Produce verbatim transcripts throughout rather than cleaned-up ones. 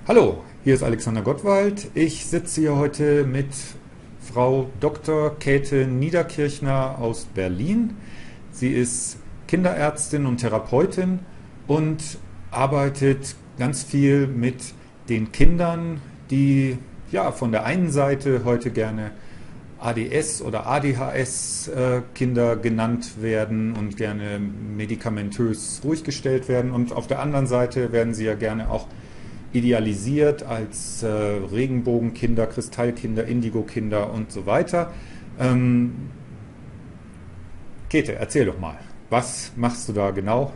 Hallo, hier ist Alexander Gottwald. Ich sitze hier heute mit Frau Doktor Käthe Niederkirchner aus Berlin. Sie ist Kinderärztin und Therapeutin und arbeitet ganz viel mit den Kindern, die ja von der einen Seite heute gerne A D S oder A D H S-Kinder genannt werden und gerne medikamentös ruhig gestellt werden. Und auf der anderen Seite werden sie ja gerne auch idealisiert als äh, Regenbogenkinder, Kristallkinder, Indigo-Kinder und so weiter. Ähm, Käthe, erzähl doch mal, was machst du da genau?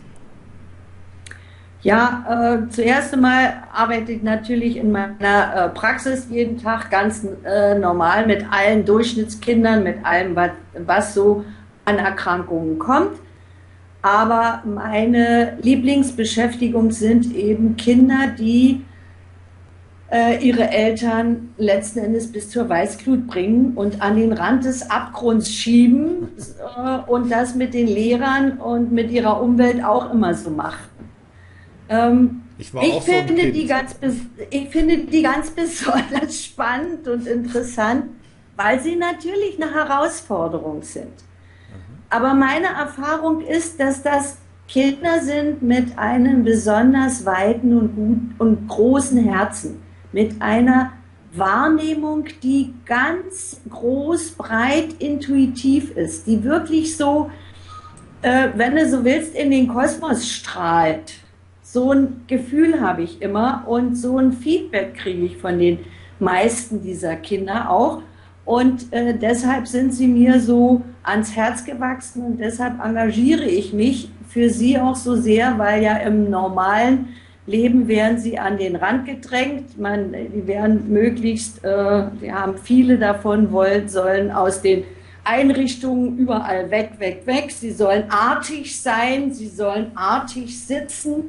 Ja, äh, zuerst einmal arbeite ich natürlich in meiner äh, Praxis jeden Tag ganz äh, normal mit allen Durchschnittskindern, mit allem, was, was so an Erkrankungen kommt. Aber meine Lieblingsbeschäftigung sind eben Kinder, die äh, ihre Eltern letzten Endes bis zur Weißglut bringen und an den Rand des Abgrunds schieben äh, und das mit den Lehrern und mit ihrer Umwelt auch immer so machen. Ähm, Ich war ich auch so ein finde die Kind. ganz, bes- ich finde die ganz besonders spannend und interessant, weil sie natürlich eine Herausforderung sind. Aber meine Erfahrung ist, dass das Kinder sind mit einem besonders weiten und gut und großen Herzen, mit einer Wahrnehmung, die ganz groß, breit, intuitiv ist, die wirklich so, äh, wenn du so willst, in den Kosmos strahlt. So ein Gefühl habe ich immer und so ein Feedback kriege ich von den meisten dieser Kinder auch. Und äh, deshalb sind sie mir so ans Herz gewachsen und deshalb engagiere ich mich für sie auch so sehr, weil ja im normalen Leben werden sie an den Rand gedrängt. Man, die werden möglichst, äh, wir haben viele davon, wollen, sollen aus den Einrichtungen überall weg, weg, weg. Sie sollen artig sein, sie sollen artig sitzen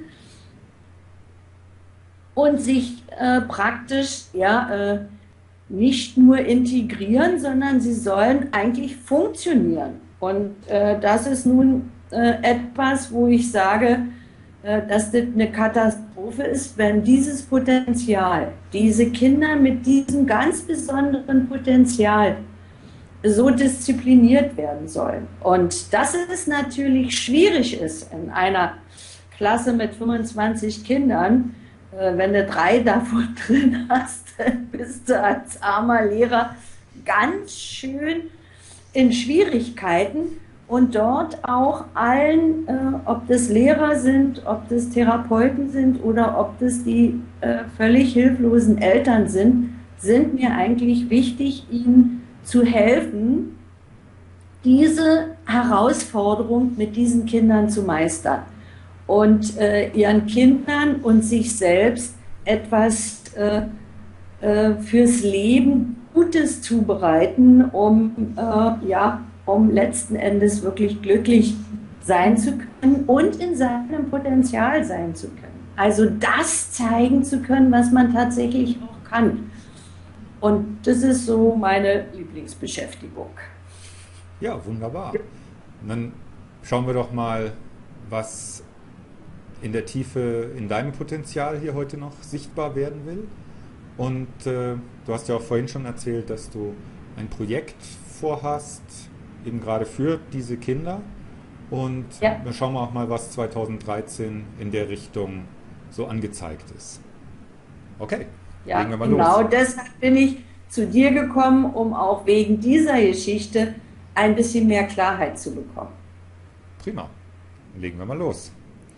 und sich äh, praktisch ja, äh, nicht nur integrieren, sondern sie sollen eigentlich funktionieren. Und äh, das ist nun äh, etwas, wo ich sage, äh, dass das eine Katastrophe ist, wenn dieses Potenzial, diese Kinder mit diesem ganz besonderen Potenzial so diszipliniert werden sollen. Und dass es natürlich schwierig ist in einer Klasse mit fünfundzwanzig Kindern, äh, wenn du drei davon drin hast, dann bist du als armer Lehrer ganz schön in Schwierigkeiten und dort auch allen, äh, ob das Lehrer sind, ob das Therapeuten sind oder ob das die äh, völlig hilflosen Eltern sind, sind mir eigentlich wichtig, ihnen zu helfen, diese Herausforderung mit diesen Kindern zu meistern und äh, ihren Kindern und sich selbst etwas äh, äh, fürs Leben Gutes zubereiten, um, äh, ja, um letzten Endes wirklich glücklich sein zu können und in seinem Potenzial sein zu können. Also das zeigen zu können, was man tatsächlich auch kann. Und das ist so meine Lieblingsbeschäftigung. Ja, wunderbar. Und dann schauen wir doch mal, was in der Tiefe in deinem Potenzial hier heute noch sichtbar werden will. Und äh, du hast ja auch vorhin schon erzählt, dass du ein Projekt vorhast, eben gerade für diese Kinder. Und Ja, dann schauen wir auch mal, was zweitausenddreizehn in der Richtung so angezeigt ist. Okay, legen ja, wir mal los. genau deshalb bin ich zu dir gekommen, um auch wegen dieser Geschichte ein bisschen mehr Klarheit zu bekommen. Prima, legen wir mal los.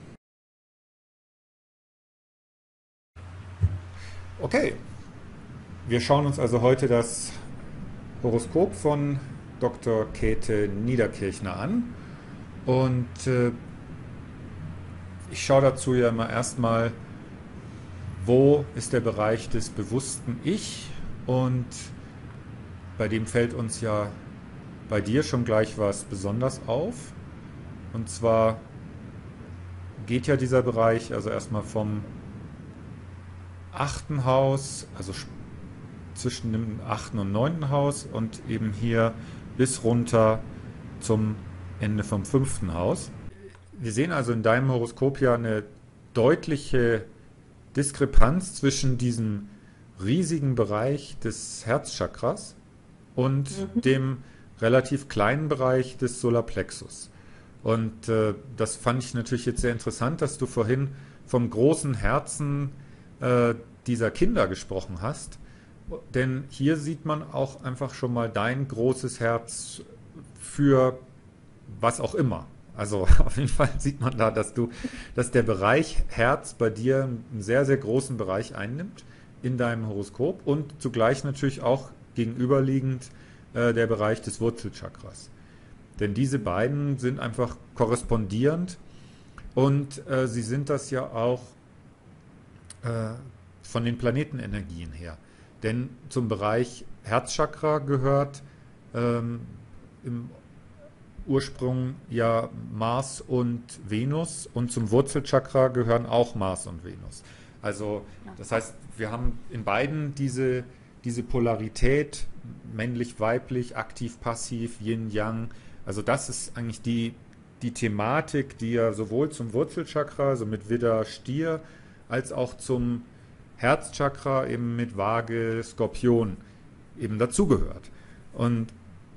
Okay, wir schauen uns also heute das Horoskop von Doktor Käthe Niederkirchner an. Und äh, ich schaue dazu ja immer erstmal, wo ist der Bereich des bewussten Ich? Und bei dem fällt uns ja bei dir schon gleich was besonders auf. Und zwar geht ja dieser Bereich also erstmal vom achten Haus, also zwischen dem achten und neunten Haus und eben hier bis runter zum Ende vom fünften Haus. Wir sehen also in deinem Horoskop ja eine deutliche Diskrepanz zwischen diesem riesigen Bereich des Herzchakras und Mhm. dem relativ kleinen Bereich des Solarplexus. Und äh, das fand ich natürlich jetzt sehr interessant, dass du vorhin vom großen Herzen äh, dieser Kinder gesprochen hast. Denn hier sieht man auch einfach schon mal dein großes Herz für was auch immer. Also auf jeden Fall sieht man da, dass du, dass der Bereich Herz bei dir einen sehr, sehr großen Bereich einnimmt in deinem Horoskop und zugleich natürlich auch gegenüberliegend äh, der Bereich des Wurzelchakras. Denn diese beiden sind einfach korrespondierend und äh, sie sind das ja auch äh, von den Planetenenergien her. Denn zum Bereich Herzchakra gehört ähm, im Ursprung ja Mars und Venus und zum Wurzelchakra gehören auch Mars und Venus. Also das heißt, wir haben in beiden diese, diese Polarität, männlich-weiblich, aktiv-passiv, Yin-Yang. Also das ist eigentlich die, die Thematik, die ja sowohl zum Wurzelchakra, also mit Widder, Stier, als auch zum Herzchakra eben mit Waage, Skorpion eben dazugehört. Und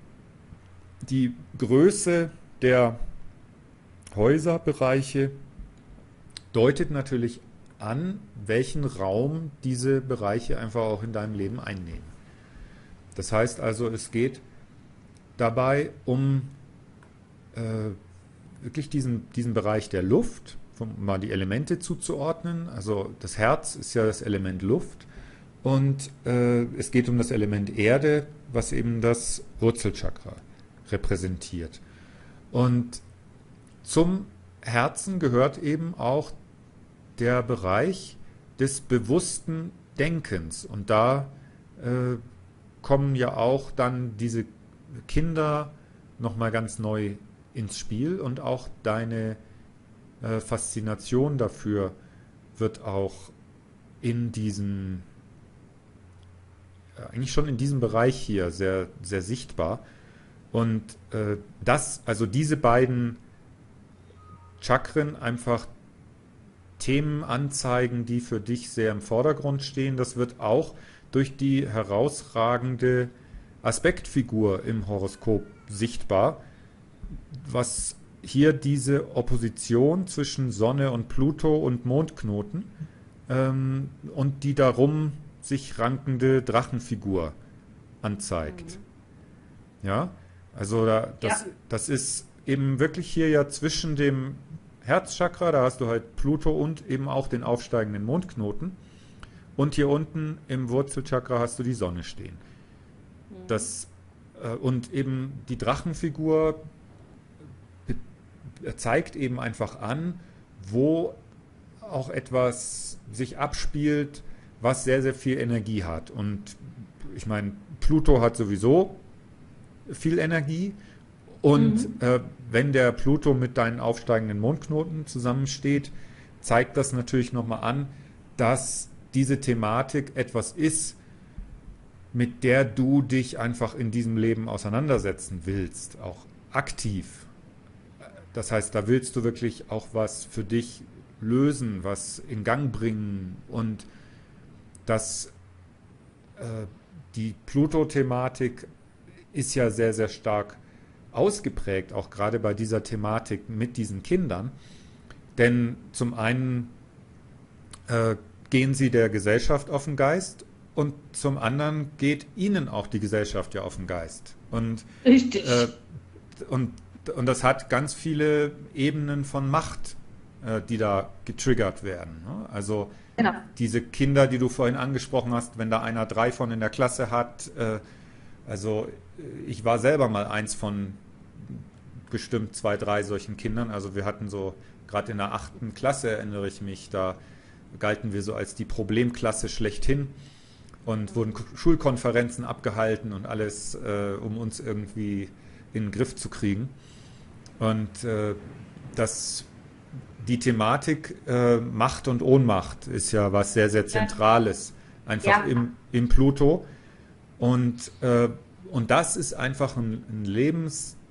die Größe der Häuserbereiche deutet natürlich an, welchen Raum diese Bereiche einfach auch in deinem Leben einnehmen. Das heißt also, es geht dabei um äh, wirklich diesen, diesen Bereich der Luft, um mal die Elemente zuzuordnen. Also das Herz ist ja das Element Luft und äh, es geht um das Element Erde, was eben das Wurzelchakra repräsentiert. Und zum Herzen gehört eben auch der Bereich des bewussten Denkens. Und da äh, kommen ja auch dann diese Kinder nochmal ganz neu ins Spiel und auch deine äh, Faszination dafür wird auch in diesen, äh, eigentlich schon in diesem Bereich hier sehr, sehr sichtbar. Und äh, das, also diese beiden Chakren einfach Themen anzeigen, die für dich sehr im Vordergrund stehen. Das wird auch durch die herausragende Aspektfigur im Horoskop sichtbar, was hier diese Opposition zwischen Sonne und Pluto und Mondknoten ähm, und die darum sich rankende Drachenfigur anzeigt. Mhm. Ja, also da, das, Ja. das ist eben wirklich hier ja zwischen dem Herzchakra, da hast du halt Pluto und eben auch den aufsteigenden Mondknoten. Und hier unten im Wurzelchakra hast du die Sonne stehen. Das, äh, und eben die Drachenfigur be- zeigt eben einfach an, wo auch etwas sich abspielt, was sehr, sehr viel Energie hat. Und ich meine, Pluto hat sowieso viel Energie. Und Mhm. äh, wenn der Pluto mit deinen aufsteigenden Mondknoten zusammensteht, zeigt das natürlich nochmal an, dass diese Thematik etwas ist, mit der du dich einfach in diesem Leben auseinandersetzen willst, auch aktiv. Das heißt, da willst du wirklich auch was für dich lösen, was in Gang bringen und dass äh, die Pluto-Thematik ist ja sehr, sehr stark ausgeprägt, auch gerade bei dieser Thematik mit diesen Kindern. Denn zum einen äh, gehen sie der Gesellschaft auf den Geist und zum anderen geht ihnen auch die Gesellschaft ja auf den Geist. Und, äh, Richtig. und, und das hat ganz viele Ebenen von Macht, äh, die da getriggert werden. Ne? Also Genau. diese Kinder, die du vorhin angesprochen hast, wenn da einer drei von in der Klasse hat, äh, also ich war selber mal eins von bestimmt zwei, drei solchen Kindern. Also wir hatten so, gerade in der achten Klasse erinnere ich mich, da galten wir so als die Problemklasse schlechthin und wurden K- Schulkonferenzen abgehalten und alles, äh, um uns irgendwie in den Griff zu kriegen. Und äh, das, die Thematik äh, Macht und Ohnmacht ist ja was sehr, sehr Ja. Zentrales, einfach Ja. im, im Pluto. Und, äh, und das ist einfach ein, ein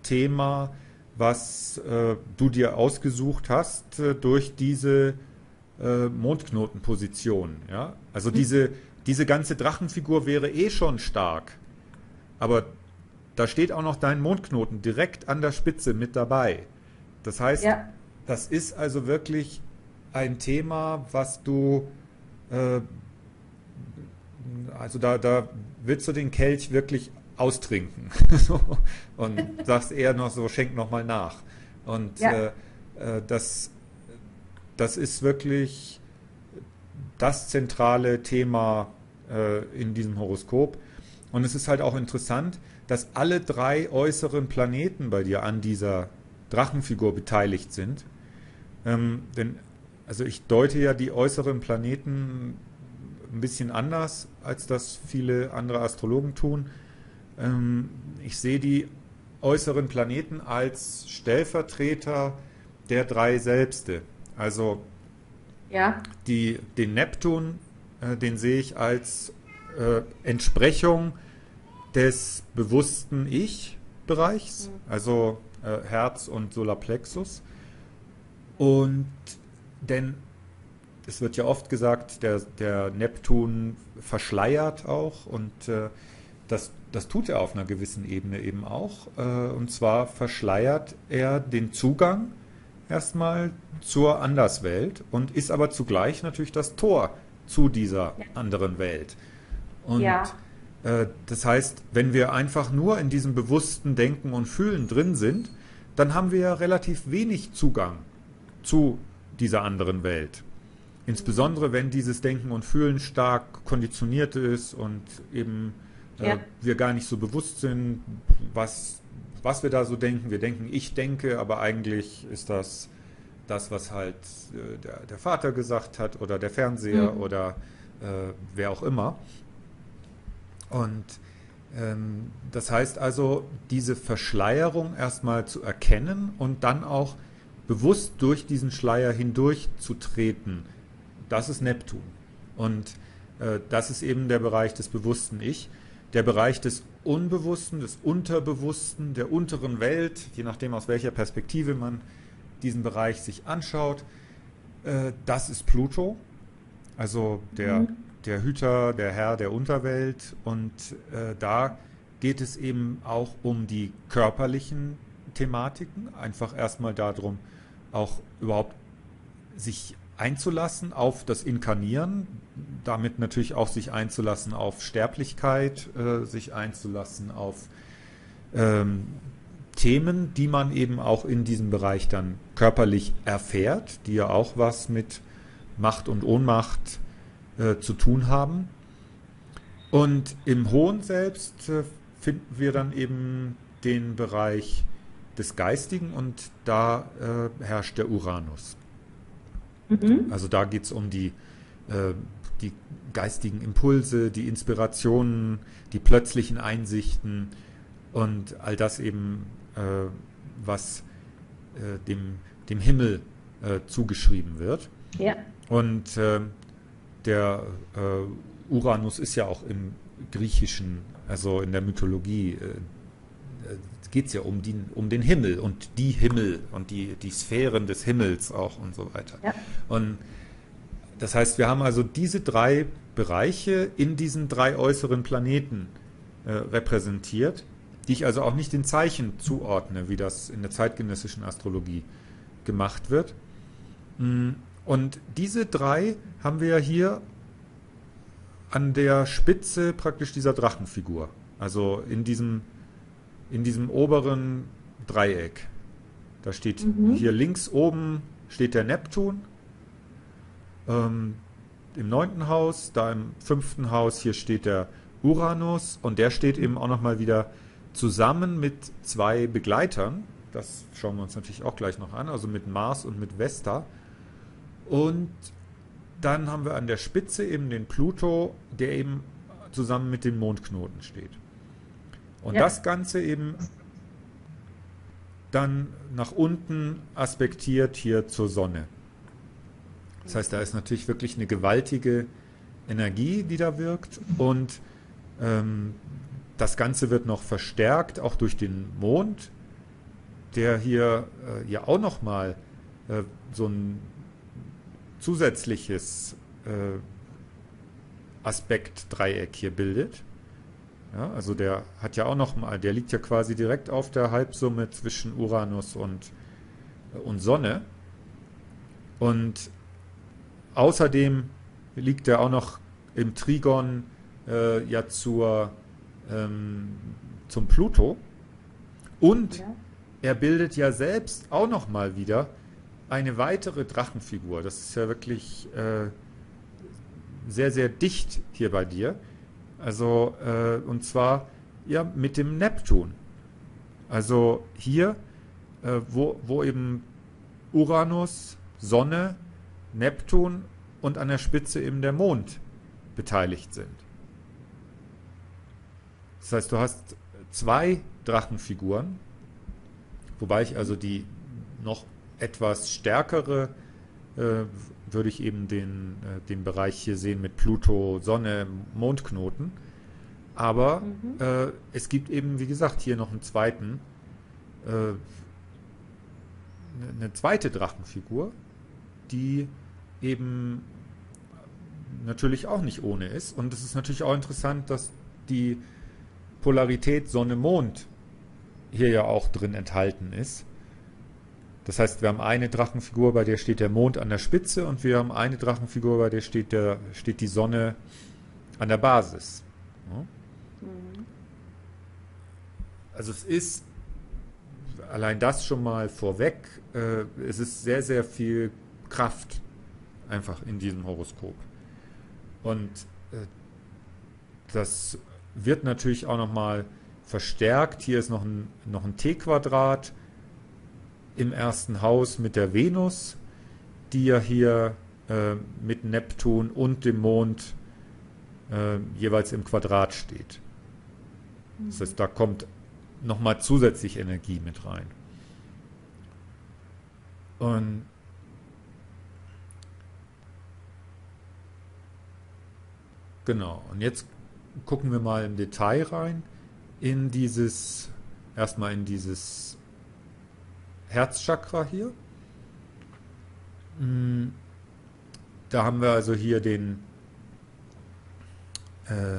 Lebensthema, was äh, du dir ausgesucht hast äh, durch diese äh, Mondknotenposition. Ja? Also diese, diese ganze Drachenfigur wäre eh schon stark, aber da steht auch noch dein Mondknoten direkt an der Spitze mit dabei. Das heißt, Ja, das ist also wirklich ein Thema, was du, äh, also da, da willst du den Kelch wirklich austrinken. So. Und sagst eher noch so, schenk noch mal nach. Und ja, äh, äh, das, das ist wirklich das zentrale Thema äh, in diesem Horoskop. Und es ist halt auch interessant, dass alle drei äußeren Planeten bei dir an dieser Drachenfigur beteiligt sind. Ähm, denn, also ich deute ja die äußeren Planeten ein bisschen anders, als das viele andere Astrologen tun. Ähm, ich sehe die äußeren Planeten als Stellvertreter der drei Selbste. Also ja, die, den Neptun, äh, den sehe ich als äh, Entsprechung des bewussten Ich-Bereichs, also äh, Herz und Solarplexus. Und denn es wird ja oft gesagt, der, der Neptun verschleiert auch und äh, das, das tut er auf einer gewissen Ebene eben auch. Äh, und zwar verschleiert er den Zugang erstmal zur Anderswelt und ist aber zugleich natürlich das Tor zu dieser anderen Welt. Und ja, äh, das heißt, wenn wir einfach nur in diesem bewussten Denken und Fühlen drin sind, dann haben wir ja relativ wenig Zugang zu dieser anderen Welt. Insbesondere wenn dieses Denken und Fühlen stark konditioniert ist und eben äh, ja, wir gar nicht so bewusst sind, was, was wir da so denken. Wir denken, ich denke, aber eigentlich ist das das, was halt äh, der, der Vater gesagt hat oder der Fernseher mhm. oder äh, wer auch immer. Und ähm, das heißt also, diese Verschleierung erstmal zu erkennen und dann auch bewusst durch diesen Schleier hindurch zu treten, das ist Neptun. Und äh, das ist eben der Bereich des bewussten Ich. Der Bereich des Unbewussten, des Unterbewussten, der unteren Welt, je nachdem aus welcher Perspektive man diesen Bereich sich anschaut, äh, das ist Pluto, also der, Mhm. der Hüter, der Herr der Unterwelt. Und äh, da geht es eben auch um die körperlichen Thematiken, einfach erstmal darum, auch überhaupt sich einzulassen auf das Inkarnieren, damit natürlich auch sich einzulassen auf Sterblichkeit, äh, sich einzulassen auf ähm, Themen, die man eben auch in diesem Bereich dann körperlich erfährt, die ja auch was mit Macht und Ohnmacht äh, zu tun haben. Und im Hohen Selbst äh, finden wir dann eben den Bereich des Geistigen und da äh, herrscht der Uranus. Mhm. Also da geht es um die, äh, die geistigen Impulse, die Inspirationen, die plötzlichen Einsichten und all das eben, äh, was äh, dem, dem Himmel äh, zugeschrieben wird. Ja, Und äh, der äh, Uranus ist ja auch im Griechischen, also in der Mythologie, äh, geht es ja um, die, um den Himmel und die Himmel und die, die Sphären des Himmels auch und so weiter. ja, Und das heißt, wir haben also diese drei Bereiche in diesen drei äußeren Planeten äh, repräsentiert, die ich also auch nicht in Zeichen zuordne, wie das in der zeitgenössischen Astrologie gemacht wird. Und diese drei haben wir ja hier an der Spitze praktisch dieser Drachenfigur, also in diesem, in diesem oberen Dreieck. Da steht mhm. hier links oben steht der Neptun, ähm, im neunten Haus, da im fünften Haus hier steht der Uranus und der steht eben auch nochmal wieder zusammen mit zwei Begleitern. Das schauen wir uns natürlich auch gleich noch an, also mit Mars und mit Vesta. Und dann haben wir an der Spitze eben den Pluto, der eben zusammen mit dem Mondknoten steht. Und Ja, das Ganze eben dann nach unten aspektiert hier zur Sonne. Das heißt, da ist natürlich wirklich eine gewaltige Energie, die da wirkt. Und ähm, das Ganze wird noch verstärkt, auch durch den Mond, der hier äh, ja auch nochmal äh, so ein zusätzliches äh, Aspektdreieck hier bildet. Ja, also der hat ja auch noch mal, der liegt ja quasi direkt auf der Halbsumme zwischen Uranus und, und Sonne. Und außerdem liegt er auch noch im Trigon äh, ja zur, ähm, zum Pluto. Und Ja. er bildet ja selbst auch noch mal wieder eine weitere Drachenfigur. Das ist ja wirklich äh, sehr, sehr dicht hier bei dir. Also, äh, und zwar ja mit dem Neptun. Also hier, äh, wo, wo eben Uranus, Sonne, Neptun und an der Spitze eben der Mond beteiligt sind. Das heißt, du hast zwei Drachenfiguren, wobei ich also die noch etwas stärkere äh, würde ich eben den, äh, den Bereich hier sehen mit Pluto, Sonne, Mondknoten. Aber Mhm. äh, es gibt eben, wie gesagt, hier noch einen zweiten, äh, eine zweite Drachenfigur, die eben natürlich auch nicht ohne ist. Und es ist natürlich auch interessant, dass die Polarität Sonne-Mond hier ja auch drin enthalten ist. Das heißt, wir haben eine Drachenfigur, bei der steht der Mond an der Spitze, und wir haben eine Drachenfigur, bei der steht, der, steht die Sonne an der Basis. Ja? Mhm. Also es ist, allein das schon mal vorweg, äh, es ist sehr, sehr viel Kraft einfach in diesem Horoskop. Und äh, das wird natürlich auch nochmal verstärkt. Hier ist noch ein, noch ein T-Quadrat im ersten Haus mit der Venus, die ja hier äh, mit Neptun und dem Mond äh, jeweils im Quadrat steht. Das heißt, da kommt nochmal zusätzlich Energie mit rein. Und genau, und jetzt gucken wir mal im Detail rein in dieses, erstmal in dieses Herzchakra hier. Da haben wir also hier den äh,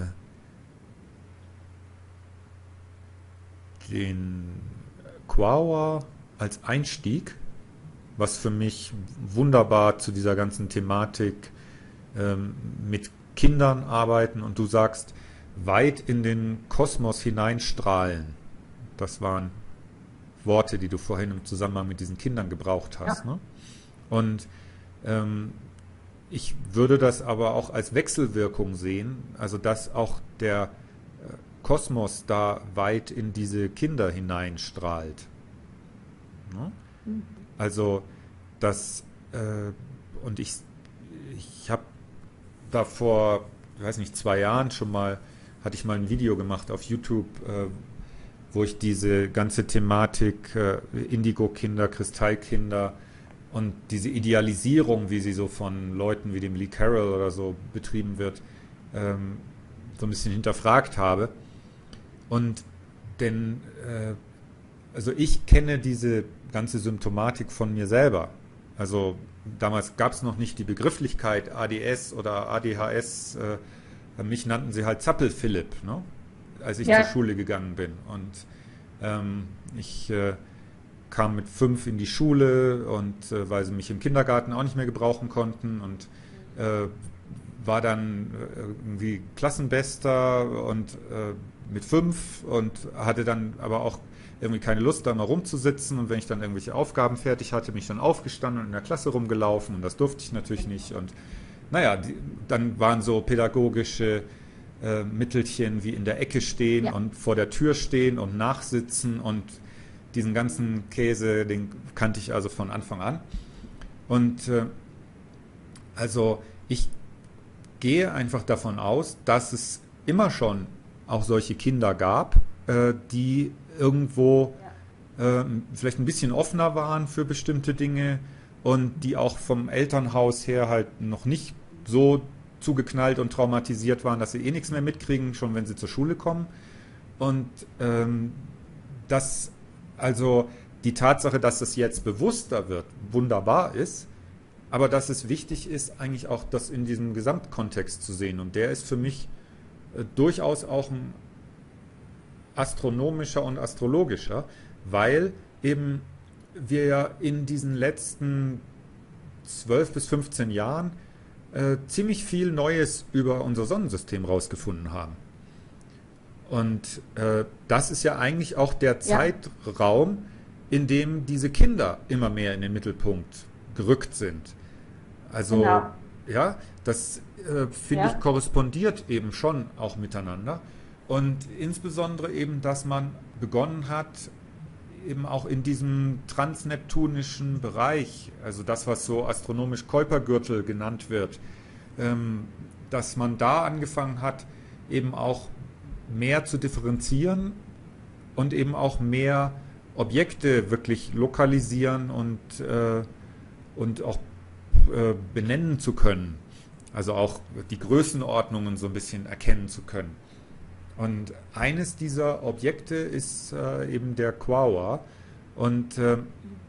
den Quaoar als Einstieg, was für mich wunderbar zu dieser ganzen Thematik ähm, mit Kindern arbeiten, und du sagst, weit in den Kosmos hineinstrahlen. Das waren Worte, die du vorhin im Zusammenhang mit diesen Kindern gebraucht hast. Ja. Ne? Und ähm, ich würde das aber auch als Wechselwirkung sehen, also dass auch der äh, Kosmos da weit in diese Kinder hineinstrahlt. Ne? Mhm. Also das, äh, und ich, ich habe da vor, ich weiß nicht, zwei Jahren schon mal, hatte ich mal ein Video gemacht auf YouTube, äh, wo ich diese ganze Thematik äh, Indigo-Kinder, Kristallkinder und diese Idealisierung, wie sie so von Leuten wie dem Lee Carroll oder so betrieben wird, ähm, so ein bisschen hinterfragt habe. Und denn, äh, also ich kenne diese ganze Symptomatik von mir selber. Also damals gab es noch nicht die Begrifflichkeit A D S oder A D H S. Äh, mich nannten sie halt Zappel-Philipp, ne? Als ich Ja. zur Schule gegangen bin. Und ähm, ich äh, kam mit fünf in die Schule, und äh, weil sie mich im Kindergarten auch nicht mehr gebrauchen konnten, und äh, war dann äh, irgendwie Klassenbester und äh, mit fünf, und hatte dann aber auch irgendwie keine Lust, da mal rumzusitzen, und wenn ich dann irgendwelche Aufgaben fertig hatte, bin ich dann aufgestanden und in der Klasse rumgelaufen, und das durfte ich natürlich nicht. Und naja, die, dann waren so pädagogische äh, Mittelchen wie in der Ecke stehen, Ja. und vor der Tür stehen und nachsitzen, und diesen ganzen Käse, den kannte ich also von Anfang an. Und äh, also ich gehe einfach davon aus, dass es immer schon auch solche Kinder gab, äh, die irgendwo äh, vielleicht ein bisschen offener waren für bestimmte Dinge, und die auch vom Elternhaus her halt noch nicht so zugeknallt und traumatisiert waren, dass sie eh nichts mehr mitkriegen, schon wenn sie zur Schule kommen. Und ähm, das, also die Tatsache, dass es jetzt bewusster wird, wunderbar ist, aber dass es wichtig ist, eigentlich auch das in diesem Gesamtkontext zu sehen. Und der ist für mich äh, durchaus auch ein astronomischer und astrologischer, weil eben wir ja in diesen letzten zwölf bis fünfzehn Jahren äh, ziemlich viel Neues über unser Sonnensystem rausgefunden haben. Und äh, das ist ja eigentlich auch der Ja, Zeitraum, in dem diese Kinder immer mehr in den Mittelpunkt gerückt sind. Also genau. ja, das äh, finde ich Ja, korrespondiert eben schon auch miteinander. Und insbesondere eben, dass man begonnen hat, eben auch in diesem transneptunischen Bereich, also das, was so astronomisch Kuipergürtel genannt wird, ähm, dass man da angefangen hat, eben auch mehr zu differenzieren und eben auch mehr Objekte wirklich lokalisieren und, äh, und auch äh, benennen zu können. Also auch die Größenordnungen so ein bisschen erkennen zu können. Und eines dieser Objekte ist äh, eben der Quaoar. Und äh,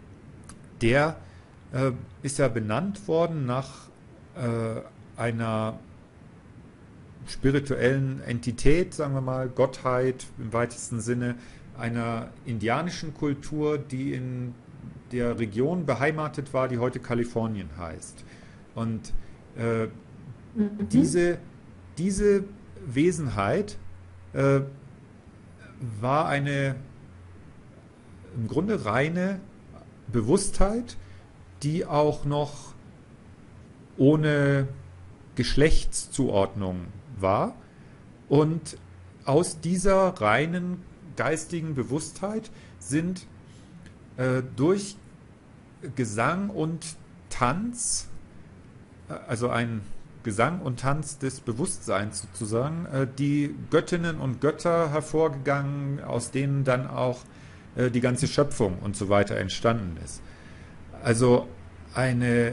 der äh, ist ja benannt worden nach äh, einer spirituellen Entität, sagen wir mal, Gottheit im weitesten Sinne, einer indianischen Kultur, die in der Region beheimatet war, die heute Kalifornien heißt. Und äh, mhm. diese, diese Wesenheit äh, war eine im Grunde reine Bewusstheit, die auch noch ohne Geschlechtszuordnung war. Und aus dieser reinen geistigen Bewusstheit sind äh, durch Gesang und Tanz, äh, also ein Gesang und Tanz des Bewusstseins sozusagen, äh, die Göttinnen und Götter hervorgegangen, aus denen dann auch äh, die ganze Schöpfung und so weiter entstanden ist. Also eine,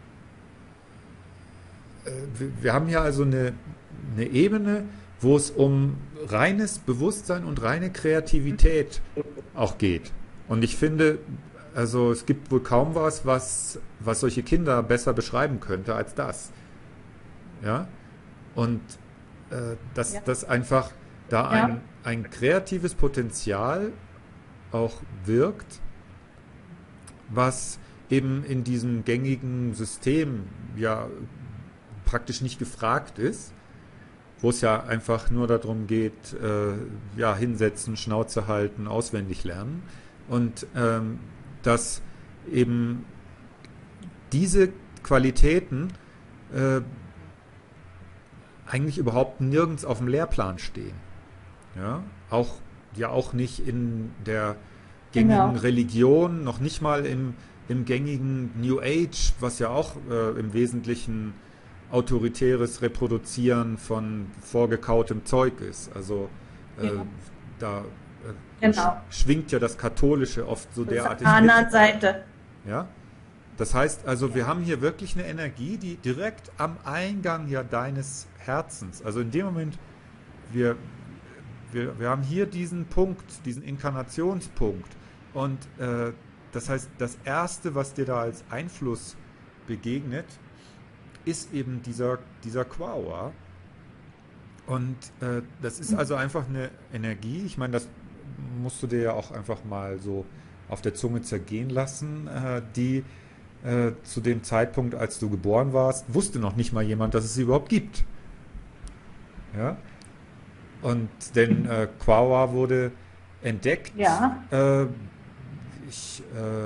äh, wir wir haben hier also eine, eine Ebene, wo es um reines Bewusstsein und reine Kreativität auch geht. Und ich finde, also es gibt wohl kaum was, was, was solche Kinder besser beschreiben könnte als das. Ja? Und äh, dass, Ja, dass einfach da ein, ja, ein kreatives Potenzial auch wirkt, was eben in diesem gängigen System ja praktisch nicht gefragt ist, wo es ja einfach nur darum geht, äh, ja, hinsetzen, Schnauze halten, auswendig lernen. Und ähm, dass eben diese Qualitäten äh, eigentlich überhaupt nirgends auf dem Lehrplan stehen. Ja? Auch, ja auch nicht in der gängigen genau. Religion, noch nicht mal im, im gängigen New Age, was ja auch äh, im Wesentlichen autoritäres Reproduzieren von vorgekautem Zeug ist. Also äh, Ja, da äh, sch genau. schwingt ja das Katholische oft so Das ist derartig an mit. der Seite. Ja? Das heißt also, wir Ja, haben hier wirklich eine Energie, die direkt am Eingang ja deines Herzens, also in dem Moment, wir, wir, wir haben hier diesen Punkt, diesen Inkarnationspunkt. Und äh, das heißt, das Erste, was dir da als Einfluss begegnet, ist eben dieser, dieser Quaoar. Und äh, das ist also einfach eine Energie. Ich meine, das musst du dir ja auch einfach mal so auf der Zunge zergehen lassen, äh, die äh, zu dem Zeitpunkt, als du geboren warst, wusste noch nicht mal jemand, dass es sie überhaupt gibt. Ja? Und denn äh, Quaoar wurde entdeckt. ja, Äh, ich äh,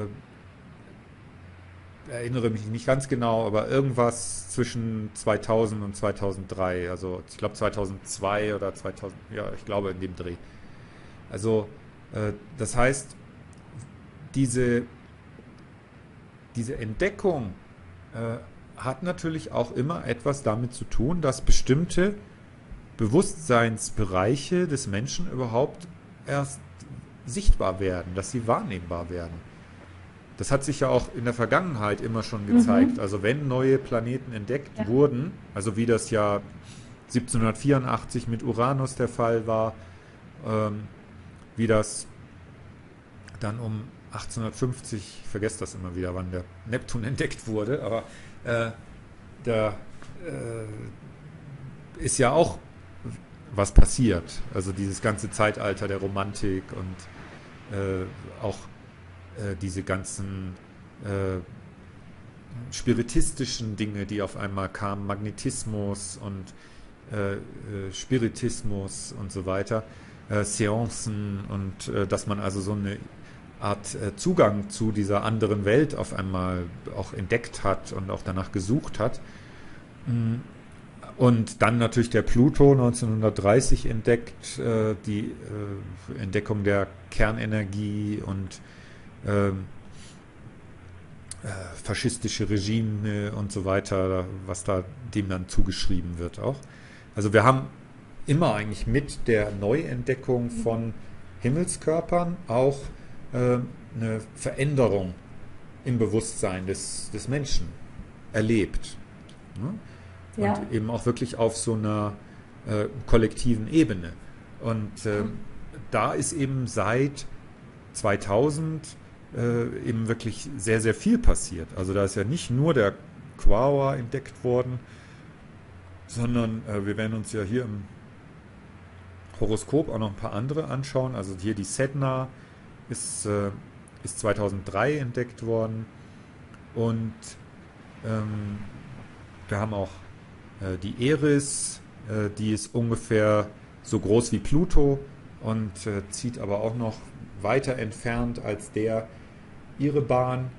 erinnere mich nicht ganz genau, aber irgendwas zwischen zweitausend und zweitausenddrei. Also ich glaube zweitausendzwei oder zweitausend, ja, ich glaube in dem Dreh. Also äh, das heißt, diese, diese Entdeckung äh, hat natürlich auch immer etwas damit zu tun, dass bestimmte Bewusstseinsbereiche des Menschen überhaupt erst sichtbar werden, dass sie wahrnehmbar werden. Das hat sich ja auch in der Vergangenheit immer schon gezeigt. mhm. Also wenn neue Planeten entdeckt Ja, wurden, also wie das ja siebzehnhundertvierundachtzig mit Uranus der Fall war, ähm, wie das dann um achtzehnhundertfünfzig, ich vergesse das immer wieder, wann der Neptun entdeckt wurde, aber äh, da äh, ist ja auch was passiert. Also dieses ganze Zeitalter der Romantik und äh, auch äh, diese ganzen äh, spiritistischen Dinge, die auf einmal kamen, Magnetismus und äh, äh, Spiritismus und so weiter, äh, Seancen und äh, dass man also so eine Art äh, Zugang zu dieser anderen Welt auf einmal auch entdeckt hat und auch danach gesucht hat. Und dann natürlich der Pluto neunzehnhundertdreißig entdeckt, äh, die äh, Entdeckung der Kernenergie und äh, äh, faschistische Regime und so weiter, was da dem dann zugeschrieben wird auch. Also wir haben immer eigentlich mit der Neuentdeckung von Himmelskörpern auch äh, eine Veränderung im Bewusstsein des, des Menschen erlebt. Ne? Und Ja. eben auch wirklich auf so einer äh, kollektiven Ebene. Und äh, da ist eben seit zweitausend äh, eben wirklich sehr, sehr viel passiert. Also da ist ja nicht nur der Quaoar entdeckt worden, sondern äh, wir werden uns ja hier im Horoskop auch noch ein paar andere anschauen. Also hier die Sedna ist, äh, ist zweitausenddrei entdeckt worden. Und ähm, wir haben auch äh, die Eris, äh, die ist ungefähr so groß wie Pluto und äh, zieht aber auch noch weiter entfernt als der ihre Bahn.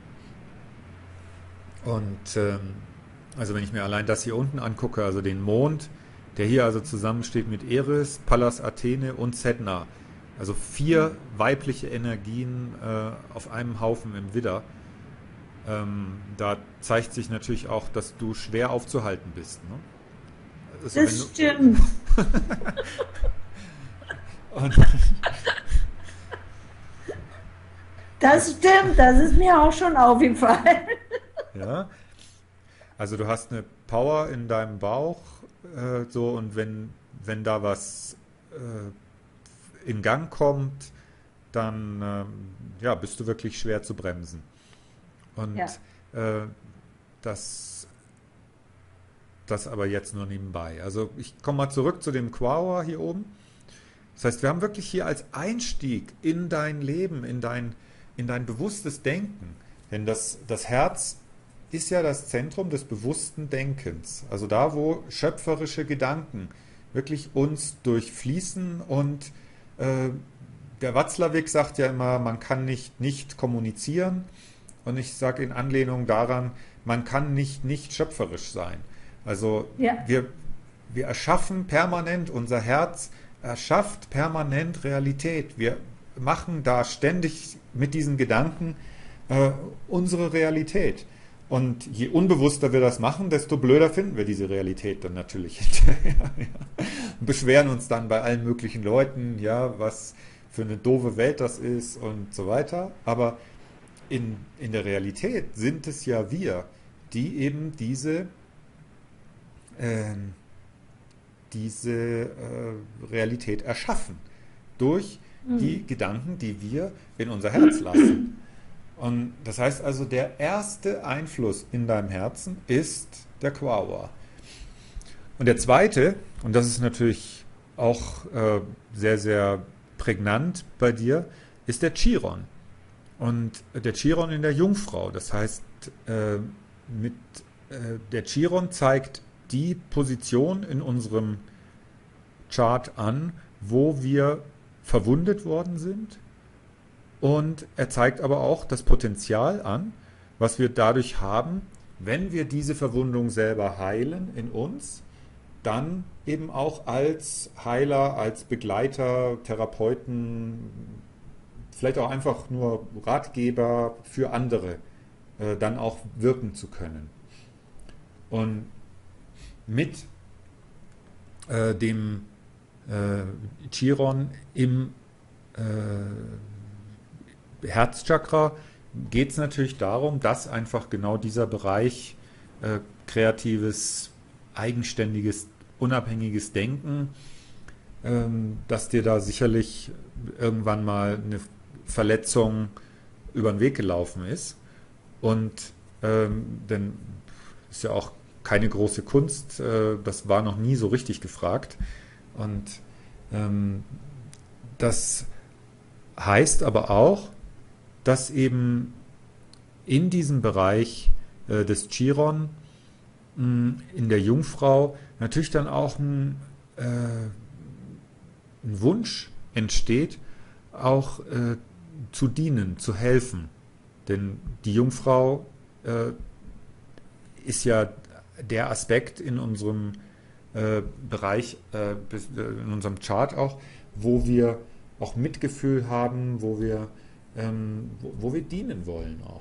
Und ähm, also wenn ich mir allein das hier unten angucke, also den Mond, der hier also zusammensteht mit Eris, Pallas Athene und Sedna. Also vier weibliche Energien äh, auf einem Haufen im Widder. Ähm, da zeigt sich natürlich auch, dass du schwer aufzuhalten bist. Ne? Also Das stimmt. und, Das stimmt, das ist mir auch schon aufgefallen. ja, also du hast eine Power in deinem Bauch, äh, so und wenn, wenn da was äh, in Gang kommt, dann ähm, ja, bist du wirklich schwer zu bremsen. Und Ja. äh, das, das aber jetzt nur nebenbei. Also ich komme mal zurück zu dem Quaoar hier oben. Das heißt, wir haben wirklich hier als Einstieg in dein Leben, in dein, in dein bewusstes Denken. Denn das, das Herz ist ja das Zentrum des bewussten Denkens. Also da, wo schöpferische Gedanken wirklich uns durchfließen und äh, der Watzlawick sagt ja immer, man kann nicht nicht kommunizieren. Und ich sage in Anlehnung daran, man kann nicht nicht schöpferisch sein. Also Ja. wir, wir erschaffen permanent, unser Herz erschafft permanent Realität. Wir machen da ständig mit diesen Gedanken äh, unsere Realität. Und je unbewusster wir das machen, desto blöder finden wir diese Realität dann natürlich hinterher. Ja. Und beschweren uns dann bei allen möglichen Leuten, ja, was für eine doofe Welt das ist und so weiter. Aber in, in der Realität sind es ja wir, die eben diese, äh, diese äh, Realität erschaffen. Durch Mhm. die Gedanken, die wir in unser Herz lassen. Und das heißt also, der erste Einfluss in deinem Herzen ist der Quaoar. Und der zweite, und das ist natürlich auch äh, sehr, sehr prägnant bei dir, ist der Chiron. Und der Chiron in der Jungfrau. Das heißt, äh, mit, äh, der Chiron zeigt die Position in unserem Chart an, wo wir verwundet worden sind. Und er zeigt aber auch das Potenzial an, was wir dadurch haben, wenn wir diese Verwundung selber heilen in uns, dann eben auch als Heiler, als Begleiter, Therapeuten, vielleicht auch einfach nur Ratgeber für andere, äh, dann auch wirken zu können. Und mit äh, dem äh, Chiron im äh, Herzchakra geht es natürlich darum, dass einfach genau dieser Bereich äh, kreatives, eigenständiges, unabhängiges Denken, ähm, dass dir da sicherlich irgendwann mal eine Verletzung über den Weg gelaufen ist. Und ähm, denn ist ja auch keine große Kunst, äh, das war noch nie so richtig gefragt. Und ähm, das heißt aber auch, dass eben in diesem Bereich äh, des Chiron mh, in der Jungfrau natürlich dann auch ein, äh, ein Wunsch entsteht, auch äh, zu dienen, zu helfen. Denn die Jungfrau äh, ist ja der Aspekt in unserem äh, Bereich, äh, in unserem Chart auch, wo wir auch Mitgefühl haben, wo wir, ähm, wo, wo wir dienen wollen auch.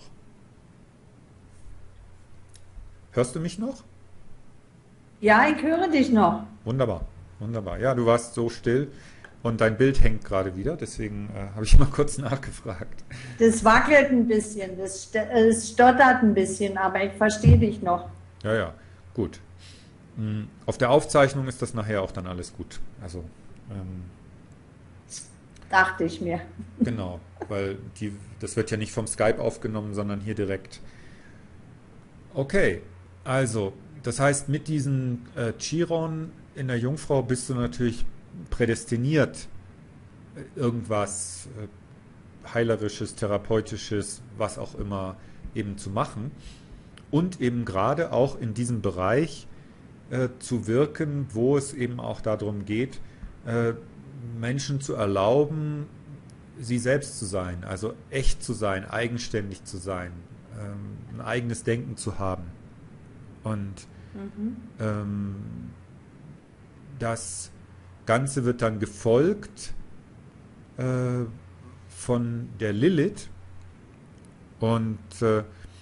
Hörst du mich noch? Ja, ich höre dich noch. Wunderbar, wunderbar. Ja, du warst so still und dein Bild hängt gerade wieder, deswegen äh, habe ich mal kurz nachgefragt. Das wackelt ein bisschen, das st äh, es stottert ein bisschen, aber ich verstehe dich noch. Ja, ja, gut. Mm, Auf der Aufzeichnung ist das nachher auch dann alles gut. Also, ähm, Dachte ich mir. genau, weil die, das wird ja nicht vom Skype aufgenommen, sondern hier direkt. Okay, also, das heißt, mit diesem äh, Chiron in der Jungfrau bist du natürlich prädestiniert, äh, irgendwas äh, Heilerisches, Therapeutisches, was auch immer eben zu machen. Und eben gerade auch in diesem Bereich äh, zu wirken, wo es eben auch darum geht, äh, Menschen zu erlauben, sie selbst zu sein, also echt zu sein, eigenständig zu sein, ähm, ein eigenes Denken zu haben. Und Mhm. ähm, das Ganze wird dann gefolgt äh, von der Lilith. Und äh,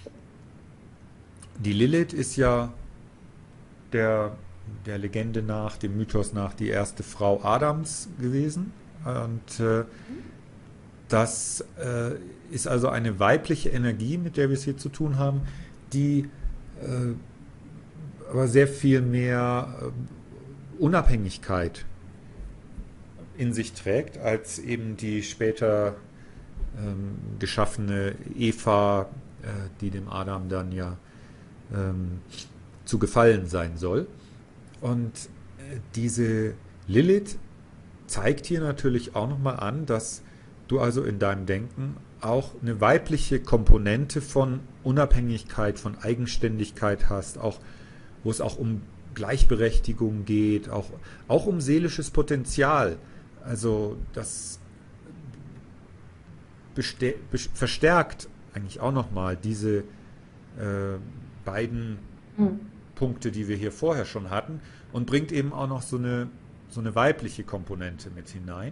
die Lilith ist ja der, der Legende nach, dem Mythos nach, die erste Frau Adams gewesen. Und äh, das äh, ist also eine weibliche Energie, mit der wir es hier zu tun haben, die äh, aber sehr viel mehr äh, Unabhängigkeit in sich trägt, als eben die später ähm, geschaffene Eva, äh, die dem Adam dann ja ähm, zu gefallen sein soll. Und äh, diese Lilith zeigt hier natürlich auch nochmal an, dass du also in deinem Denken auch eine weibliche Komponente von Unabhängigkeit, von Eigenständigkeit hast, auch wo es auch um Gleichberechtigung geht, auch, auch um seelisches Potenzial. Also das beste- bes- verstärkt eigentlich auch nochmal diese äh, beiden Mhm. Punkte, die wir hier vorher schon hatten, und bringt eben auch noch so eine, so eine weibliche Komponente mit hinein,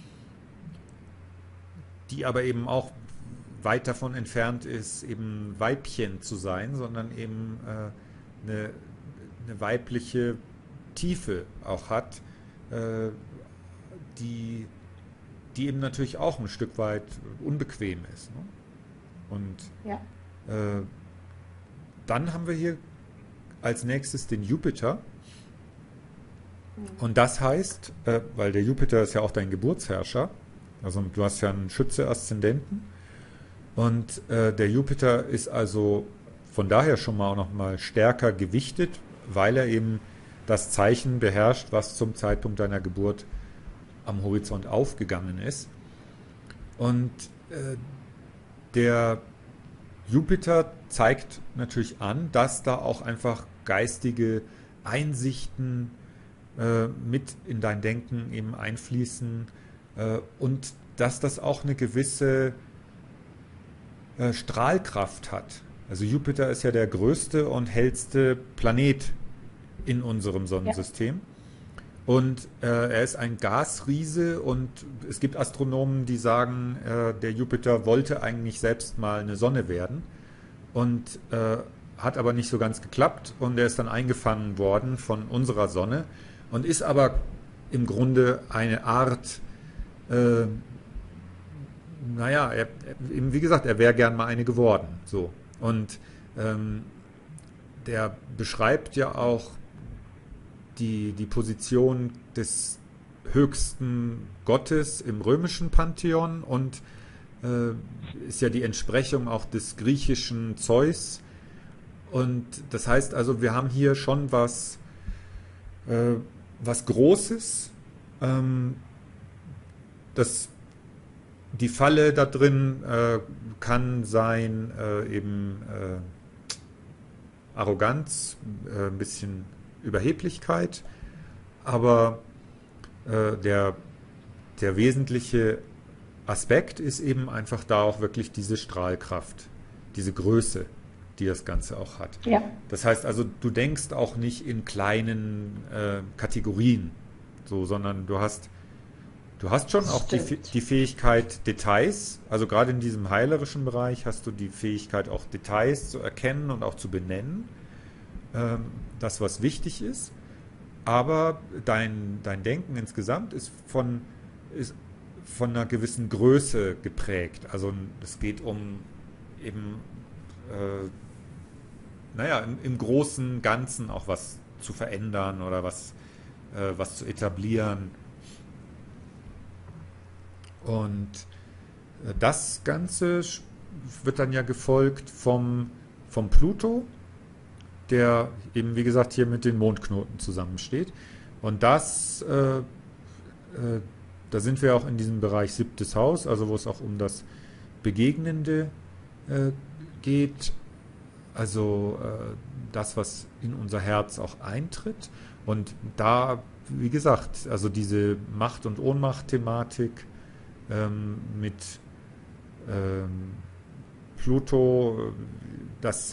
die aber eben auch weit davon entfernt ist, eben Weibchen zu sein, sondern eben äh, eine, eine weibliche Tiefe auch hat, äh, die, die eben natürlich auch ein Stück weit unbequem ist. Ne? Und Ja. äh, dann haben wir hier als nächstes den Jupiter. Und das heißt, äh, weil der Jupiter ist ja auch dein Geburtsherrscher, also du hast ja einen Schütze-Aszendenten, und äh, der Jupiter ist also von daher schon mal auch noch mal stärker gewichtet, weil er eben das Zeichen beherrscht, was zum Zeitpunkt deiner Geburt am Horizont aufgegangen ist. Und äh, der Jupiter zeigt natürlich an, dass da auch einfach geistige Einsichten äh, mit in dein Denken eben einfließen äh, und dass das auch eine gewisse äh, Strahlkraft hat. Also Jupiter ist ja der größte und hellste Planet in unserem Ja. Sonnensystem. Und äh, er ist ein Gasriese, und es gibt Astronomen, die sagen, äh, der Jupiter wollte eigentlich selbst mal eine Sonne werden und äh, hat aber nicht so ganz geklappt, und er ist dann eingefangen worden von unserer Sonne und ist aber im Grunde eine Art, äh, naja, er, er, eben wie gesagt, er wäre gern mal eine geworden. So. Und ähm, der beschreibt ja auch die, die Position des höchsten Gottes im römischen Pantheon und äh, ist ja die Entsprechung auch des griechischen Zeus. Und das heißt also, wir haben hier schon was, äh, was Großes. Ähm, das, die Falle da drin äh, kann sein äh, eben äh, Arroganz, äh, ein bisschen Überheblichkeit, aber äh, der, der wesentliche Aspekt ist eben einfach da auch wirklich diese Strahlkraft, diese Größe, die das Ganze auch hat. Ja. Das heißt also, du denkst auch nicht in kleinen äh, Kategorien, so, sondern du hast, du hast schon auch die, Stimmt. die Fähigkeit, Details, also gerade in diesem heilerischen Bereich hast du die Fähigkeit, auch Details zu erkennen und auch zu benennen, ähm, das, was wichtig ist. Aber dein, dein Denken insgesamt ist von, ist von einer gewissen Größe geprägt. Also es geht um eben, äh, naja, im, im großen Ganzen auch was zu verändern oder was, äh, was zu etablieren. Und äh, das Ganze sch- wird dann ja gefolgt vom, vom Pluto, der eben, wie gesagt, hier mit den Mondknoten zusammensteht. Und das, äh, äh, da sind wir auch in diesem Bereich siebtes Haus, also wo es auch um das Begegnende äh, geht, also äh, das, was in unser Herz auch eintritt. Und da, wie gesagt, also diese Macht- und Ohnmacht-Thematik ähm, mit ähm, Pluto, das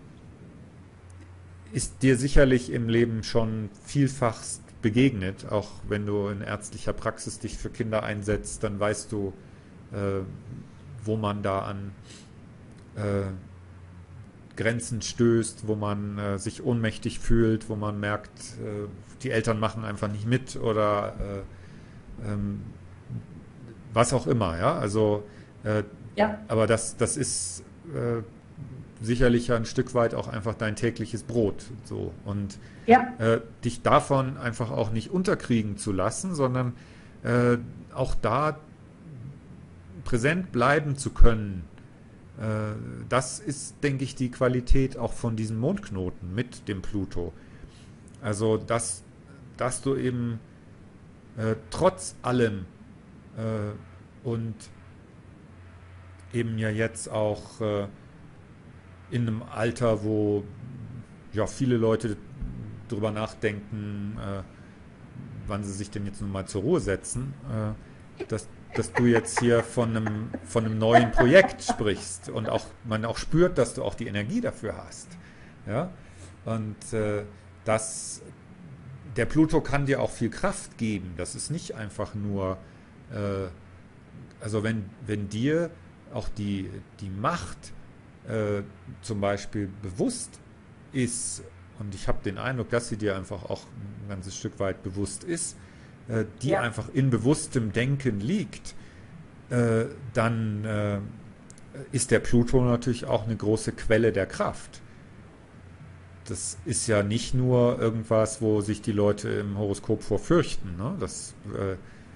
ist dir sicherlich im Leben schon vielfachst begegnet. Auch wenn du in ärztlicher Praxis dich für Kinder einsetzt, dann weißt du, äh, wo man da an äh, Grenzen stößt, wo man äh, sich ohnmächtig fühlt, wo man merkt, äh, die Eltern machen einfach nicht mit oder äh, ähm, was auch immer. Ja? Also, äh, Ja. aber das, das ist äh, sicherlich ja ein Stück weit auch einfach dein tägliches Brot. So. Und Ja. äh, dich davon einfach auch nicht unterkriegen zu lassen, sondern äh, auch da präsent bleiben zu können. Äh, das ist, denke ich, die Qualität auch von diesem Mondknoten mit dem Pluto. Also, dass, dass du eben äh, trotz allem äh, und eben ja jetzt auch äh, in einem Alter, wo ja viele Leute drüber nachdenken, äh, wann sie sich denn jetzt nun mal zur Ruhe setzen, äh, dass, dass du jetzt hier von einem, von einem neuen Projekt sprichst und auch man auch spürt, dass du auch die Energie dafür hast. Ja? Und äh, das, der Pluto kann dir auch viel Kraft geben. Das ist nicht einfach nur, äh, also wenn, wenn dir auch die, die Macht äh, zum Beispiel bewusst ist, und ich habe den Eindruck, dass sie dir einfach auch ein ganzes Stück weit bewusst ist, äh, die Ja. einfach in bewusstem Denken liegt, äh, dann äh, ist der Pluto natürlich auch eine große Quelle der Kraft. Das ist ja nicht nur irgendwas, wo sich die Leute im Horoskop vor fürchten. Ne? Das äh,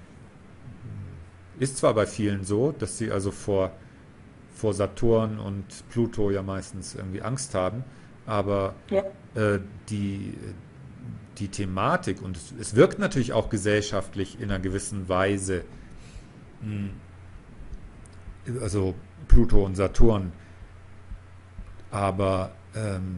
ist zwar bei vielen so, dass sie also vor, vor Saturn und Pluto ja meistens irgendwie Angst haben, aber Ja. äh, die, die Thematik, und es, es wirkt natürlich auch gesellschaftlich in einer gewissen Weise, mh, also Pluto und Saturn, aber ähm,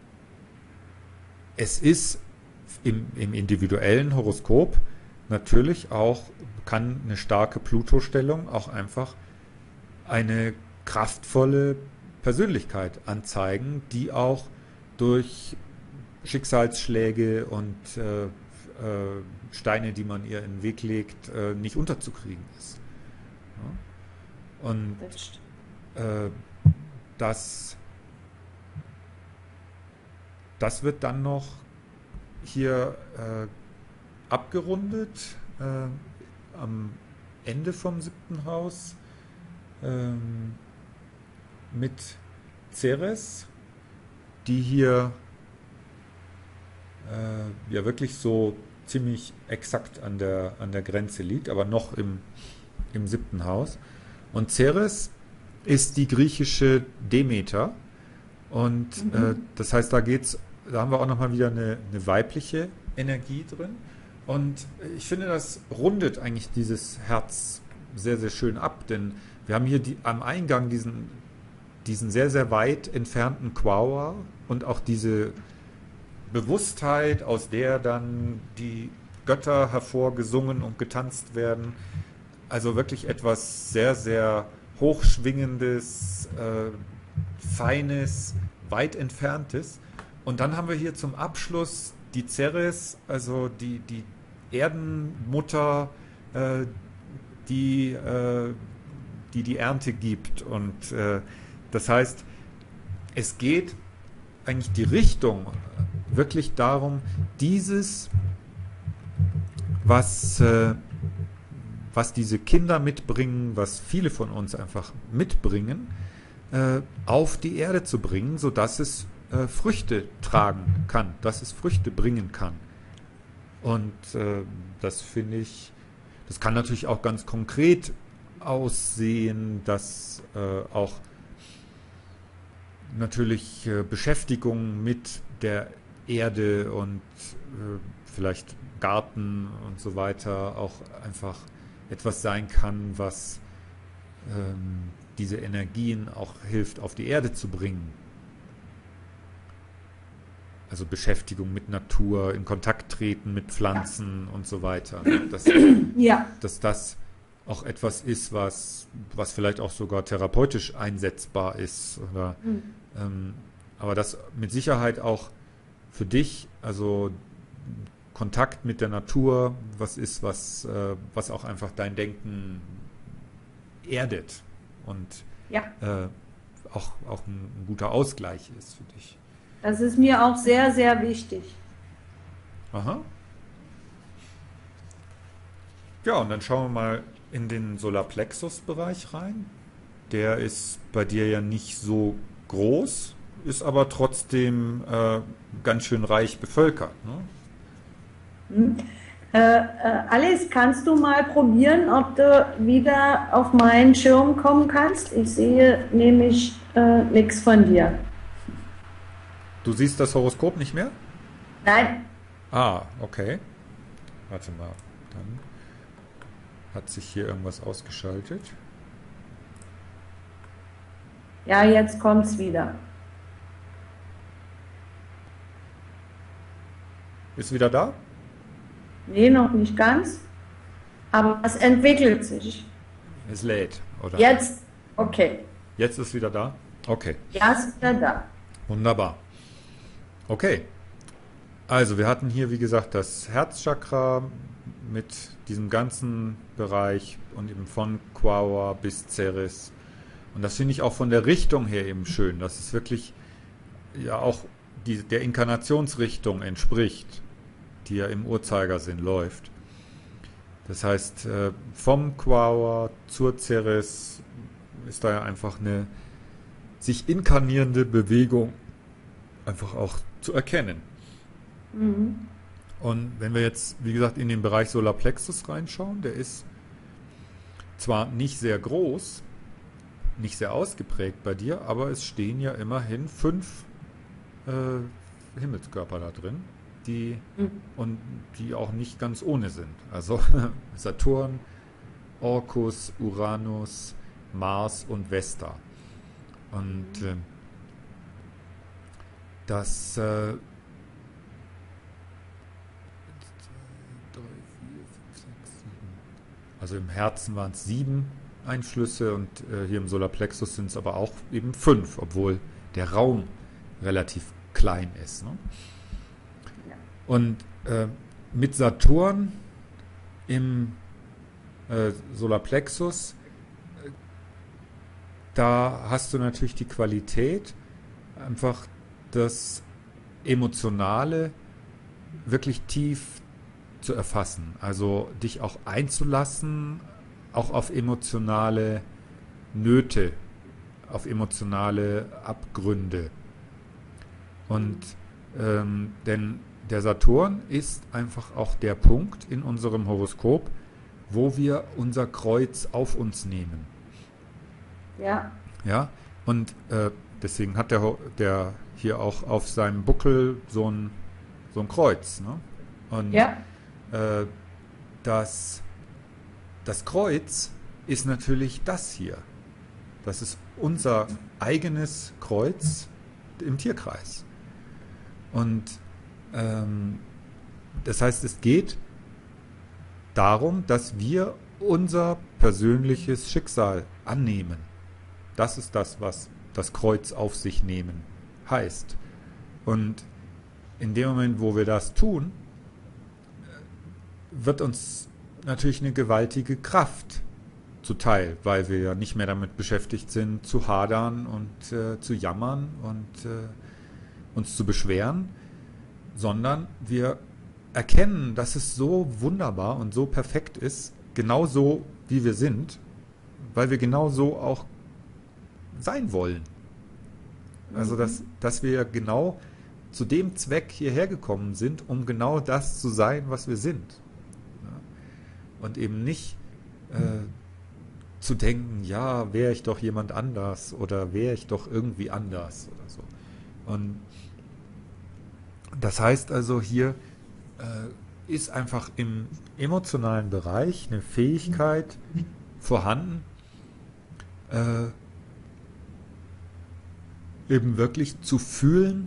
es ist im, im individuellen Horoskop natürlich auch, kann eine starke Pluto-Stellung auch einfach eine kraftvolle Persönlichkeit anzeigen, die auch durch Schicksalsschläge und äh, äh, Steine, die man ihr in den Weg legt, äh, nicht unterzukriegen ist. Ja? Und Das stimmt. äh, das, das wird dann noch hier äh, abgerundet äh, am Ende vom siebten Haus ähm, mit Ceres, die hier äh, ja wirklich so ziemlich exakt an der, an der Grenze liegt, aber noch im, im siebten Haus. Und Ceres ist die griechische Demeter. Und Mhm. äh, das heißt, da geht's, da haben wir auch nochmal wieder eine, eine weibliche Energie drin. Und ich finde, das rundet eigentlich dieses Herz sehr, sehr schön ab, denn wir haben hier die, am Eingang diesen, diesen sehr, sehr weit entfernten Quaoar und auch diese Bewusstheit, aus der dann die Götter hervorgesungen und getanzt werden. Also wirklich etwas sehr, sehr Hochschwingendes, äh, Feines, weit Entferntes. Und dann haben wir hier zum Abschluss die Ceres, also die, die Erdenmutter, äh, die, äh, die die Ernte gibt. Und äh, das heißt, es geht eigentlich die Richtung wirklich darum, dieses, was, äh, was diese Kinder mitbringen, was viele von uns einfach mitbringen, äh, auf die Erde zu bringen, sodass es äh, Früchte tragen kann, dass es Früchte bringen kann. Und äh, das finde ich, das kann natürlich auch ganz konkret aussehen, dass äh, auch natürlich äh, Beschäftigung mit der Erde und äh, vielleicht Garten und so weiter auch einfach etwas sein kann, was ähm, diese Energien auch hilft, auf die Erde zu bringen. Also Beschäftigung mit Natur, in Kontakt treten mit Pflanzen und so weiter. Dass, Ja. dass das auch etwas ist, was, was vielleicht auch sogar therapeutisch einsetzbar ist. Oder, Mhm. ähm, aber das mit Sicherheit auch für dich, also Kontakt mit der Natur, was ist, was, äh, was auch einfach dein Denken erdet und Ja. äh, auch, auch ein, ein guter Ausgleich ist für dich. Das ist mir auch sehr, sehr wichtig. Aha. Ja, und dann schauen wir mal in den Solarplexus-Bereich rein. Der ist bei dir ja nicht so groß, ist aber trotzdem äh, ganz schön reich bevölkert. Ne? Hm. Äh, äh, Alice, kannst du mal probieren, ob du wieder auf meinen Schirm kommen kannst? Ich sehe nämlich äh, nichts von dir. Du siehst das Horoskop nicht mehr? Nein. Ah, okay. Warte mal, dann hat sich hier irgendwas ausgeschaltet. Ja, jetzt kommt's wieder. Ist wieder da? Nee, noch nicht ganz. Aber es entwickelt sich. Es lädt, oder? Jetzt, okay. Jetzt ist wieder da? Okay, Ja, ist wieder da. wunderbar. Okay, also wir hatten hier, wie gesagt, das Herzchakra mit diesem ganzen Bereich und eben von Quaoar bis Ceres. Und das finde ich auch von der Richtung her eben schön, dass es wirklich ja auch die, der Inkarnationsrichtung entspricht, die ja im Uhrzeigersinn läuft. Das heißt, äh, vom Quaoar zur Ceres ist da ja einfach eine sich inkarnierende Bewegung einfach auch zu erkennen. Mhm. Und wenn wir jetzt, wie gesagt, in den Bereich Solarplexus reinschauen, der ist zwar nicht sehr groß, nicht sehr ausgeprägt bei dir, aber es stehen ja immerhin fünf äh, Himmelskörper da drin, die Mhm. und die auch nicht ganz ohne sind. Also Saturn, Orcus, Uranus, Mars und Vesta. Und äh, das äh, also im Herzen waren es sieben Einflüsse und äh, hier im Solarplexus sind es aber auch eben fünf, obwohl der Raum relativ klein ist. Ne? Ja. Und äh, mit Saturn im äh, Solarplexus, äh, da hast du natürlich die Qualität, einfach das Emotionale wirklich tief zu erfassen. Also dich auch einzulassen, auch auf emotionale Nöte, auf emotionale Abgründe. Und ähm, denn der Saturn ist einfach auch der Punkt in unserem Horoskop, wo wir unser Kreuz auf uns nehmen. ja, Ja, und äh, deswegen hat der, Ho- der hier auch auf seinem Buckel so ein, so ein Kreuz. Ne? Und ja. äh, das, das Kreuz ist natürlich das hier. Das ist unser eigenes Kreuz im Tierkreis. Und ähm, das heißt, es geht darum, dass wir unser persönliches Schicksal annehmen. Das ist das, was das Kreuz auf sich nehmen heißt. Und in dem Moment, wo wir das tun, wird uns natürlich eine gewaltige Kraft zuteil, weil wir ja nicht mehr damit beschäftigt sind, zu hadern und äh, zu jammern und äh, uns zu beschweren, sondern wir erkennen, dass es so wunderbar und so perfekt ist, genau so, wie wir sind, weil wir genau so auch sein wollen. Also, dass, dass wir genau zu dem Zweck hierher gekommen sind, um genau das zu sein, was wir sind. Ja. Und eben nicht äh, zu denken, ja, wäre ich doch jemand anders oder wäre ich doch irgendwie anders oder so. Und das heißt also, hier äh, ist einfach im emotionalen Bereich eine Fähigkeit vorhanden, äh, eben wirklich zu fühlen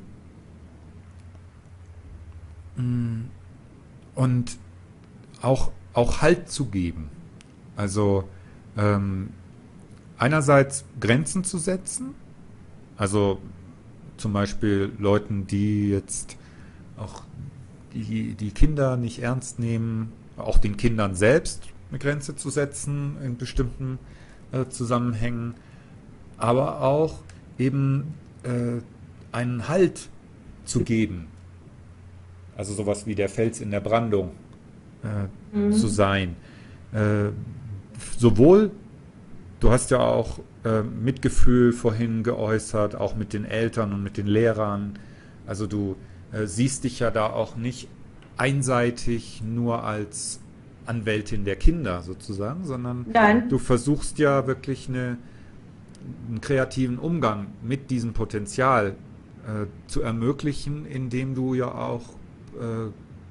mh, und auch, auch Halt zu geben. Also ähm, einerseits Grenzen zu setzen, also zum Beispiel Leuten, die jetzt auch die, die Kinder nicht ernst nehmen, auch den Kindern selbst eine Grenze zu setzen in bestimmten äh, Zusammenhängen, aber auch eben äh, einen Halt zu geben. Also sowas wie der Fels in der Brandung äh, zu Mhm. sein. Äh, sowohl, du hast ja auch äh, Mitgefühl vorhin geäußert, auch mit den Eltern und mit den Lehrern. Also du äh, siehst dich ja da auch nicht einseitig nur als Anwältin der Kinder sozusagen, sondern du Nein, versuchst ja wirklich eine, einen kreativen Umgang mit diesem Potenzial äh, zu ermöglichen, indem du ja auch äh,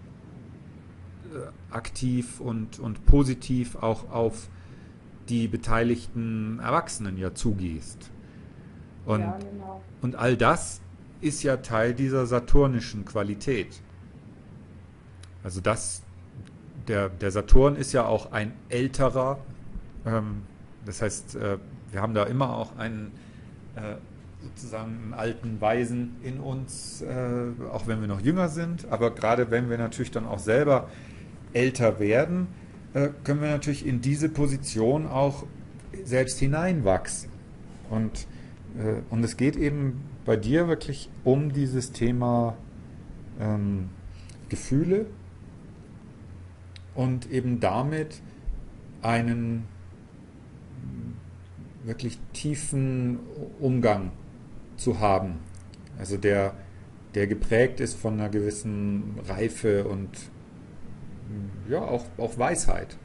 aktiv und, und positiv auch auf die beteiligten Erwachsenen ja zugehst. Und, ja, genau. und all das ist ja Teil dieser saturnischen Qualität. Also das, der, der Saturn ist ja auch ein älterer, ähm, das heißt, äh, wir haben da immer auch einen äh, sozusagen einen alten Weisen in uns, äh, auch wenn wir noch jünger sind, aber gerade wenn wir natürlich dann auch selber älter werden, äh, können wir natürlich in diese Position auch selbst hineinwachsen. Und, äh, und es geht eben bei dir wirklich um dieses Thema ähm, Gefühle und eben damit einen wirklich tiefen Umgang zu haben. Also der, der geprägt ist von einer gewissen Reife und ja, auch, auch Weisheit.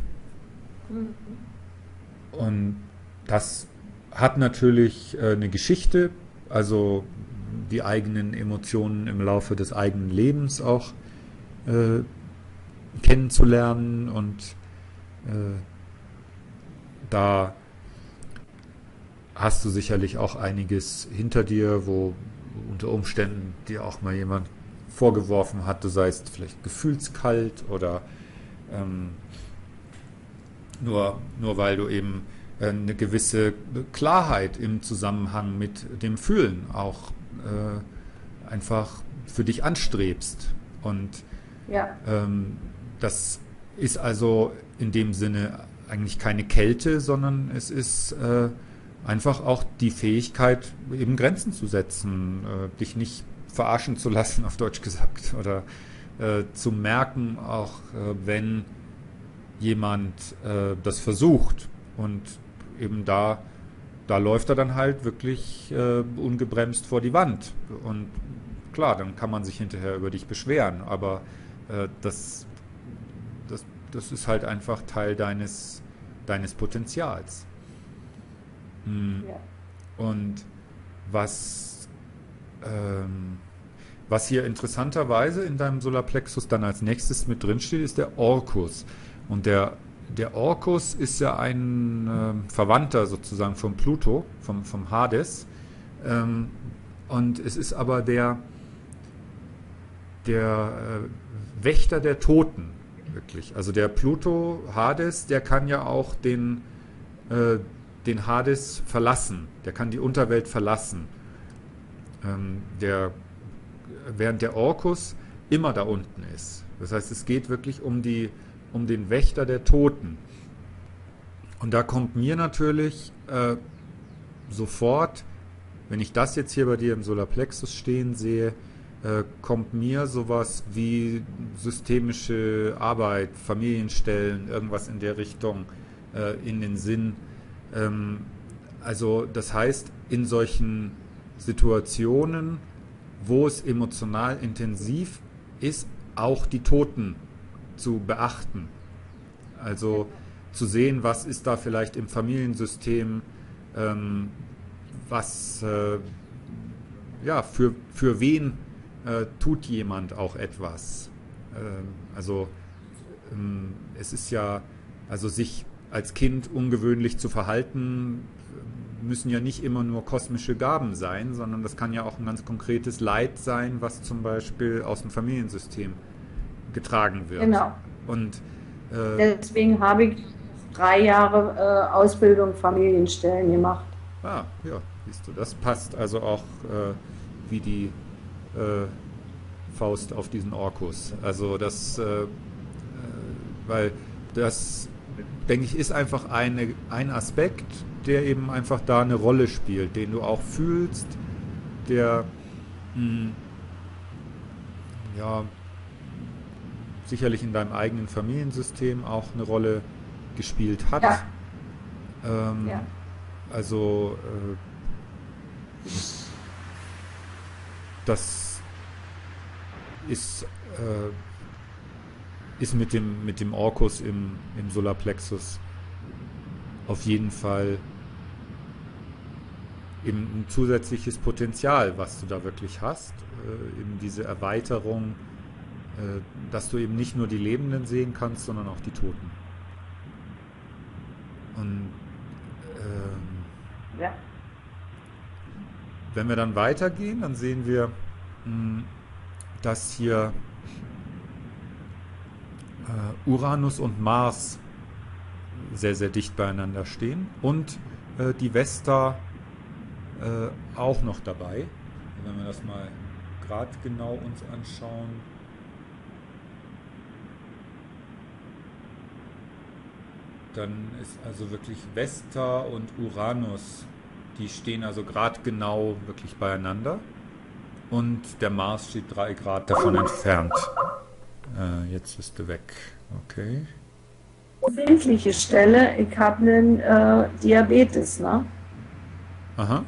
Und das hat natürlich äh, eine Geschichte, also die eigenen Emotionen im Laufe des eigenen Lebens auch äh, kennenzulernen und äh, da hast du sicherlich auch einiges hinter dir, wo unter Umständen dir auch mal jemand vorgeworfen hat, du seist vielleicht gefühlskalt oder ähm, nur, nur weil du eben äh, eine gewisse Klarheit im Zusammenhang mit dem Fühlen auch äh, einfach für dich anstrebst. Und Ja, ähm, das ist also in dem Sinne eigentlich keine Kälte, sondern es ist äh, einfach auch die Fähigkeit, eben Grenzen zu setzen, äh, dich nicht verarschen zu lassen, auf Deutsch gesagt, oder äh, zu merken, auch äh, wenn jemand äh, das versucht und eben da, da läuft er dann halt wirklich äh, ungebremst vor die Wand. Und klar, dann kann man sich hinterher über dich beschweren, aber äh, das, das, das ist halt einfach Teil deines, deines Potenzials. Mm. Ja. Und was, ähm, was hier interessanterweise in deinem Solarplexus dann als nächstes mit drin steht, ist der Orkus. Und der, der Orkus ist ja ein ähm, Verwandter sozusagen vom Pluto, vom, vom Hades. Ähm, und es ist aber der, der äh, Wächter der Toten, wirklich. Also der Pluto, Hades, der kann ja auch den, äh, den Hades verlassen. Der kann die Unterwelt verlassen. Ähm, der, während der Orkus immer da unten ist. Das heißt, es geht wirklich um, die, um den Wächter der Toten. Und da kommt mir natürlich äh, sofort, wenn ich das jetzt hier bei dir im Solarplexus stehen sehe, äh, kommt mir sowas wie systemische Arbeit, Familienstellen, irgendwas in der Richtung äh, in den Sinn. Ähm, also das heißt, in solchen Situationen, wo es emotional intensiv ist, auch die Toten zu beachten. Also zu sehen, was ist da vielleicht im Familiensystem, ähm, was, äh, ja, für, für wen äh, tut jemand auch etwas. Ähm, also ähm, es ist ja, also sich als Kind ungewöhnlich zu verhalten, müssen ja nicht immer nur kosmische Gaben sein, sondern das kann ja auch ein ganz konkretes Leid sein, was zum Beispiel aus dem Familiensystem getragen wird. Genau. Und äh, deswegen habe ich drei Jahre äh, Ausbildung Familienstellen gemacht. Ah, ja, siehst du, das passt also auch äh, wie die äh, Faust auf diesen Orkus. Also das, äh, äh, weil das, denke ich, ist einfach eine, ein Aspekt, der eben einfach da eine Rolle spielt, den du auch fühlst, der mh, ja sicherlich in deinem eigenen Familiensystem auch eine Rolle gespielt hat. Ja. Ähm, Ja. Also äh, das ist, äh, ist mit dem, mit dem Orkus im, im Solarplexus auf jeden Fall eben ein zusätzliches Potenzial, was du da wirklich hast, äh, eben diese Erweiterung, äh, dass du eben nicht nur die Lebenden sehen kannst, sondern auch die Toten. Und ähm, Ja. wenn wir dann weitergehen, dann sehen wir, mh, dass hier äh, Uranus und Mars sehr, sehr dicht beieinander stehen und äh, die Vesta äh, auch noch dabei. Wenn wir das mal gerade genau uns anschauen. Dann ist also wirklich Vesta und Uranus, die stehen also gerade genau wirklich beieinander. Und der Mars steht drei Grad davon entfernt. Äh, jetzt ist er weg. Okay. Empfindliche Stelle, ich habe einen äh, Diabetes, ne? Aha.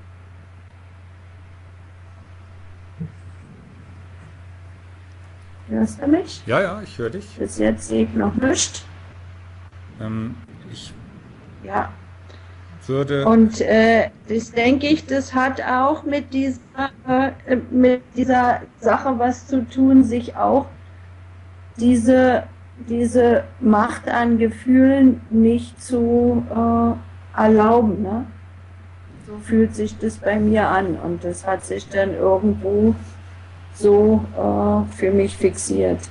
Hörst du mich? Ja, ja, ich höre dich. Bis jetzt sehe ich noch nichts. Ähm, ich Ja. würde... Und äh, das denke ich, das hat auch mit dieser, äh, mit dieser Sache was zu tun, sich auch diese, diese Macht an Gefühlen nicht zu äh, erlauben. Ne? So fühlt sich das bei mir an und das hat sich dann irgendwo so äh, für mich fixiert.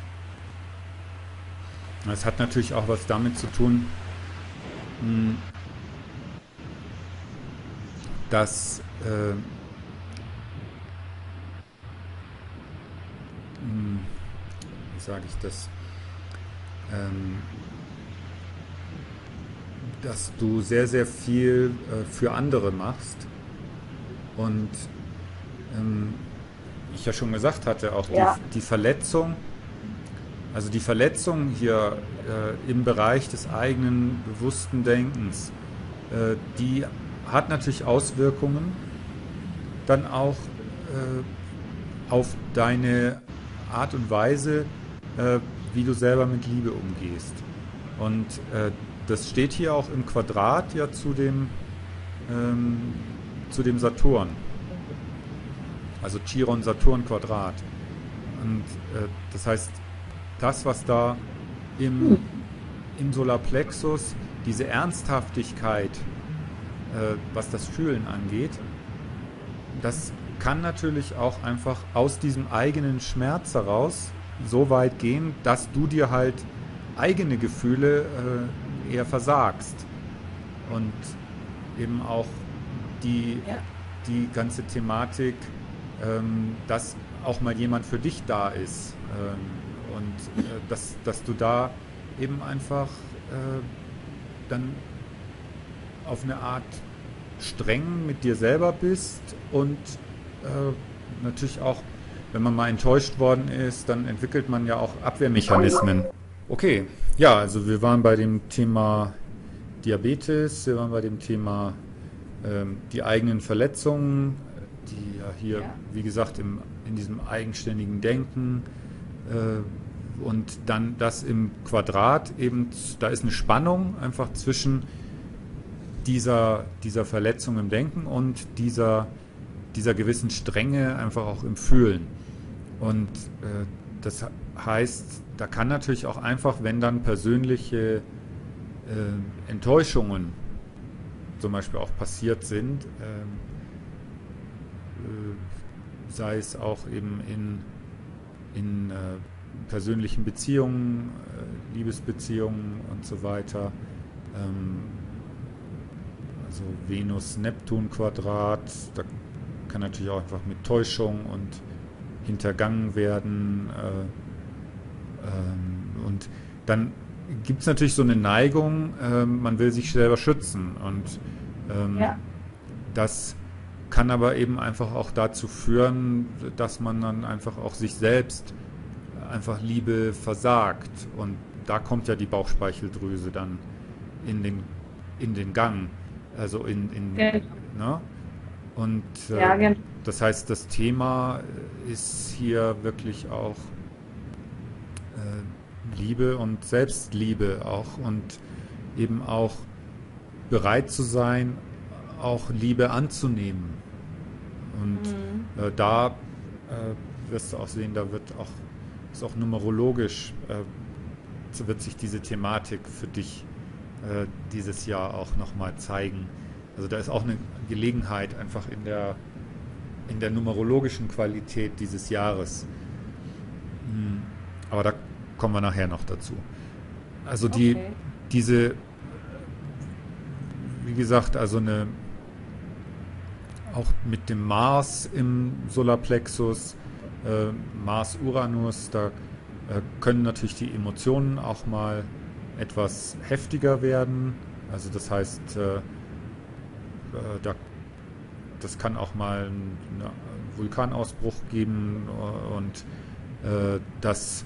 Es hat natürlich auch was damit zu tun, dass äh, wie sage ich das, ähm, dass du sehr, sehr viel äh, für andere machst und ähm, ich ja schon gesagt hatte, auch Ja. die, die Verletzung, also die Verletzung hier äh, im Bereich des eigenen bewussten Denkens, äh, die hat natürlich Auswirkungen dann auch äh, auf deine Art und Weise, äh, wie du selber mit Liebe umgehst. Und äh, das steht hier auch im Quadrat ja zu dem ähm, zu dem Saturn. Also Chiron-Saturn-Quadrat. Und äh, das heißt, das, was da im, im Solarplexus, diese Ernsthaftigkeit, äh, was das Fühlen angeht, das kann natürlich auch einfach aus diesem eigenen Schmerz heraus so weit gehen, dass du dir halt eigene Gefühle äh, eher versagst. Und eben auch die, Ja. die ganze Thematik, ähm, dass auch mal jemand für dich da ist. Ähm, und äh, dass, dass du da eben einfach äh, dann auf eine Art streng mit dir selber bist und äh, natürlich auch, wenn man mal enttäuscht worden ist, dann entwickelt man ja auch Abwehrmechanismen. Okay, ja, also wir waren bei dem Thema Diabetes, wir waren bei dem Thema ähm, die eigenen Verletzungen, die ja hier, Ja. wie gesagt, im, in diesem eigenständigen Denken äh, und dann das im Quadrat eben, da ist eine Spannung einfach zwischen dieser, dieser Verletzung im Denken und dieser, dieser gewissen Strenge einfach auch im Fühlen. Und äh, das heißt, da kann natürlich auch einfach, wenn dann persönliche äh, Enttäuschungen zum Beispiel auch passiert sind, ähm, äh, sei es auch eben in, in äh, persönlichen Beziehungen, äh, Liebesbeziehungen und so weiter, ähm, also Venus-Neptun-Quadrat, da kann natürlich auch einfach mit Täuschung und hintergangen werden. Äh, ähm, und dann gibt es natürlich so eine Neigung, äh, man will sich selber schützen. Und ähm, Ja. das kann aber eben einfach auch dazu führen, dass man dann einfach auch sich selbst einfach Liebe versagt. Und da kommt ja die Bauchspeicheldrüse dann in den, in den Gang. Also in, in Genau. ne? Und äh, Ja, genau. das heißt, das Thema ist hier wirklich auch äh, Liebe und Selbstliebe auch und eben auch bereit zu sein, auch Liebe anzunehmen. Und Mhm. äh, da äh, wirst du auch sehen, da wird auch, ist auch numerologisch, äh, wird sich diese Thematik für dich äh, dieses Jahr auch nochmal zeigen. Also da ist auch eine Gelegenheit einfach in der, in der numerologischen Qualität dieses Jahres. Hm, aber da kommen wir nachher noch dazu. Also die, Okay. diese, wie gesagt, also eine, auch mit dem Mars im Solarplexus, äh, Mars-Uranus, da äh, können natürlich die Emotionen auch mal etwas heftiger werden. Also das heißt, äh, äh, da, das kann auch mal einen Vulkanausbruch geben äh, und äh, das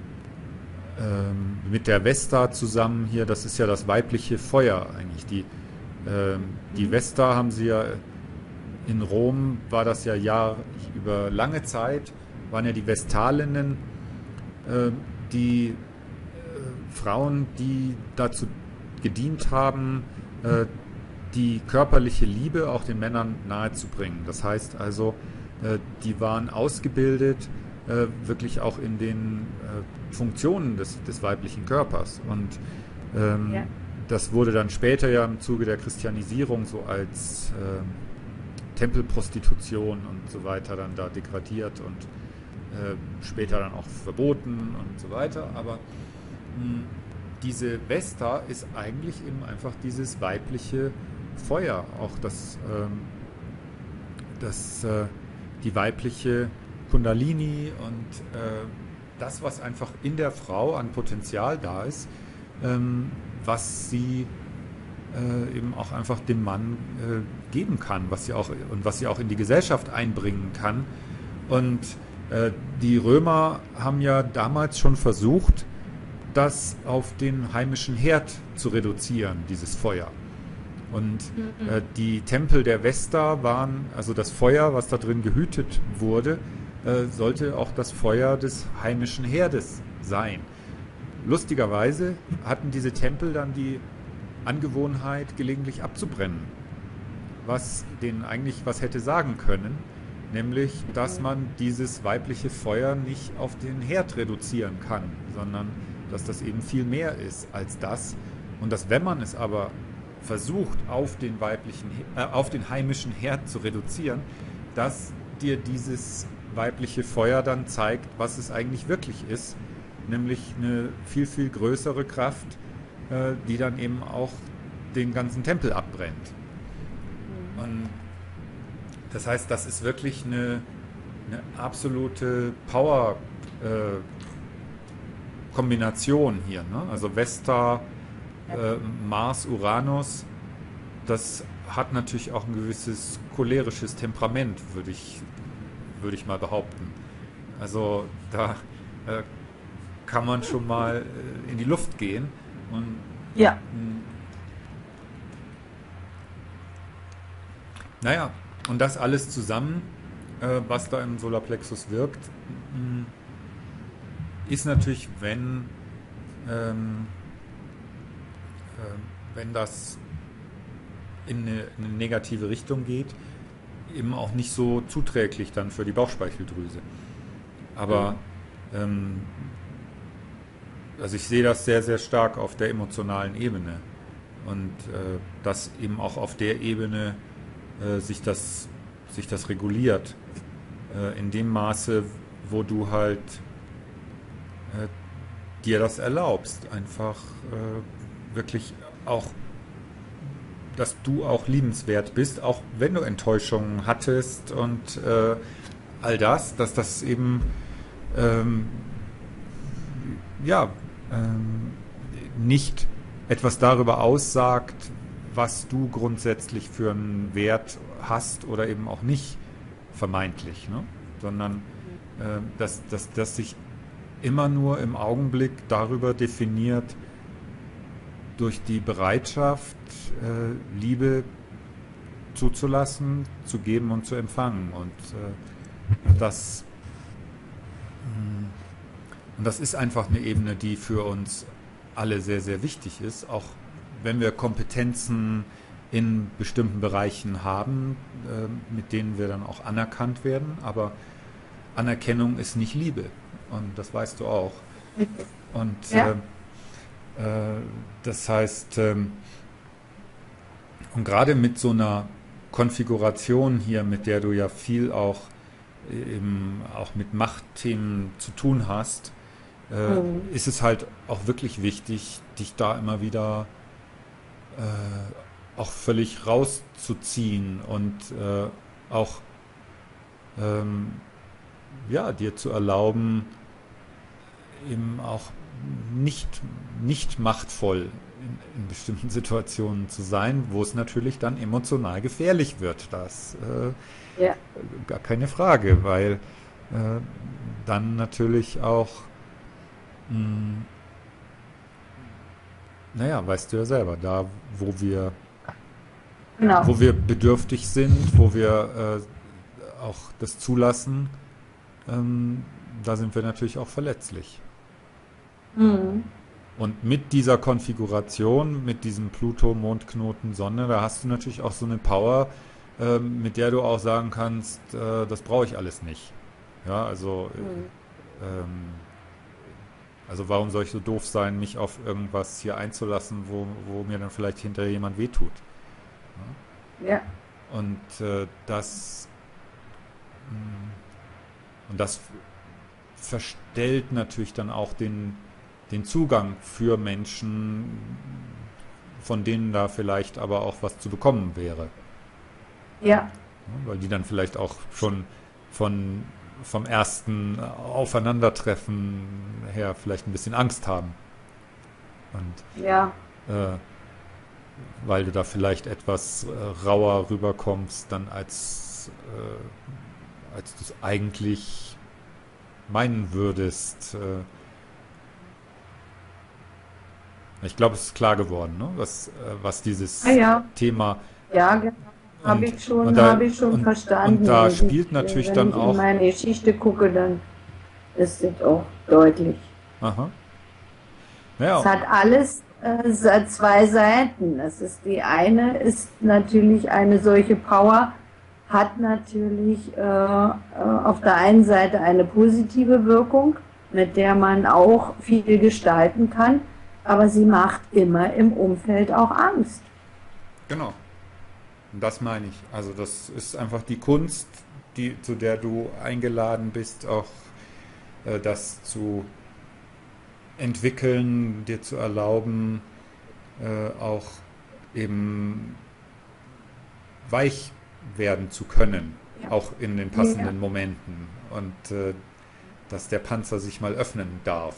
ähm, mit der Vesta zusammen hier, das ist ja das weibliche Feuer eigentlich. Die, ähm, die Mhm. Vesta haben sie ja in Rom, war das ja Jahr, über lange Zeit, waren ja die Vestalinnen äh, die äh, Frauen, die dazu gedient haben, äh, die körperliche Liebe auch den Männern nahezubringen. Das heißt also, äh, die waren ausgebildet, äh, wirklich auch in den äh, Funktionen des, des weiblichen Körpers. Und ähm, Ja. das wurde dann später ja im Zuge der Christianisierung so als äh, Tempelprostitution und so weiter dann da degradiert und äh, später dann auch verboten und so weiter. Aber mh, diese Vesta ist eigentlich eben einfach dieses weibliche Feuer, auch das, ähm, das äh, die weibliche Kundalini und äh, das, was einfach in der Frau an Potenzial da ist, ähm, was sie äh, eben auch einfach dem Mann äh, geben kann, was sie auch und was sie auch in die Gesellschaft einbringen kann. Und äh, die Römer haben ja damals schon versucht, das auf den heimischen Herd zu reduzieren, dieses Feuer. Und Mhm. äh, die Tempel der Vesta waren, also das Feuer, was da drin gehütet wurde, äh, sollte auch das Feuer des heimischen Herdes sein. Lustigerweise hatten diese Tempel dann die Angewohnheit, gelegentlich abzubrennen. was denen eigentlich was hätte sagen können, nämlich, dass man dieses weibliche Feuer nicht auf den Herd reduzieren kann, sondern dass das eben viel mehr ist als das. Und dass, wenn man es aber versucht, auf den weiblichen, äh, auf den heimischen Herd zu reduzieren, dass dir dieses weibliche Feuer dann zeigt, was es eigentlich wirklich ist, nämlich eine viel, viel größere Kraft, äh, die dann eben auch den ganzen Tempel abbrennt. Und das heißt, das ist wirklich eine, eine absolute Power-Kombination äh, hier. Ne? Also Vesta, äh, Mars, Uranus, das hat natürlich auch ein gewisses cholerisches Temperament, würde ich, würde ich mal behaupten. Also da äh, kann man schon mal äh, in die Luft gehen. Und Ja, mh, naja, und das alles zusammen, äh, was da im Solarplexus wirkt, mh, ist natürlich, wenn, ähm, äh, wenn das in eine, in eine negative Richtung geht, eben auch nicht so zuträglich dann für die Bauchspeicheldrüse. Aber ähm, also ich sehe das sehr, sehr stark auf der emotionalen Ebene und äh, dass eben auch auf der Ebene äh, sich das, sich das reguliert. Äh, in dem Maße, wo du halt äh, dir das erlaubst, einfach äh, wirklich auch, dass du auch liebenswert bist, auch wenn du Enttäuschungen hattest und äh, all das, dass das eben ähm, ja ähm, nicht etwas darüber aussagt, was du grundsätzlich für einen Wert hast oder eben auch nicht, vermeintlich, ne? Sondern äh, dass, dass, dass sich immer nur im Augenblick darüber definiert, durch die Bereitschaft, äh, Liebe zuzulassen, zu geben und zu empfangen. Und äh, das, mh, und das ist einfach eine Ebene, die für uns alle sehr, sehr wichtig ist, auch wenn wir Kompetenzen in bestimmten Bereichen haben, äh, mit denen wir dann auch anerkannt werden. Aber Anerkennung ist nicht Liebe. Und das weißt du auch. Und ja, äh, äh, das heißt, ähm, und gerade mit so einer Konfiguration hier, mit der du ja viel auch eben auch mit Machtthemen zu tun hast, äh, mhm. ist es halt auch wirklich wichtig, dich da immer wieder äh, auch völlig rauszuziehen und äh, auch ähm, ja, dir zu erlauben, eben auch nicht, nicht machtvoll in, in bestimmten Situationen zu sein, wo es natürlich dann emotional gefährlich wird. Das äh, Ja, gar keine Frage, weil äh, dann natürlich auch, mh, naja, weißt du ja selber, da wo wir, genau. wo wir bedürftig sind, wo wir äh, auch das zulassen, ähm, da sind wir natürlich auch verletzlich. Mhm. Und mit dieser Konfiguration, mit diesem Pluto-Mondknoten Sonne, da hast du natürlich auch so eine Power, ähm, mit der du auch sagen kannst, äh, das brauche ich alles nicht. Ja, also, Mhm. äh, ähm, also warum soll ich so doof sein, mich auf irgendwas hier einzulassen, wo, wo mir dann vielleicht hinterher jemand wehtut? Ja, Ja? Und äh, das, mh, und das verstellt natürlich dann auch den, den Zugang für Menschen, von denen da vielleicht aber auch was zu bekommen wäre. ja, Ja, weil die dann vielleicht auch schon von, vom ersten Aufeinandertreffen her vielleicht ein bisschen Angst haben. Und ja, äh, weil du da vielleicht etwas äh, rauer rüberkommst, dann als, äh, als du es eigentlich meinen würdest. Äh, ich glaube, es ist klar geworden, ne? was, äh, was ah, dieses ja, Thema ja, genau. Habe und, ich und, schon, da, habe ich schon und, und verstanden. da Und ich, spielt natürlich wenn dann ich in auch, meine Geschichte gucke, dann ist es auch deutlich. aha, Es naja, hat alles äh, zwei Seiten. Das ist die eine ist natürlich eine solche Power, hat natürlich äh, äh, auf der einen Seite eine positive Wirkung, mit der man auch viel gestalten kann, aber sie macht immer im Umfeld auch Angst. Genau. Und das meine ich. Also das ist einfach die Kunst, die, zu der du eingeladen bist, auch äh, das zu entwickeln, dir zu erlauben, äh, auch eben weich werden zu können, Ja. auch in den Ja. passenden Momenten. Und äh, dass der Panzer sich mal öffnen darf.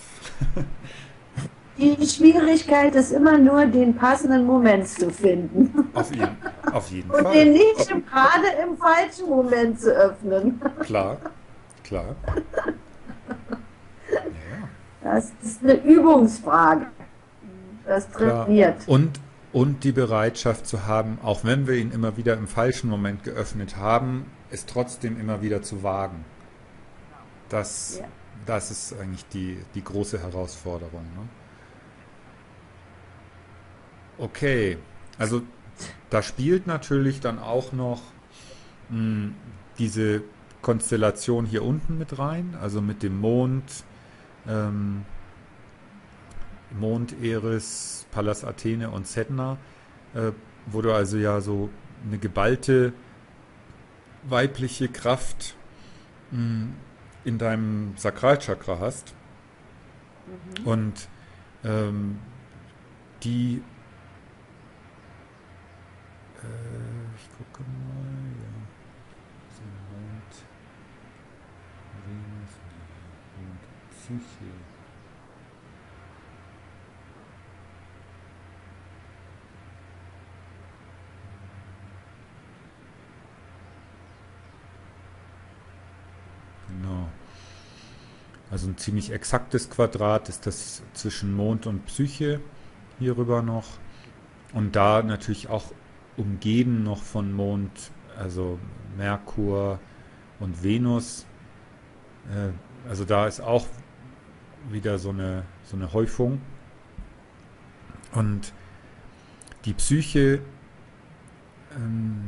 Die Schwierigkeit ist immer nur, den passenden Moment zu finden Auf jeden, auf jeden und Fall. den nicht im, gerade im falschen Moment zu öffnen. Klar, klar. Ja, ja. Das ist eine Übungsfrage. Das Klar. trainiert. Und, und die Bereitschaft zu haben, auch wenn wir ihn immer wieder im falschen Moment geöffnet haben, es trotzdem immer wieder zu wagen. Das, Ja. das ist eigentlich die, die große Herausforderung. Ne? Okay, also da spielt natürlich dann auch noch mh, diese Konstellation hier unten mit rein, also mit dem Mond, ähm, Mond, Eris, Pallas Athene und Sedna, äh, wo du also ja so eine geballte weibliche Kraft mh, in deinem Sakralchakra hast Mhm. und ähm, die, äh, ich gucke mal, ja, so Mond, Venus, nee, Mond, Psyche. Genau. Also ein ziemlich exaktes Quadrat ist das zwischen Mond und Psyche hierüber noch. Und da natürlich auch umgeben noch von Mond, also Merkur und Venus. Äh, also da ist auch wieder so eine, so eine Häufung. Und die Psyche, ähm,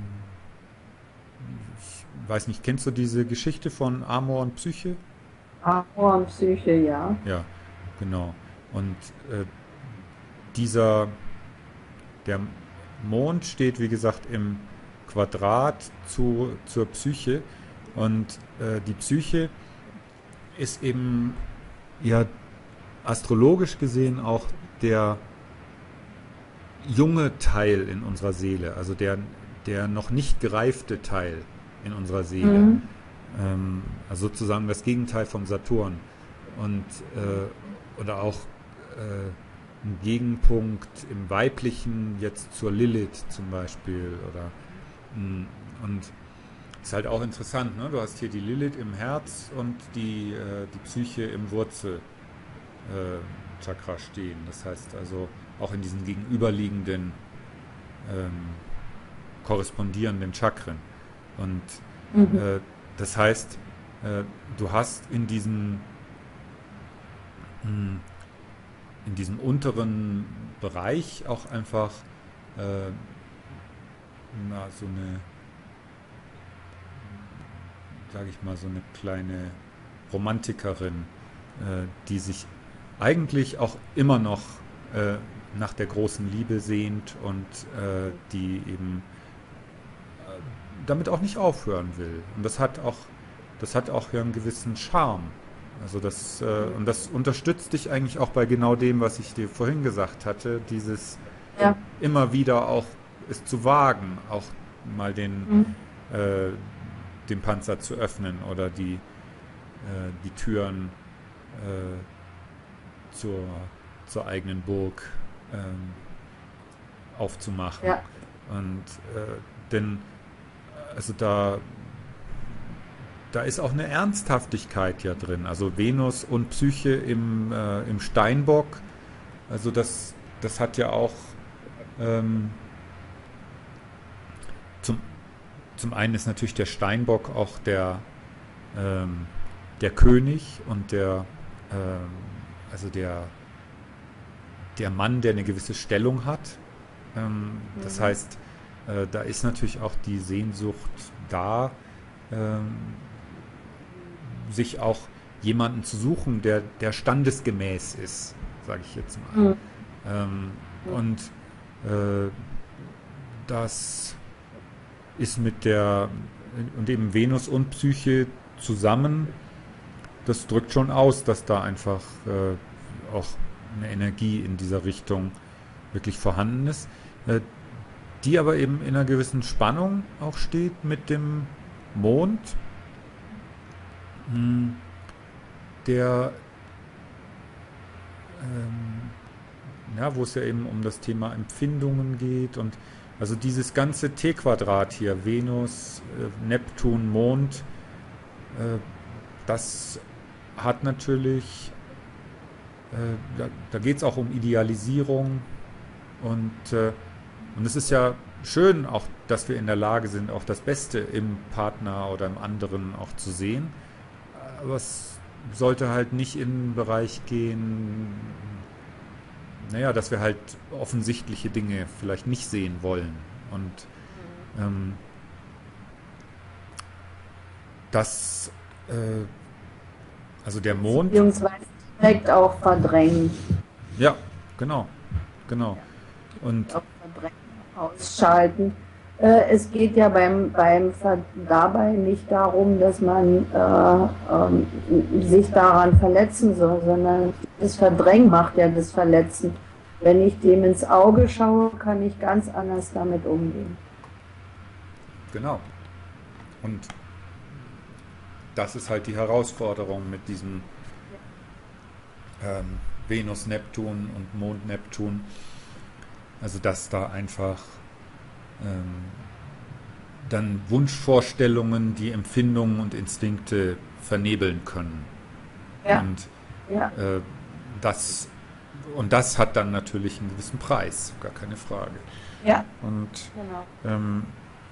ich weiß nicht, kennst du diese Geschichte von Amor und Psyche? Amor und Psyche, ja. Ja, genau. Und äh, dieser, der Mond steht, wie gesagt, im Quadrat zu, zur Psyche. Und äh, die Psyche ist eben ja astrologisch gesehen auch der junge Teil in unserer Seele, also der, der noch nicht gereifte Teil in unserer Seele. Mhm. Ähm, also sozusagen das Gegenteil vom Saturn. Und, äh, oder auch äh, ein Gegenpunkt im Weiblichen jetzt zur Lilith zum Beispiel. Oder, mh, und ist halt auch interessant, ne? Du hast hier die Lilith im Herz und die, äh, die Psyche im Wurzelchakra äh, Chakra stehen. Das heißt also auch in diesen gegenüberliegenden, ähm, korrespondierenden Chakren. Und Mhm. äh, das heißt, äh, du hast in diesen, mh, in diesem unteren Bereich auch einfach äh, na, so eine, sage ich mal, so eine kleine Romantikerin, äh, die sich eigentlich auch immer noch äh, nach der großen Liebe sehnt und äh, die eben äh, damit auch nicht aufhören will. Und das hat auch, das hat auch ja einen gewissen Charme. Also das, äh, und das unterstützt dich eigentlich auch bei genau dem, was ich dir vorhin gesagt hatte, dieses Ja. immer wieder auch es zu wagen, auch mal den, Mhm. äh, den Panzer zu öffnen oder die, äh, die Türen äh, zur, zur eigenen Burg ähm, aufzumachen. Ja. Und äh, denn also da, da ist auch eine Ernsthaftigkeit ja drin. Also Venus und Psyche im, äh, im Steinbock, also das, das hat ja auch ähm, zum, zum einen ist natürlich der Steinbock auch der, ähm, der König und der, ähm, also der der Mann, der eine gewisse Stellung hat. Ähm, das Mhm. heißt, äh, da ist natürlich auch die Sehnsucht da, ähm, sich auch jemanden zu suchen, der, der standesgemäß ist, sage ich jetzt mal. Mhm. Ähm, und äh, das ist mit der, und eben Venus und Psyche zusammen, das drückt schon aus, dass da einfach äh, auch eine Energie in dieser Richtung wirklich vorhanden ist, äh, die aber eben in einer gewissen Spannung auch steht mit dem Mond, mh, der, ähm, ja, wo es ja eben um das Thema Empfindungen geht und also dieses ganze T-Quadrat hier, Venus, äh, Neptun, Mond, äh, das hat natürlich, äh, da, da geht es auch um Idealisierung und, äh, und es ist ja schön auch, dass wir in der Lage sind, auch das Beste im Partner oder im anderen auch zu sehen. Aber es sollte halt nicht in den Bereich gehen, naja, dass wir halt offensichtliche Dinge vielleicht nicht sehen wollen. Und ähm, das, äh, also der Mond, Beziehungsweise direkt auch verdrängen. ja, genau, genau. Ja, Und auch verdrängen, ausschalten. Äh, es geht ja beim, beim Ver dabei nicht darum, dass man äh, ähm, sich daran verletzen soll, sondern das Verdrängen macht ja das Verletzen. Wenn ich dem ins Auge schaue, kann ich ganz anders damit umgehen. genau. Und das ist halt die Herausforderung mit diesem ähm, Venus, Neptun und Mond, Neptun. Also dass da einfach ähm, dann Wunschvorstellungen, die Empfindungen und Instinkte vernebeln können. Ja, Und ja, äh, das und das hat dann natürlich einen gewissen Preis, gar keine Frage. ja, Und genau. ähm,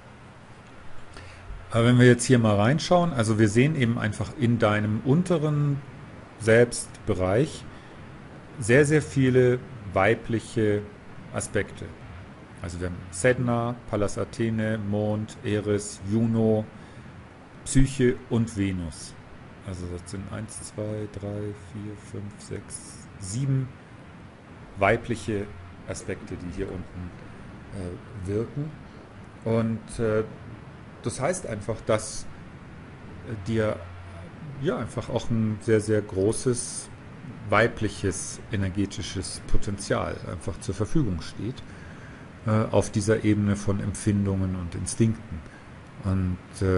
aber wenn wir jetzt hier mal reinschauen, also wir sehen eben einfach in deinem unteren Selbstbereich sehr, sehr viele weibliche Aspekte. Also wir haben Sedna, Pallas Athene, Mond, Eris, Juno, Psyche und Venus. Also das sind eins, zwei, drei, vier, fünf, sechs, sieben weibliche Aspekte, die hier unten äh, wirken. Und äh, das heißt einfach, dass äh, dir ja einfach auch ein sehr, sehr großes weibliches energetisches Potenzial einfach zur Verfügung steht äh, auf dieser Ebene von Empfindungen und Instinkten. Und äh,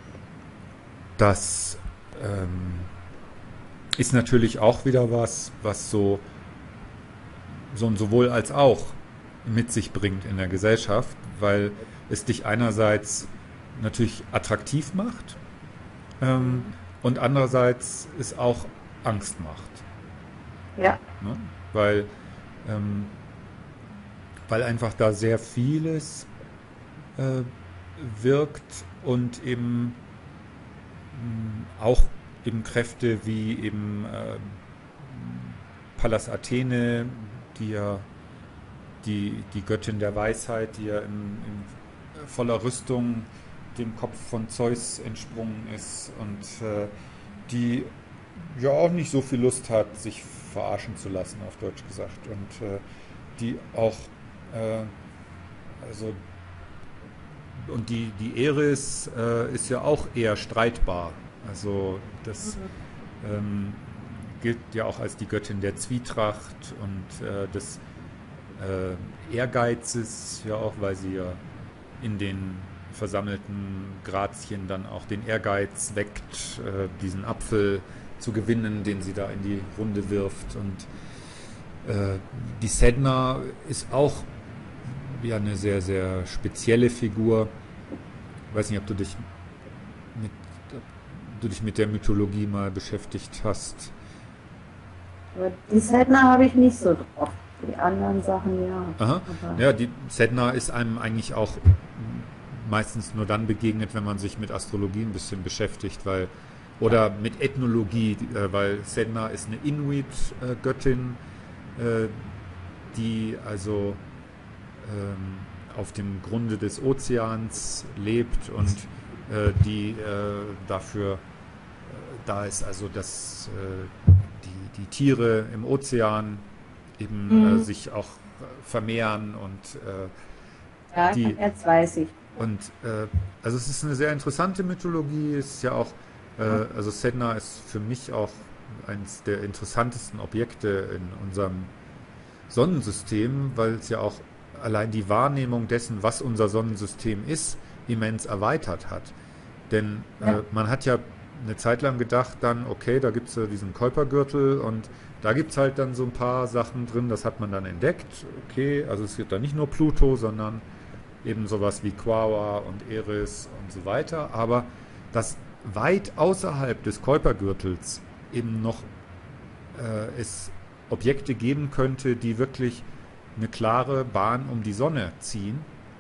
das ähm, ist natürlich auch wieder was, was so, so ein sowohl als auch mit sich bringt in der Gesellschaft, weil es dich einerseits natürlich attraktiv macht ähm, und andererseits es auch Angst macht. Ja, Ne? Weil, ähm, weil einfach da sehr vieles äh, wirkt und eben mh, auch eben Kräfte wie eben äh, Pallas Athene, die ja die, die Göttin der Weisheit, die ja in, in voller Rüstung dem Kopf von Zeus entsprungen ist und äh, die ja auch nicht so viel Lust hat, sich verarschen zu lassen, auf Deutsch gesagt. Und äh, die auch, äh, also, und die, die Eris äh, ist ja auch eher streitbar. Also, das ähm, gilt ja auch als die Göttin der Zwietracht und äh, des äh, Ehrgeizes, ja auch, weil sie ja in den versammelten Grazien dann auch den Ehrgeiz weckt, äh, diesen Apfel zu gewinnen, den sie da in die Runde wirft. Und äh, die Sedna ist auch ja eine sehr, sehr spezielle Figur. Ich weiß nicht, ob du dich mit, ob du dich mit der Mythologie mal beschäftigt hast. aber die Sedna habe ich nicht so drauf. Die anderen Sachen ja. Aha. Aber Ja, die Sedna ist einem eigentlich auch meistens nur dann begegnet, wenn man sich mit Astrologie ein bisschen beschäftigt, weil oder mit Ethnologie, äh, weil Sedna ist eine Inuit-Göttin, äh, die also ähm, auf dem Grunde des Ozeans lebt und äh, die äh, dafür äh, da ist, also dass äh, die, die Tiere im Ozean eben äh, Mhm. sich auch äh, vermehren und äh, Ja, die jetzt weiß ich. und äh, also es ist eine sehr interessante Mythologie, es ist ja auch äh, also Sedna ist für mich auch eines der interessantesten Objekte in unserem Sonnensystem, weil es ja auch allein die Wahrnehmung dessen, was unser Sonnensystem ist, immens erweitert hat. Denn äh, Ja. man hat ja eine Zeit lang gedacht dann, okay, da gibt es ja diesen Kuipergürtel und da gibt es halt dann so ein paar Sachen drin, das hat man dann entdeckt. Okay, also es gibt da nicht nur Pluto, sondern eben sowas wie Quaoar und Eris und so weiter. Aber dass weit außerhalb des Kuipergürtels eben noch äh, es Objekte geben könnte, die wirklich eine klare Bahn um die Sonne ziehen,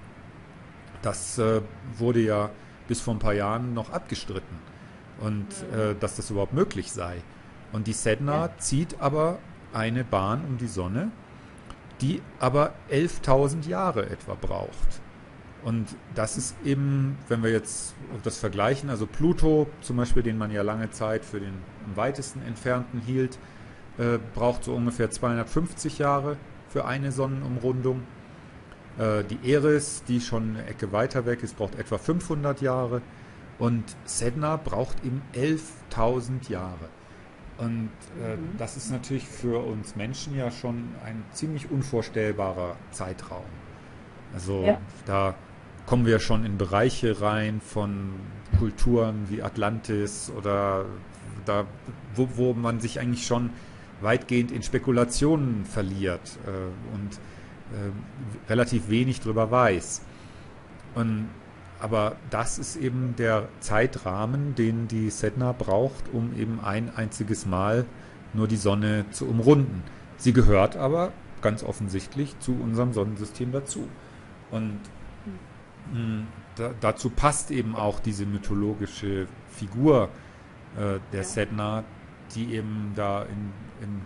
das äh, wurde ja bis vor ein paar Jahren noch abgestritten. Und äh, dass das überhaupt möglich sei. Und die Ja. Sedna zieht aber eine Bahn um die Sonne, die aber elftausend Jahre etwa braucht. Und das ist eben, wenn wir jetzt das vergleichen, also Pluto zum Beispiel, den man ja lange Zeit für den am weitesten entfernten hielt, äh, braucht so ungefähr zweihundertfünfzig Jahre für eine Sonnenumrundung. Äh, die Eris, die schon eine Ecke weiter weg ist, braucht etwa fünfhundert Jahre. Und Sedna braucht eben elftausend Jahre. Und äh, Mhm. das ist natürlich für uns Menschen ja schon ein ziemlich unvorstellbarer Zeitraum. Also Ja. da kommen wir schon in Bereiche rein von Kulturen wie Atlantis oder da, wo, wo man sich eigentlich schon weitgehend in Spekulationen verliert äh, und äh, relativ wenig drüber weiß. Und, aber das ist eben der Zeitrahmen, den die Sedna braucht, um eben ein einziges Mal nur die Sonne zu umrunden. Sie gehört aber ganz offensichtlich zu unserem Sonnensystem dazu. Und mh, da, dazu passt eben auch diese mythologische Figur äh, der Ja. Sedna, die eben da in, im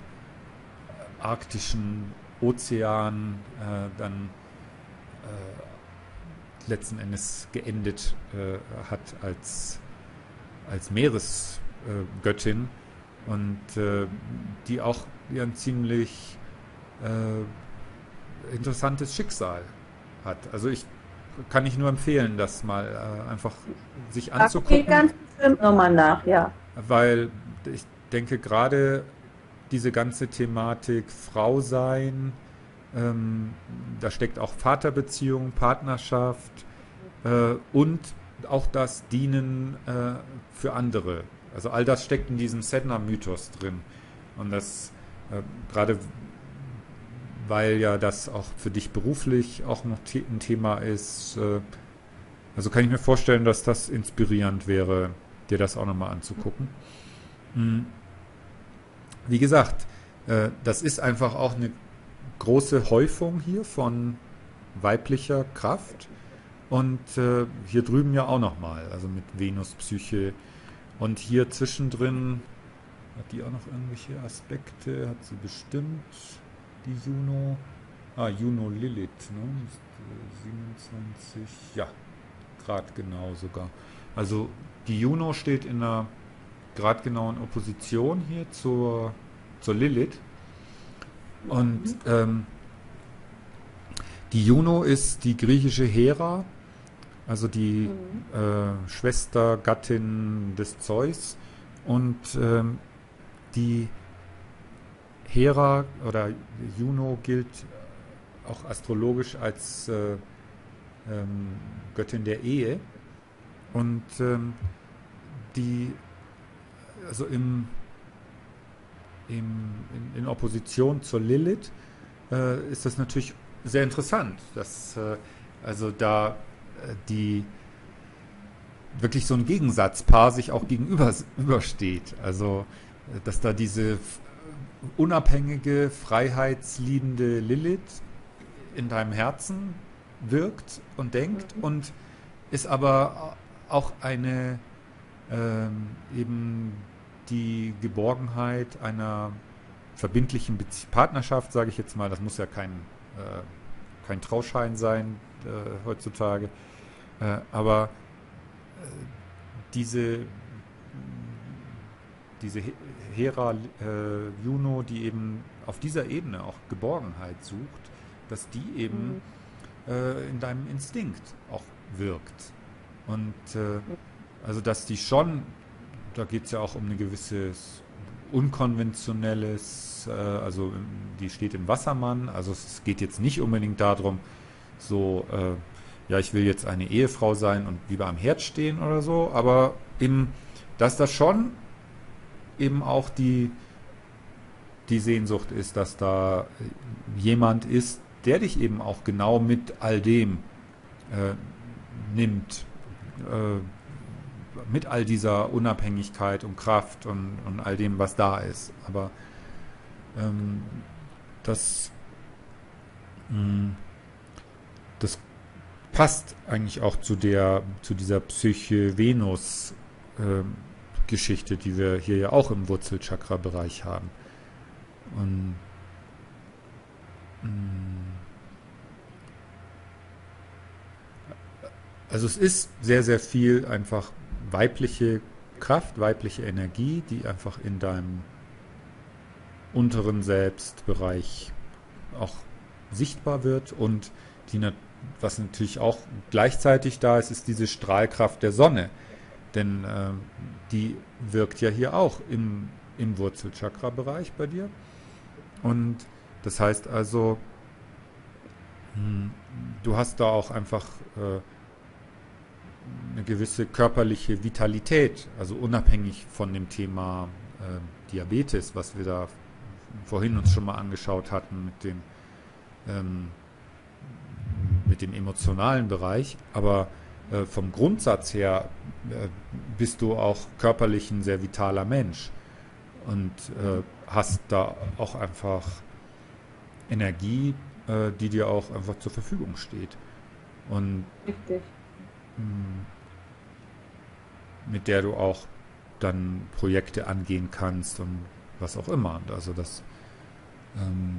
arktischen Ozean äh, dann äh, letzten Endes geendet äh, hat als, als Meeresgöttin und äh, die auch ja, ein ziemlich äh, interessantes Schicksal hat. Also ich kann ich nur empfehlen, das mal äh, einfach sich Da gucke ich anzugucken, ganz bestimmt nochmal nach, ja. weil ich denke gerade diese ganze Thematik Frau sein, ähm, da steckt auch Vaterbeziehung, Partnerschaft äh, und auch das Dienen äh, für andere. Also all das steckt in diesem Sedna-Mythos drin. Und das äh, gerade weil ja das auch für dich beruflich auch noch the ein Thema ist. Äh, also kann ich mir vorstellen, dass das inspirierend wäre, dir das auch nochmal anzugucken. Mhm. Wie gesagt, äh, das ist einfach auch eine große Häufung hier von weiblicher Kraft. Und äh, hier drüben ja auch nochmal, also mit Venus, Psyche. Und hier zwischendrin hat die auch noch irgendwelche Aspekte, hat sie bestimmt, die Juno. Ah, Juno Lilith, ne? siebenundzwanzig, ja, Grad genau sogar. Also die Juno steht in einer gradgenauen Opposition hier zur, zur Lilith. Und ähm, die Juno ist die griechische Hera, also die Mhm. äh, Schwester, Gattin des Zeus. Und ähm, die Hera oder Juno gilt auch astrologisch als äh, ähm, Göttin der Ehe. Und ähm, die, also im, im, in, in Opposition zur Lilith äh, ist das natürlich sehr interessant, dass äh, also da äh, die wirklich so ein Gegensatzpaar sich auch gegenübersteht. Also äh, dass da diese unabhängige, freiheitsliebende Lilith in deinem Herzen wirkt und denkt und ist aber auch eine ähm, eben die Geborgenheit einer verbindlichen Bezie- Partnerschaft, sage ich jetzt mal, das muss ja kein, äh, kein Trauschein sein äh, heutzutage, äh, aber äh, diese, diese He- Hera äh, Juno, die eben auf dieser Ebene auch Geborgenheit sucht, dass die eben Mhm. äh, in deinem Instinkt auch wirkt. Und äh, also dass die schon, da geht es ja auch um ein gewisses unkonventionelles, äh, also die steht im Wassermann, also es geht jetzt nicht unbedingt darum, so, äh, ja, ich will jetzt eine Ehefrau sein und lieber am Herd stehen oder so, aber eben, dass das schon eben auch die, die Sehnsucht ist, dass da jemand ist, der dich eben auch genau mit all dem äh, nimmt, äh, mit all dieser Unabhängigkeit und Kraft und, und all dem, was da ist. Aber ähm, das, mh, das passt eigentlich auch zu der, zu dieser Psyche-Venus-Geschichte, die wir hier ja auch im Wurzelchakra-Bereich haben. Und mh, also es ist sehr, sehr viel einfach weibliche Kraft, weibliche Energie, die einfach in deinem unteren Selbstbereich auch sichtbar wird und die, was natürlich auch gleichzeitig da ist, ist diese Strahlkraft der Sonne. Denn äh, die wirkt ja hier auch im, im Wurzelchakra-Bereich bei dir. Und das heißt also, hm, du hast da auch einfach äh, eine gewisse körperliche Vitalität, also unabhängig von dem Thema äh, Diabetes, was wir da vorhin uns schon mal angeschaut hatten mit dem, ähm, mit dem emotionalen Bereich, aber äh, vom Grundsatz her äh, bist du auch körperlich ein sehr vitaler Mensch und äh, hast da auch einfach Energie, äh, die dir auch einfach zur Verfügung steht und Richtig. mh, mit der du auch dann Projekte angehen kannst und was auch immer. Und also das, ähm,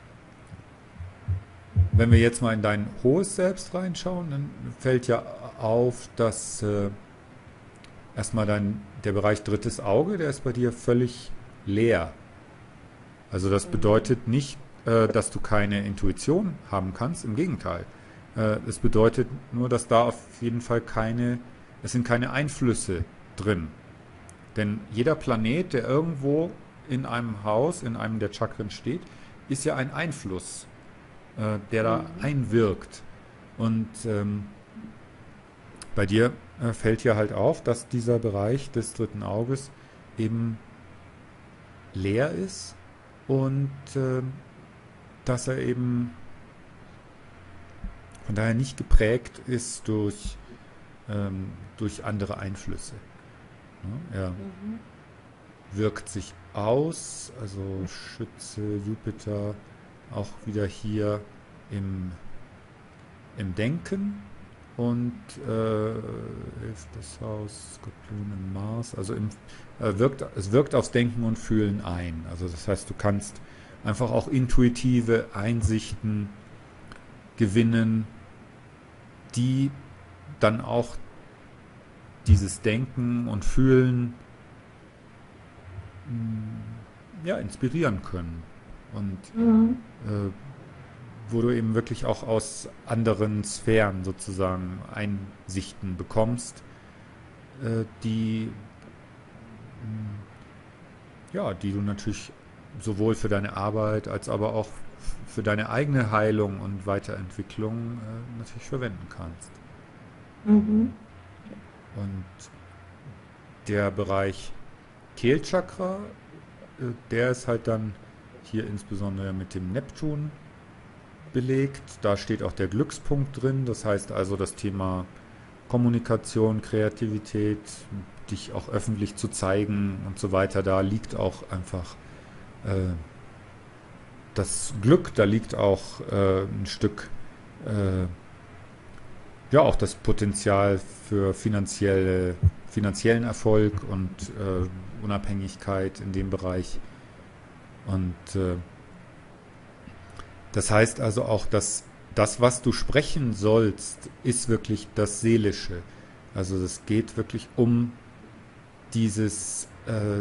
wenn wir jetzt mal in dein hohes Selbst reinschauen, dann fällt ja auf, dass äh, erstmal dein, der Bereich drittes Auge, der ist bei dir völlig leer. Also das Mhm. bedeutet nicht, äh, dass du keine Intuition haben kannst, im Gegenteil. Äh, es bedeutet nur, dass da auf jeden Fall keine, es sind keine Einflüsse drin. Denn jeder Planet, der irgendwo in einem Haus, in einem der Chakren steht, ist ja ein Einfluss, äh, der da Mhm. einwirkt. Und ähm, bei dir äh, fällt ja halt auf, dass dieser Bereich des dritten Auges eben leer ist und äh, dass er eben von daher nicht geprägt ist durch, ähm, durch andere Einflüsse. Ne? Er Mhm. wirkt sich aus, also Schütze, Jupiter, auch wieder hier im, im Denken und äh, elftes Haus, Skorpion im Mars, also im, äh, wirkt, es wirkt aufs Denken und Fühlen ein. Also das heißt, du kannst einfach auch intuitive Einsichten gewinnen, die dann auch dieses Denken und Fühlen mh, ja, inspirieren können. Und Mhm. äh, wo du eben wirklich auch aus anderen Sphären sozusagen Einsichten bekommst, äh, die, mh, ja, die du natürlich sowohl für deine Arbeit als aber auch für deine eigene Heilung und Weiterentwicklung äh, natürlich verwenden kannst. Mhm. Und der Bereich Kehlchakra, äh, der ist halt dann hier insbesondere mit dem Neptun belegt. Da steht auch der Glückspunkt drin. Das heißt also das Thema Kommunikation, Kreativität, dich auch öffentlich zu zeigen und so weiter. Da liegt auch einfach äh, das Glück, da liegt auch äh, ein Stück, äh, ja, auch das Potenzial für finanzielle, finanziellen Erfolg und äh, Unabhängigkeit in dem Bereich. Und äh, das heißt also auch, dass das, was du sprechen sollst, ist wirklich das Seelische. Also es geht wirklich um dieses, äh,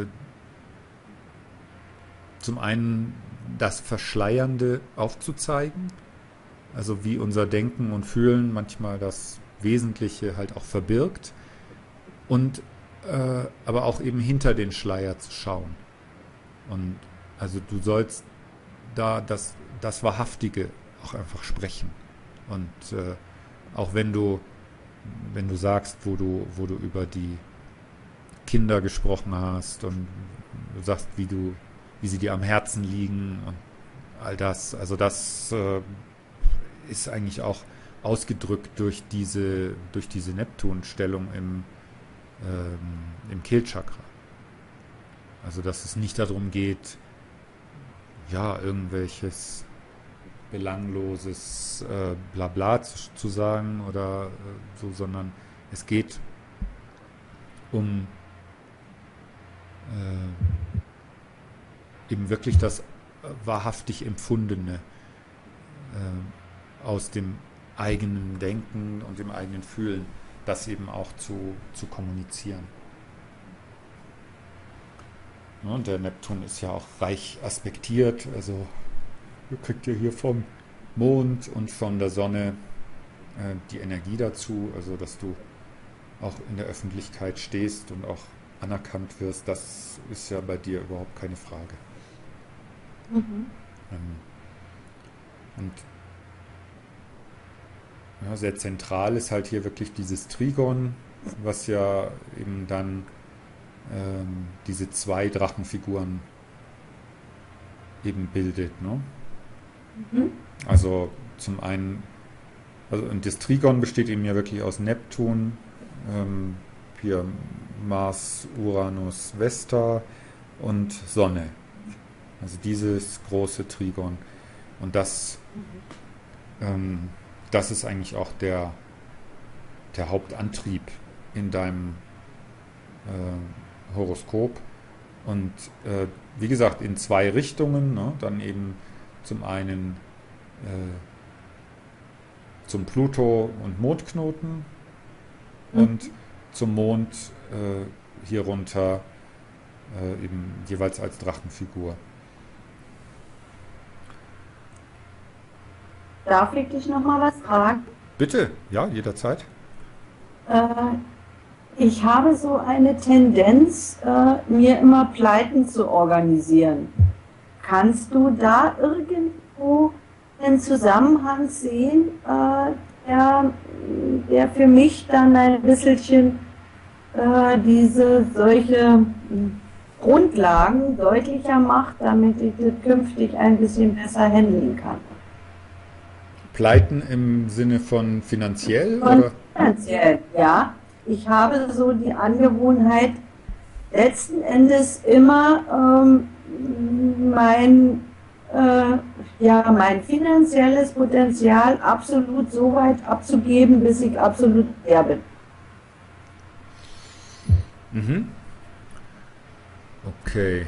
zum einen das Verschleiernde aufzuzeigen, also wie unser Denken und Fühlen manchmal das Wesentliche halt auch verbirgt, und äh, aber auch eben hinter den Schleier zu schauen. Und also du sollst da das, das Wahrhaftige auch einfach sprechen. Und äh, auch wenn du, wenn du sagst, wo du, wo du über die Kinder gesprochen hast und du sagst, wie du, wie sie dir am Herzen liegen und all das, also das äh, ist eigentlich auch ausgedrückt durch diese, durch diese Neptunstellung im, ähm, im Kehlchakra. Also dass es nicht darum geht, ja, irgendwelches belangloses äh, Blabla zu, zu sagen oder äh, so, sondern es geht um äh, eben wirklich das äh, wahrhaftig Empfundene äh, aus dem eigenen Denken und dem eigenen Fühlen, das eben auch zu, zu kommunizieren. Ja, und der Neptun ist ja auch reich aspektiert, also ihr kriegt ja hier vom Mond und von der Sonne äh, die Energie dazu, also dass du auch in der Öffentlichkeit stehst und auch anerkannt wirst, das ist ja bei dir überhaupt keine Frage. Mhm. Ähm, und ja, sehr zentral ist halt hier wirklich dieses Trigon, was ja eben dann ähm, diese zwei Drachenfiguren eben bildet, ne? Mhm. Also zum einen, also und das Trigon besteht eben ja wirklich aus Neptun, ähm, hier Mars, Uranus, Vesta und Sonne. Also dieses große Trigon. Und das, mhm. ähm, das ist eigentlich auch der, der Hauptantrieb in deinem äh, Horoskop. Und äh, wie gesagt, in zwei Richtungen, ne? Dann eben zum einen äh, zum Pluto- und Mondknoten mhm. und zum Mond äh, hier runter äh, eben jeweils als Drachenfigur. Darf ich dich noch mal was fragen? Bitte, ja, jederzeit. Äh, ich habe so eine Tendenz, äh, mir immer Pleiten zu organisieren. Kannst du da irgendwo einen Zusammenhang sehen, äh, der, der für mich dann ein bisschen äh, diese solche Grundlagen deutlicher macht, damit ich das künftig ein bisschen besser handeln kann? Pleiten im Sinne von finanziell? Von oder? Finanziell, ja. Ich habe so die Angewohnheit, letzten Endes immer ähm, mein, äh, ja, mein finanzielles Potenzial absolut so weit abzugeben, bis ich absolut leer bin. Mhm. Okay.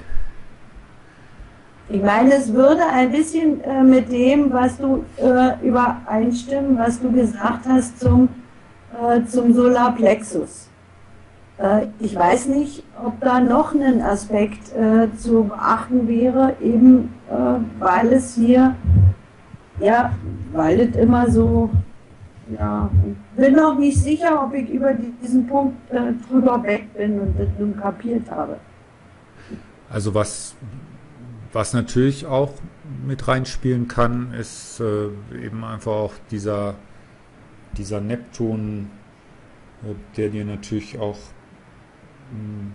Ich meine, es würde ein bisschen äh, mit dem, was du äh, übereinstimmen, was du gesagt hast zum, äh, zum Solarplexus. Äh, ich weiß nicht, ob da noch ein Aspekt äh, zu beachten wäre, eben äh, weil es hier, ja, weil es immer so, ja, ich bin noch nicht sicher, ob ich über diesen Punkt äh, drüber weg bin und das nun kapiert habe. Also was Was natürlich auch mit reinspielen kann, ist äh, eben einfach auch dieser, dieser Neptun, äh, der dir natürlich auch, mh,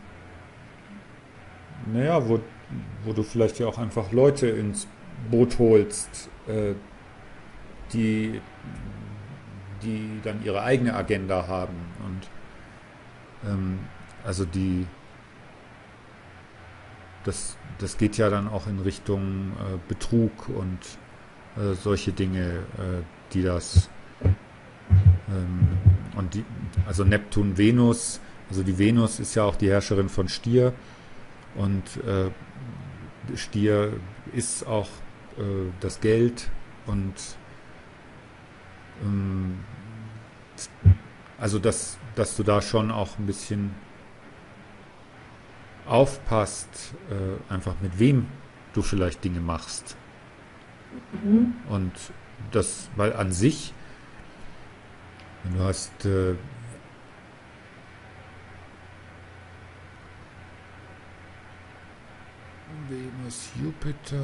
naja, wo, wo du vielleicht ja auch einfach Leute ins Boot holst, äh, die, die dann ihre eigene Agenda haben. Und ähm, also die Das, das geht ja dann auch in Richtung äh, Betrug und äh, solche Dinge, äh, die das ähm, und die, also Neptun, Venus, also die Venus ist ja auch die Herrscherin von Stier und äh, Stier ist auch äh, das Geld und ähm, also dass, dass du da schon auch ein bisschen aufpasst, äh, einfach mit wem du vielleicht Dinge machst. Mhm. Und das, weil an sich, du hast äh, Venus, Jupiter.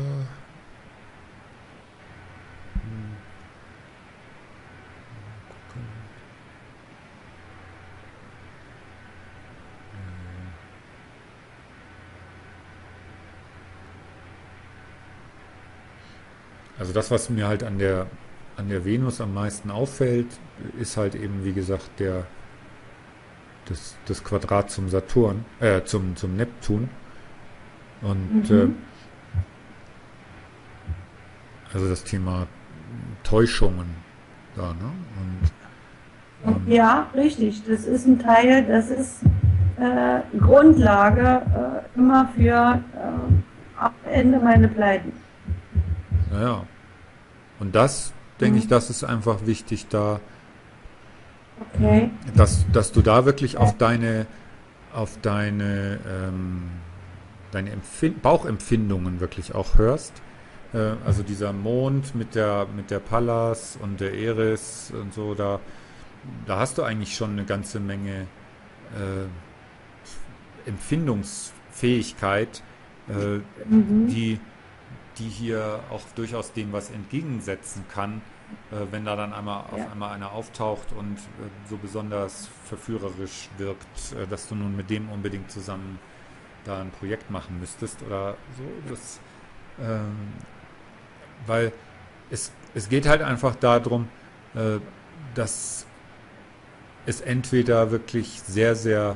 Hm. Gucken. Also das, was mir halt an der an der Venus am meisten auffällt, ist halt eben, wie gesagt, der das, das Quadrat zum Saturn, äh, zum, zum Neptun. Und äh, Mhm. also das Thema Täuschungen da, ne? Und ähm, Ja, richtig. Das ist ein Teil, das ist äh, Grundlage äh, immer für äh, am Ende meine Pleiten. naja. Und das, denke ich, Mhm. das ist einfach wichtig, da, Okay. dass, dass du da wirklich auf deine, auf deine, ähm, deine Empfind Bauchempfindungen wirklich auch hörst. Äh, also dieser Mond mit der, mit der Pallas und der Eris und so, da, da hast du eigentlich schon eine ganze Menge äh, Empfindungsfähigkeit, äh, Mhm. die, die hier auch durchaus dem was entgegensetzen kann, äh, wenn da dann einmal Ja. auf einmal einer auftaucht und äh, so besonders verführerisch wirkt, äh, dass du nun mit dem unbedingt zusammen da ein Projekt machen müsstest oder so. Das, ähm, weil es, es geht halt einfach darum, äh, dass es entweder wirklich sehr, sehr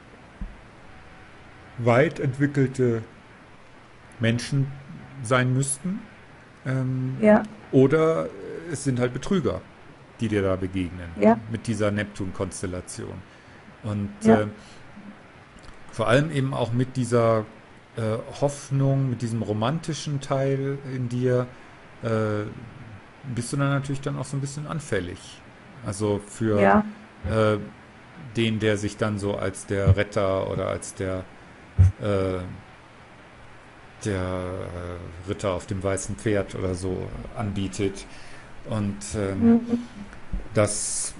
weit entwickelte Menschen sein müssten, ähm, Ja. oder es sind halt Betrüger, die dir da begegnen Ja. mit dieser Neptun-Konstellation. Und Ja. äh, vor allem eben auch mit dieser äh, Hoffnung, mit diesem romantischen Teil in dir, äh, bist du dann natürlich dann auch so ein bisschen anfällig. Also für Ja. äh, den, der sich dann so als der Retter oder als der äh, der äh, Ritter auf dem weißen Pferd oder so anbietet. Und ähm, Mhm. das,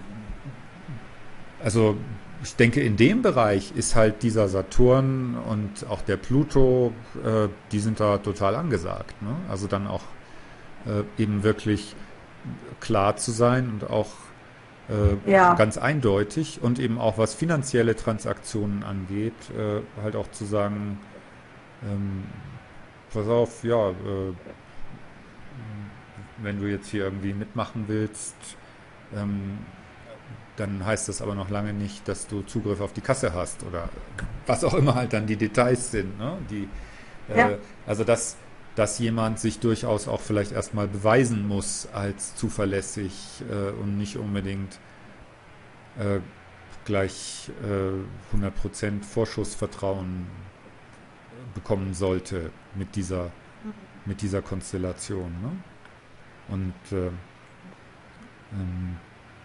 also ich denke, in dem Bereich ist halt dieser Saturn und auch der Pluto, äh, die sind da total angesagt. Ne? Also dann auch äh, eben wirklich klar zu sein und auch äh, Ja. ganz eindeutig und eben auch was finanzielle Transaktionen angeht, äh, halt auch zu sagen, ähm, pass auf, ja, äh, wenn du jetzt hier irgendwie mitmachen willst, ähm, dann heißt das aber noch lange nicht, dass du Zugriff auf die Kasse hast oder was auch immer halt dann die Details sind. Ne? Die, Ja. äh, also dass, dass jemand sich durchaus auch vielleicht erstmal beweisen muss als zuverlässig äh, und nicht unbedingt äh, gleich äh, hundert Prozent Vorschussvertrauen bekommen sollte mit dieser, mit dieser Konstellation. Ne? Und äh, ähm,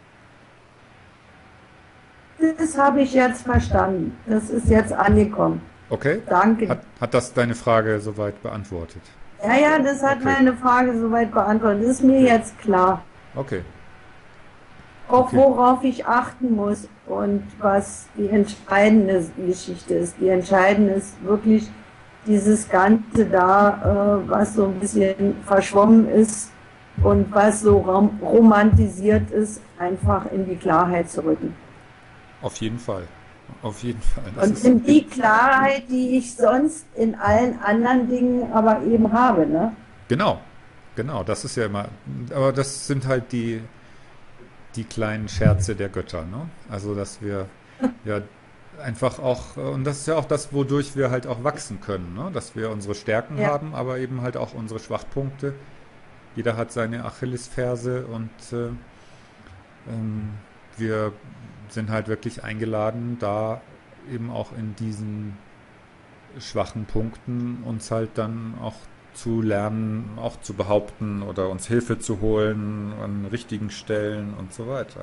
Das habe ich jetzt verstanden. Das ist jetzt angekommen. okay, Danke. hat, hat das deine Frage soweit beantwortet? Ja, ja, das hat Okay, meine Frage soweit beantwortet. Das ist mir okay, jetzt klar. okay, Auch okay. worauf ich achten muss und was die entscheidende Geschichte ist. Die entscheidende ist wirklich dieses Ganze da, äh, was so ein bisschen verschwommen ist und was so rom romantisiert ist, einfach in die Klarheit zu rücken. Auf jeden Fall. Auf jeden Fall. Das Und ist in die Klarheit, die ich sonst in allen anderen Dingen aber eben habe, ne? genau, genau. Das ist ja immer. Aber das sind halt die die kleinen Scherze der Götter, ne? Also dass wir ja einfach auch und das ist ja auch das, wodurch wir halt auch wachsen können, ne? Dass wir unsere Stärken Ja, haben, aber eben halt auch unsere Schwachpunkte. Jeder hat seine Achillesferse und äh, ähm, wir sind halt wirklich eingeladen, da eben auch in diesen schwachen Punkten uns halt dann auch zu lernen, auch zu behaupten oder uns Hilfe zu holen an richtigen Stellen und so weiter.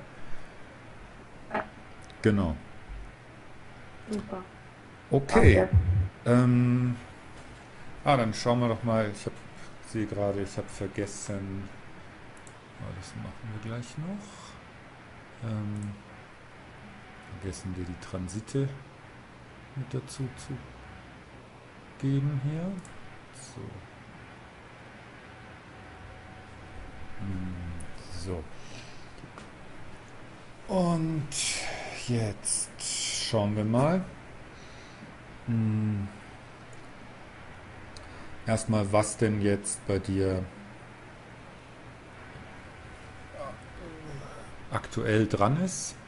Genau. Super. Okay. Danke. Ähm, ah, dann schauen wir doch mal. Ich habe sehe gerade, ich habe vergessen. Oh, das machen wir gleich noch. Ähm, vergessen dir die Transite mit dazu zu geben hier. So. Hm, so. Und jetzt schauen wir mal. Hm, erstmal, was denn jetzt bei dir aktuell dran ist.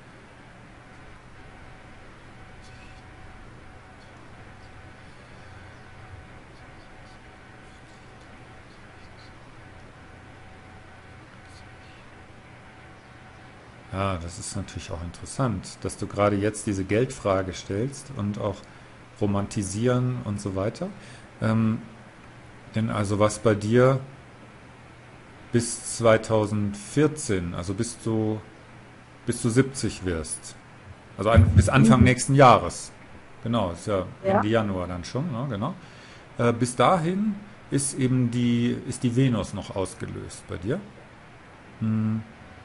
Ja, das ist natürlich auch interessant, dass du gerade jetzt diese Geldfrage stellst und auch romantisieren und so weiter. Ähm, denn also was bei dir bis zweitausendvierzehn, also bis du, bis du siebzig wirst, also an, bis Anfang Mhm. nächsten Jahres, genau, ist ja Ja. Ende Januar dann schon, ne, genau. Äh, bis dahin ist eben die, ist die Venus noch ausgelöst bei dir. Hm,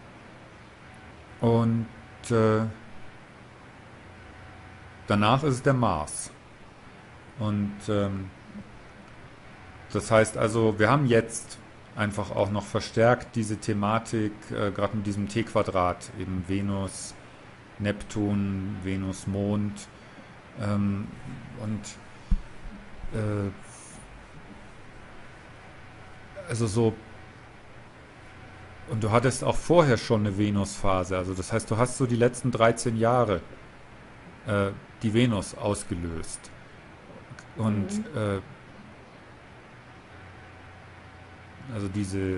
Und äh, danach ist es der Mars. Und ähm, das heißt also, wir haben jetzt einfach auch noch verstärkt diese Thematik, äh, gerade mit diesem T-Quadrat, eben Venus, Neptun, Venus, Mond. Ähm, und äh, also so, und du hattest auch vorher schon eine Venusphase. Also das heißt, du hast so die letzten dreizehn Jahre äh, die Venus ausgelöst. Und Mhm. äh, also diese,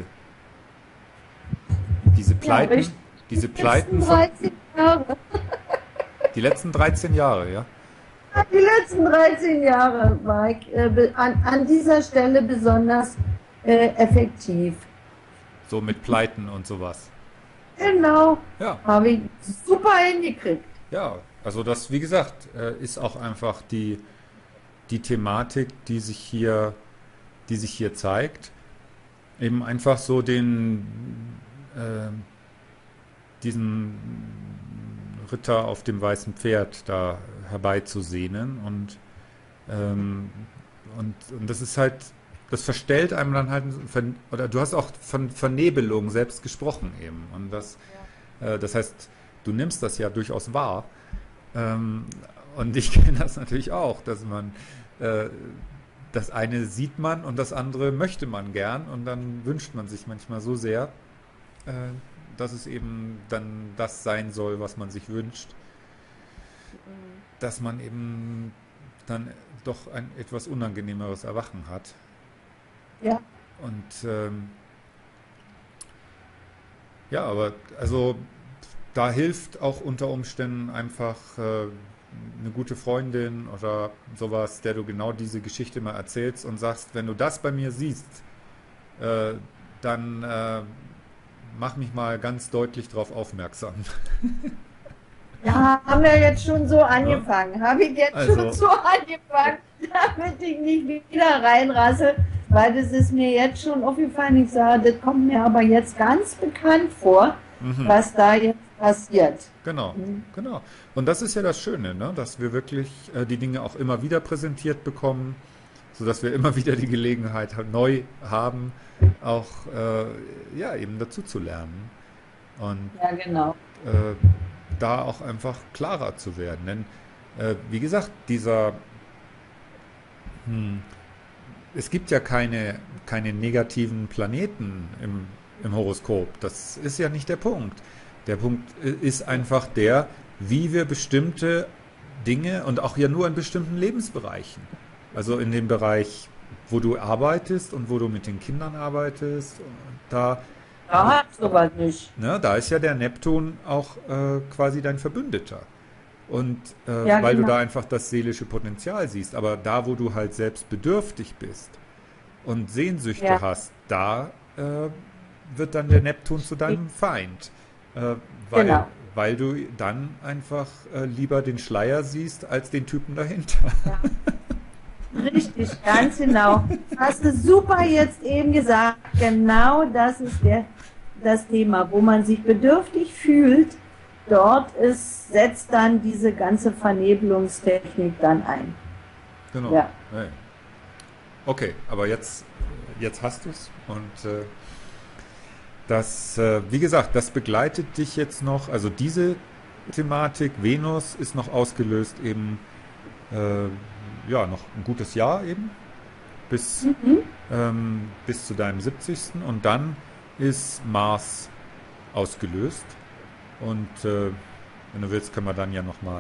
diese Ja, Pleiten, richtig. Die diese letzten Pleiten von dreizehn Jahre. die letzten dreizehn Jahre, ja? Die letzten dreizehn Jahre, Mike, äh, be- an, an dieser Stelle besonders äh, effektiv. So mit Pleiten und sowas. Genau. Ja, Habe ich super hingekriegt. ja. Also das, wie gesagt, äh, ist auch einfach die, die Thematik, die sich hier, die sich hier zeigt. Eben einfach so den, äh, diesen Ritter auf dem weißen Pferd da herbeizusehnen und Ähm, und, und das ist halt, das verstellt einem dann halt, oder du hast auch von Vernebelung selbst gesprochen eben. Und das, Ja. äh, das heißt, du nimmst das ja durchaus wahr. Ähm, und ich kenne das natürlich auch, dass man, äh, das eine sieht man und das andere möchte man gern und dann wünscht man sich manchmal so sehr, äh, dass es eben dann das sein soll, was man sich wünscht, Mhm. dass man eben dann doch ein etwas unangenehmeres Erwachen hat. Ja. Und ähm, ja, aber also da hilft auch unter Umständen einfach äh, eine gute Freundin oder sowas, der du genau diese Geschichte mal erzählst und sagst, wenn du das bei mir siehst, äh, dann äh, mach mich mal ganz deutlich darauf aufmerksam. Ja, haben wir jetzt schon so Ne? angefangen. Habe ich jetzt schon Also, so angefangen, damit ich nicht wieder reinrasse, weil das ist mir jetzt schon aufgefallen. Ich sage, das kommt mir aber jetzt ganz bekannt vor, mhm. was da jetzt passiert. Genau, Mhm. genau. Und das ist ja das Schöne, ne? Dass wir wirklich äh, die Dinge auch immer wieder präsentiert bekommen, sodass wir immer wieder die Gelegenheit halt neu haben, auch äh, ja, eben dazu zu lernen und Ja, genau. äh, da auch einfach klarer zu werden. Denn äh, wie gesagt, dieser, hm, es gibt ja keine, keine negativen Planeten im, im Horoskop. Das ist ja nicht der Punkt. Der Punkt ist einfach der, wie wir bestimmte Dinge und auch ja nur in bestimmten Lebensbereichen. Also in dem Bereich, wo du arbeitest und wo du mit den Kindern arbeitest, da, Da hat sowas nicht. ne, da ist ja der Neptun auch äh, quasi dein Verbündeter. Und äh, Ja, weil du genau. da einfach das seelische Potenzial siehst, aber da, wo du halt selbst bedürftig bist, und Sehnsüchte Ja, hast, da äh, wird dann der Neptun zu deinem Feind. Äh, weil, genau. weil du dann einfach äh, lieber den Schleier siehst als den Typen dahinter. Ja. Richtig, ganz genau. Das hast du super jetzt eben gesagt. Genau das ist der, das Thema, wo man sich bedürftig fühlt. Dort ist, setzt dann diese ganze Vernebelungstechnik dann ein. Genau. Ja. Ja, ja. Okay, aber jetzt, jetzt hast du es und äh, das, äh, wie gesagt, das begleitet dich jetzt noch. Also diese Thematik Venus ist noch ausgelöst eben, äh, ja, noch ein gutes Jahr eben bis, Mhm. ähm, bis zu deinem siebzigsten. Und dann ist Mars ausgelöst. Und äh, wenn du willst, können wir dann ja nochmal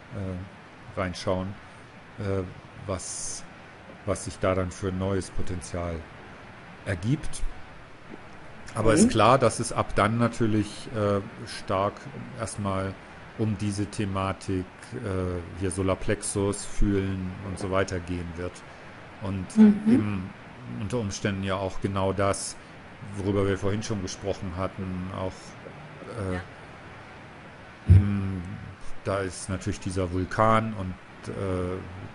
äh, reinschauen, äh, was, was sich da dann für ein neues Potenzial ergibt. Aber ist Okay. klar, dass es ab dann natürlich äh, stark erstmal um diese Thematik äh, hier Solarplexus, Fühlen und so weiter gehen wird. Und Mhm. eben unter Umständen ja auch genau das, worüber wir vorhin schon gesprochen hatten, auch Ja. äh, eben, da ist natürlich dieser Vulkan und äh,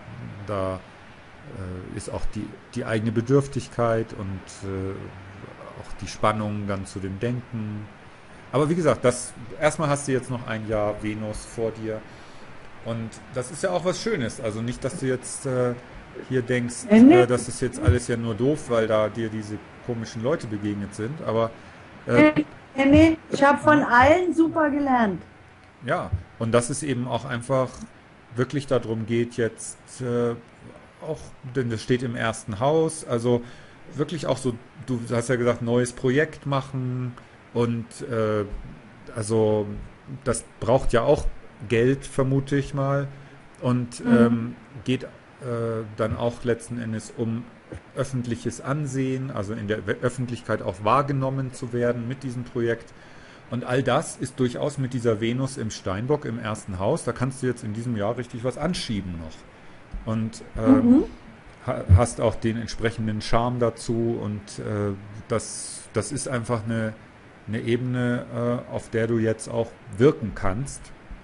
da äh, ist auch die, die eigene Bedürftigkeit und äh, auch die Spannung dann zu dem Denken. Aber wie gesagt, das erstmal hast du jetzt noch ein Jahr Venus vor dir und das ist ja auch was Schönes. Also nicht, dass du jetzt äh, hier denkst, Nee, äh, nee, das ist jetzt alles ja nur doof, weil da dir diese komischen Leute begegnet sind. Aber äh, nee, nee, nee. Ich habe von allen super gelernt. ja, und dass es eben auch einfach wirklich darum geht, jetzt äh, auch, denn das steht im ersten Haus, also wirklich auch so, du hast ja gesagt, neues Projekt machen und äh, also das braucht ja auch Geld, vermute ich mal, und Mhm. ähm, geht äh, dann auch letzten Endes um öffentliches Ansehen, also in der Öffentlichkeit auch wahrgenommen zu werden mit diesem Projekt. Und all das ist durchaus mit dieser Venus im Steinbock im ersten Haus. Da kannst du jetzt in diesem Jahr richtig was anschieben noch. Und äh, Mhm. hast auch den entsprechenden Charme dazu. Und äh, das, das ist einfach eine, eine Ebene, äh, auf der du jetzt auch wirken kannst.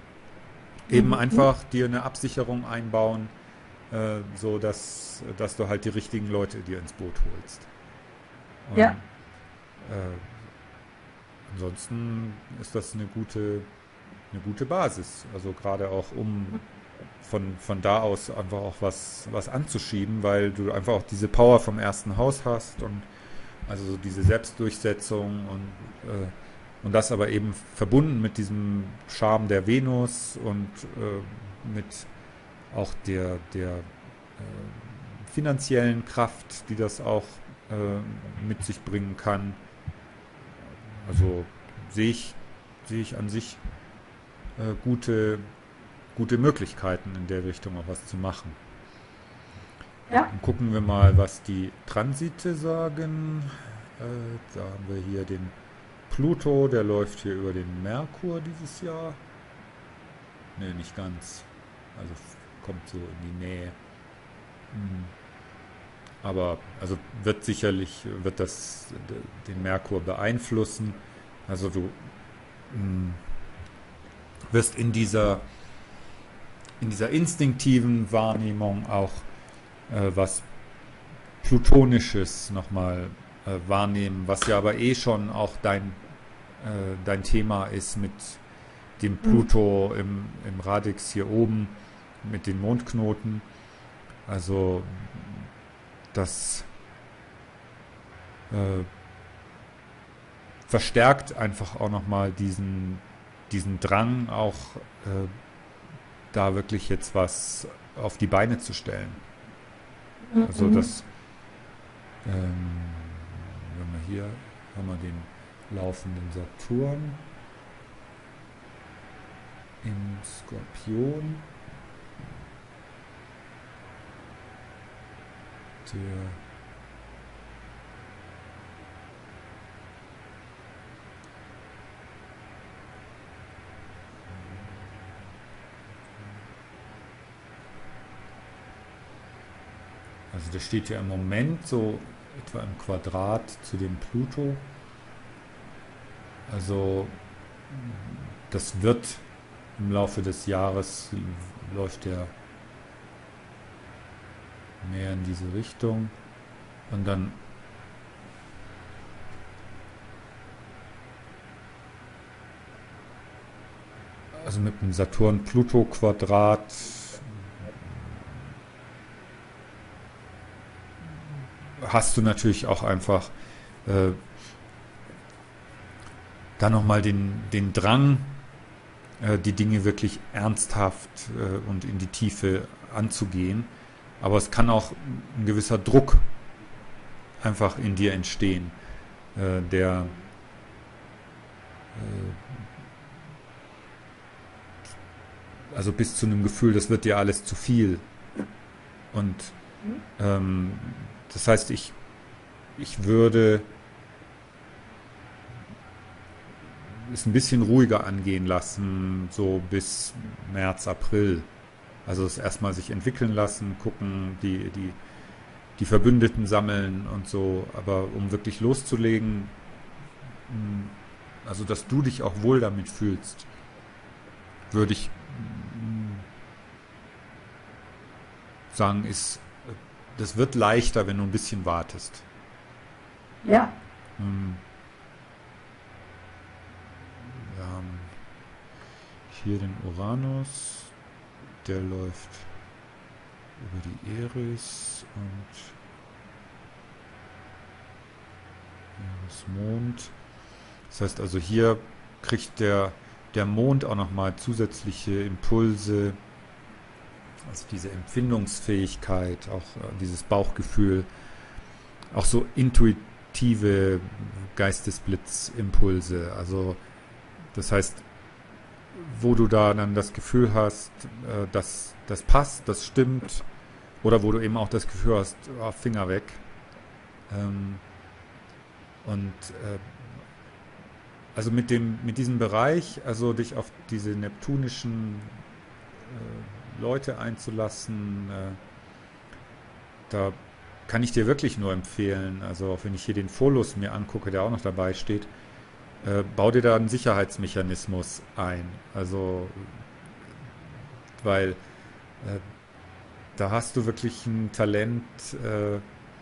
Eben Mhm. einfach dir eine Absicherung einbauen, äh, so dass, dass du halt die richtigen Leute dir ins Boot holst. Ja, Und äh, ansonsten ist das eine gute, eine gute Basis. Also gerade auch um von, von da aus einfach auch was, was anzuschieben, weil du einfach auch diese Power vom ersten Haus hast und also so diese Selbstdurchsetzung und, äh, und das aber eben verbunden mit diesem Charme der Venus und äh, mit auch der, der äh, finanziellen Kraft, die das auch äh, mit sich bringen kann. Also sehe ich, sehe ich an sich äh, gute, gute Möglichkeiten in der Richtung auch was zu machen. ja. Dann gucken wir mal, was die Transite sagen. Äh, da haben wir hier den Pluto, der läuft hier über den Merkur dieses Jahr. Ne, nicht ganz. Also kommt so in die Nähe. Hm. Aber also wird sicherlich, wird das den Merkur beeinflussen. Also du mh, wirst in dieser, in dieser instinktiven Wahrnehmung auch äh, was Plutonisches nochmal äh, wahrnehmen, was ja aber eh schon auch dein, äh, dein Thema ist mit dem Mhm. Pluto im, im Radix hier oben, mit den Mondknoten. Also das äh, verstärkt einfach auch nochmal diesen, diesen Drang, auch äh, da wirklich jetzt was auf die Beine zu stellen. Also Mhm. das, ähm, wenn wir hier haben wir den laufenden Saturn im Skorpion, der also der steht ja im Moment so etwa im Quadrat zu dem Pluto. Also das wird im Laufe des Jahres, läuft der mehr in diese Richtung. Und dann also mit dem Saturn-Pluto-Quadrat hast du natürlich auch einfach äh, da nochmal den, den Drang, äh, die Dinge wirklich ernsthaft äh, und in die Tiefe anzugehen. Aber es kann auch ein gewisser Druck einfach in dir entstehen, äh, der äh, also bis zu einem Gefühl, das wird dir alles zu viel. Und ähm, das heißt, ich, ich würde es ein bisschen ruhiger angehen lassen, so bis März, April. Also es erstmal sich entwickeln lassen, gucken, die, die, die Verbündeten sammeln und so. Aber um wirklich loszulegen, also dass du dich auch wohl damit fühlst, würde ich sagen, ist, das wird leichter, wenn du ein bisschen wartest. Ja. Hm. Wir haben hier den Uranus, der läuft über die Eris und Eris Mond. Das heißt also, hier kriegt der, der Mond auch nochmal zusätzliche Impulse, also diese Empfindungsfähigkeit, auch äh, dieses Bauchgefühl, auch so intuitive Geistesblitzimpulse. Also das heißt, wo du da dann das Gefühl hast, äh, dass das passt, das stimmt, oder wo du eben auch das Gefühl hast, oh, Finger weg. Ähm, und äh, also mit dem, mit diesem Bereich, also dich auf diese neptunischen äh, Leute einzulassen, äh, da kann ich dir wirklich nur empfehlen, also auch wenn ich hier den Pholus mir angucke, der auch noch dabei steht, äh, bau dir da einen Sicherheitsmechanismus ein. Also, weil äh, da hast du wirklich ein Talent, äh,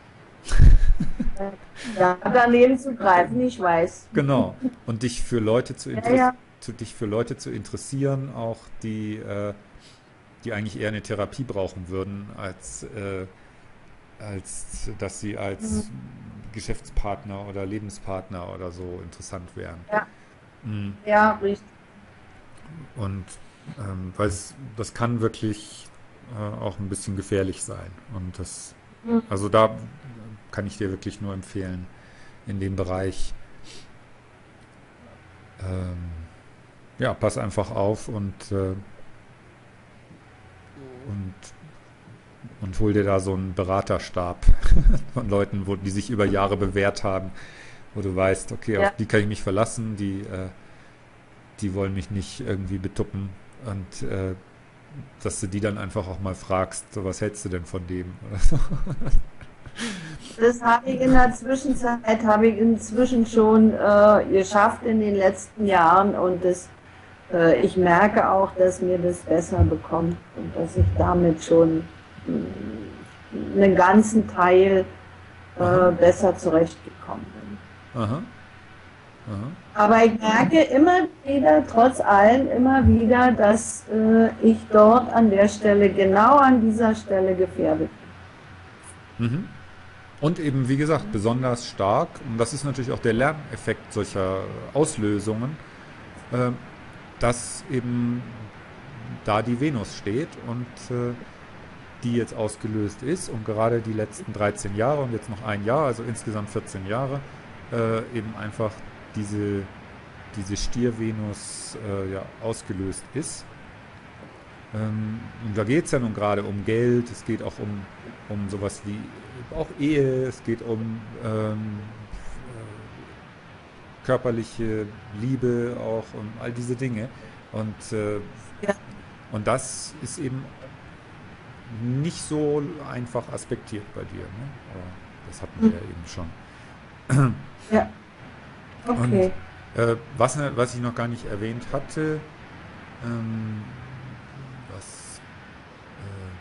Ja, daneben zu greifen, ich weiß. genau, und dich für Leute zu, Ja, interess ja. zu, dich für Leute zu interessieren, auch die, äh, die eigentlich eher eine Therapie brauchen würden, als, äh, als dass sie als Mhm. Geschäftspartner oder Lebenspartner oder so interessant wären. Ja, Mhm. ja, richtig. Und ähm, weil es, das kann wirklich äh, auch ein bisschen gefährlich sein. Und das, Mhm. also da kann ich dir wirklich nur empfehlen, in dem Bereich, ähm, ja, pass einfach auf und, äh, und, und hol dir da so einen Beraterstab von Leuten, wo, die sich über Jahre bewährt haben, wo du weißt, okay, auf Ja, die kann ich mich verlassen, die, äh, die wollen mich nicht irgendwie betuppen und äh, dass du die dann einfach auch mal fragst, so, was hältst du denn von dem? Oder so. das habe ich in der Zwischenzeit, habe ich inzwischen schon äh, geschafft in den letzten Jahren und das, äh, ich merke auch, dass mir das besser bekommt und dass ich damit schon mh, einen ganzen Teil Aha, äh, besser zurechtgekommen bin. aha, aha. Aber ich merke immer wieder, trotz allem, immer wieder, dass äh, ich dort an der Stelle, genau an dieser Stelle gefährdet Mhm. Und eben, wie gesagt, besonders stark, und das ist natürlich auch der Lerneffekt solcher Auslösungen, äh, dass eben da die Venus steht und äh, die jetzt ausgelöst ist und gerade die letzten dreizehn Jahre und jetzt noch ein Jahr, also insgesamt vierzehn Jahre, äh, eben einfach diese, diese Stier-Venus äh, ja, ausgelöst ist. Ähm, und da geht es ja nun gerade um Geld, es geht auch um, um sowas wie auch Ehe, es geht um ähm, äh, körperliche Liebe auch, um all diese Dinge. Und, äh, bin. und das ist eben nicht so einfach aspektiert bei dir. Ne? Das hatten wir ja eben schon. Ja, Und okay. äh, was, was ich noch gar nicht erwähnt hatte, ähm, was, äh,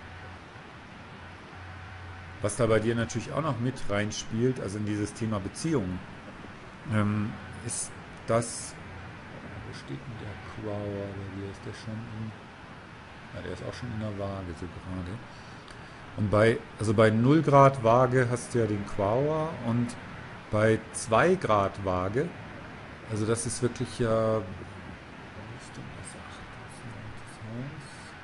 was da bei dir natürlich auch noch mit reinspielt, also in dieses Thema Beziehungen, ähm, ist das, wo steht denn der Quauer bei dir? Ist der schon in, ja, der ist auch schon in der Waage so gerade. Und bei, also bei null Grad Waage hast du ja den Quauer und bei zwei Grad Waage, also das ist wirklich ja, wo ist denn das achtes, neuntes Haus?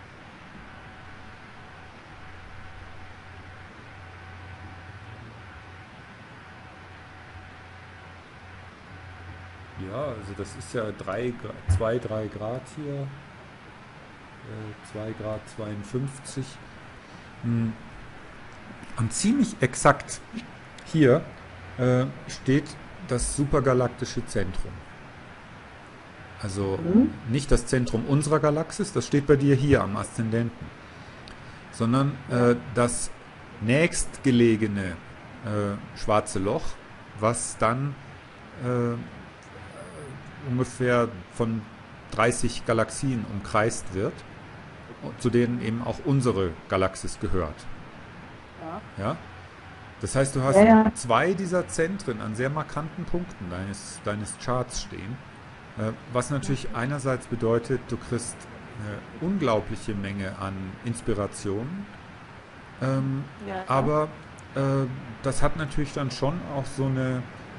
Ja, also das ist ja zwei, drei Grad hier, äh, zwei Grad zweiundfünfzig. Hm. Und ziemlich exakt hier äh, steht das supergalaktische Zentrum. Also Mhm. nicht das Zentrum unserer Galaxis, das steht bei dir hier am Aszendenten, sondern Ja. äh, das nächstgelegene äh, schwarze Loch, was dann äh, ungefähr von dreißig Galaxien umkreist wird, zu denen eben auch unsere Galaxis gehört. Ja. Ja? Das heißt, du hast Ja, ja. zwei dieser Zentren an sehr markanten Punkten deines, deines Charts stehen, äh, was natürlich einerseits bedeutet, du kriegst eine unglaubliche Menge an Inspirationen, ähm, Ja. aber äh, das hat natürlich dann schon auch so eine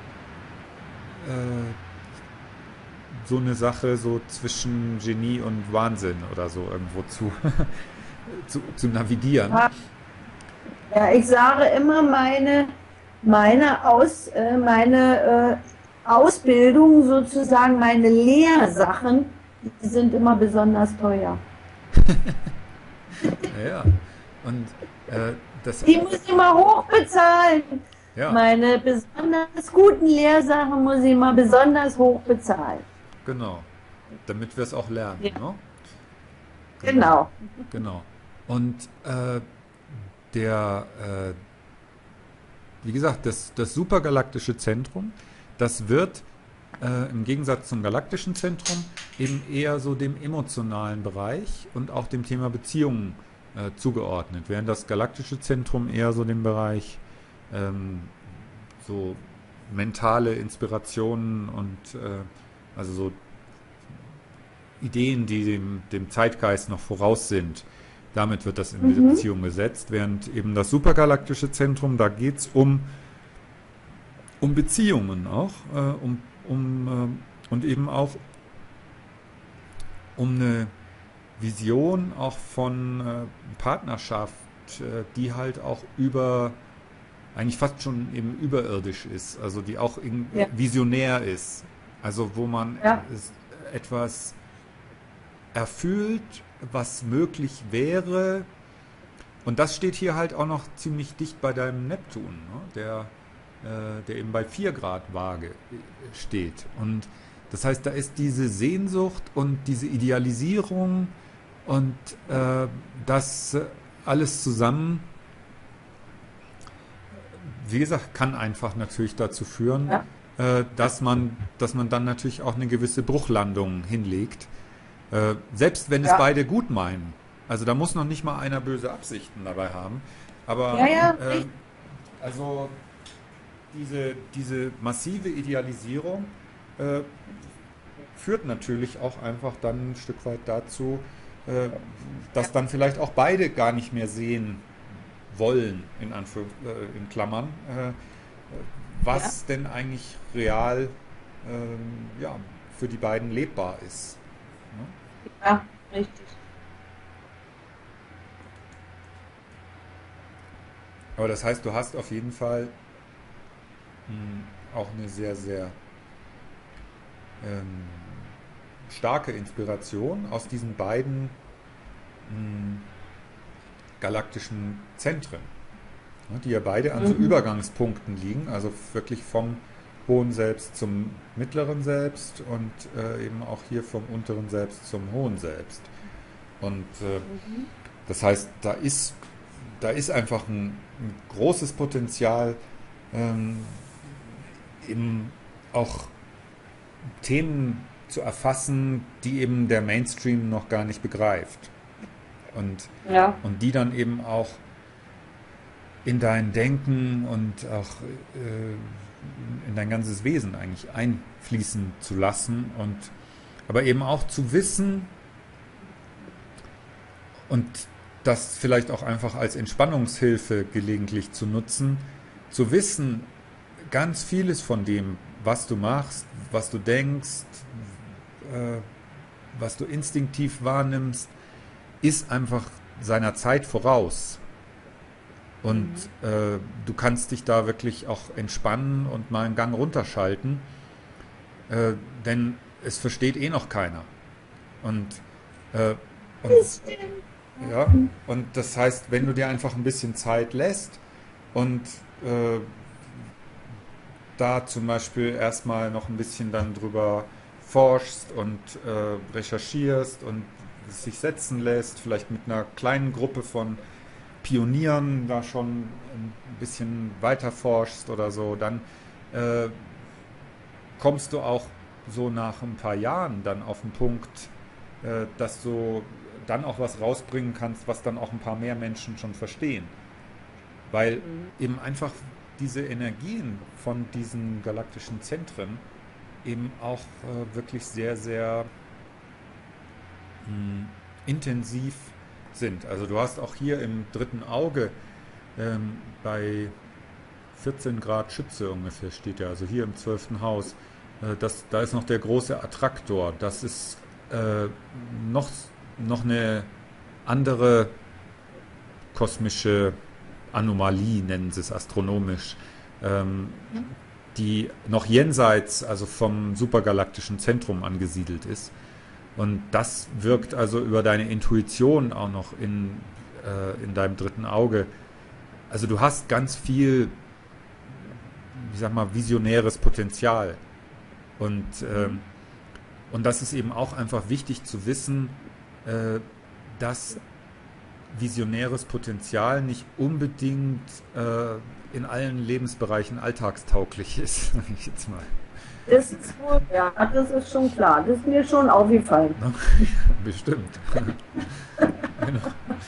äh, so eine Sache so zwischen Genie und Wahnsinn oder so irgendwo zu, zu, zu navigieren. Ja, ja, ich sage immer, meine, meine, Aus, äh, meine äh, Ausbildung sozusagen, meine Lehrsachen, die sind immer besonders teuer. Ja, ja. Und äh, das, Die muss ich immer hochbezahlen. ja, Meine besonders guten Lehrsachen muss ich immer besonders hoch bezahlen. genau. Damit wir es auch lernen, Ja, ne? Genau, genau. genau. Und äh, der, äh, wie gesagt, das, das supergalaktische Zentrum, das wird äh, im Gegensatz zum galaktischen Zentrum eben eher so dem emotionalen Bereich und auch dem Thema Beziehungen äh, zugeordnet, während das galaktische Zentrum eher so dem Bereich ähm, so mentale Inspirationen und äh, also so Ideen, die dem, dem Zeitgeist noch voraus sind. Damit wird das in Mhm. Beziehung gesetzt, während eben das supergalaktische Zentrum, da geht es um, um Beziehungen auch, äh, um, um, äh, und eben auch um eine Vision auch von äh, Partnerschaft, äh, die halt auch über, eigentlich fast schon eben überirdisch ist, also die auch in, Ja, visionär ist, also wo man ja, es, etwas erfüllt, was möglich wäre. Und das steht hier halt auch noch ziemlich dicht bei deinem Neptun, ne? der, äh, der eben bei vier Grad Waage steht. Und das heißt, da ist diese Sehnsucht und diese Idealisierung und äh, das alles zusammen, wie gesagt, kann einfach natürlich dazu führen, ja, äh, dass man, dass man dann natürlich auch eine gewisse Bruchlandung hinlegt. Äh, selbst wenn es ja, beide gut meinen. Also da muss noch nicht mal einer böse Absichten dabei haben. Aber ja, ja, äh, richtig. also diese, diese massive Idealisierung äh, führt natürlich auch einfach dann ein Stück weit dazu, äh, Ja, dass dann vielleicht auch beide gar nicht mehr sehen wollen, in Anführungs äh, in Klammern, äh, ja, was denn eigentlich real ähm, ja, für die beiden lebbar ist. Ne? ja, richtig. Aber das heißt, du hast auf jeden Fall mh, auch eine sehr, sehr ähm, starke Inspiration aus diesen beiden mh, galaktischen Zentren, ne, die ja beide an so Mhm. Übergangspunkten liegen, also wirklich vom hohen Selbst zum mittleren Selbst und äh, eben auch hier vom unteren Selbst zum hohen Selbst. Und äh, Mhm. das heißt, da ist, da ist einfach ein, ein großes Potenzial, ähm, eben auch Themen zu erfassen, die eben der Mainstream noch gar nicht begreift. Und, Ja. und die dann eben auch in dein Denken und auch äh, in dein ganzes Wesen eigentlich einfließen zu lassen und aber eben auch zu wissen und das vielleicht auch einfach als Entspannungshilfe gelegentlich zu nutzen, zu wissen, ganz vieles von dem, was du machst, was du denkst, äh, was du instinktiv wahrnimmst, ist einfach seiner Zeit voraus. Und Mhm. äh, du kannst dich da wirklich auch entspannen und mal einen Gang runterschalten, äh, denn es versteht eh noch keiner. Und, äh, und, Das stimmt. ja, und das heißt, wenn du dir einfach ein bisschen Zeit lässt und äh, da zum Beispiel erstmal noch ein bisschen dann drüber forschst und äh, recherchierst und es sich setzen lässt, vielleicht mit einer kleinen Gruppe von Pionieren da schon ein bisschen weiter forschst oder so, dann äh, kommst du auch so nach ein paar Jahren dann auf den Punkt, äh, dass du dann auch was rausbringen kannst, was dann auch ein paar mehr Menschen schon verstehen. Weil Mhm. eben einfach diese Energien von diesen galaktischen Zentren eben auch äh, wirklich sehr, sehr mh, intensiv sind. Also du hast auch hier im dritten Auge ähm, bei vierzehn Grad Schütze ungefähr steht ja, also hier im zwölften Haus, äh, das, da ist noch der große Attraktor. Das ist äh, noch, noch eine andere kosmische Anomalie, nennen sie es astronomisch, ähm, die noch jenseits, also vom supergalaktischen Zentrum angesiedelt ist. Und das wirkt also über deine Intuition auch noch in, äh, in deinem dritten Auge. Also du hast ganz viel, ich sag mal, visionäres Potenzial. Und, ähm, und das ist eben auch einfach wichtig zu wissen, äh, dass visionäres Potenzial nicht unbedingt äh, in allen Lebensbereichen alltagstauglich ist, sage ich jetzt mal. Das ist wohl, ja, das ist schon klar. Das ist mir schon aufgefallen. Bestimmt. Genau.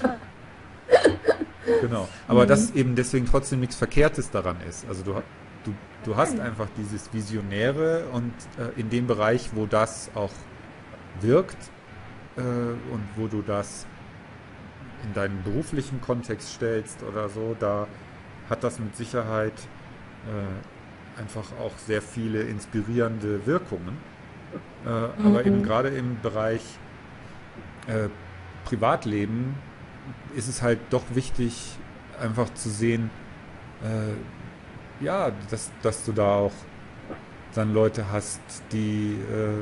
Genau. Aber Mhm. dass eben deswegen trotzdem nichts Verkehrtes daran ist. Also du, du, du hast einfach dieses Visionäre und äh, in dem Bereich, wo das auch wirkt äh, und wo du das in deinen beruflichen Kontext stellst oder so, da hat das mit Sicherheit äh, einfach auch sehr viele inspirierende Wirkungen. Äh, aber eben Mhm. gerade im Bereich äh, Privatleben ist es halt doch wichtig, einfach zu sehen, äh, ja, dass, dass du da auch dann Leute hast, die, äh,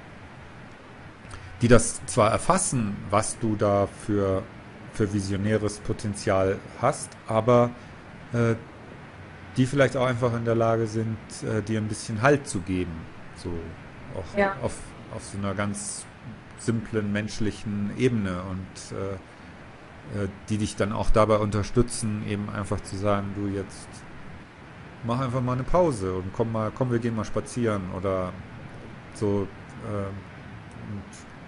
die das zwar erfassen, was du da für, für visionäres Potenzial hast, aber äh, die vielleicht auch einfach in der Lage sind, äh, dir ein bisschen Halt zu geben. So Ja. auch auf, auf so einer ganz simplen menschlichen Ebene und äh, äh, die dich dann auch dabei unterstützen, eben einfach zu sagen, du jetzt mach einfach mal eine Pause und komm mal, komm, wir gehen mal spazieren oder so. Äh, und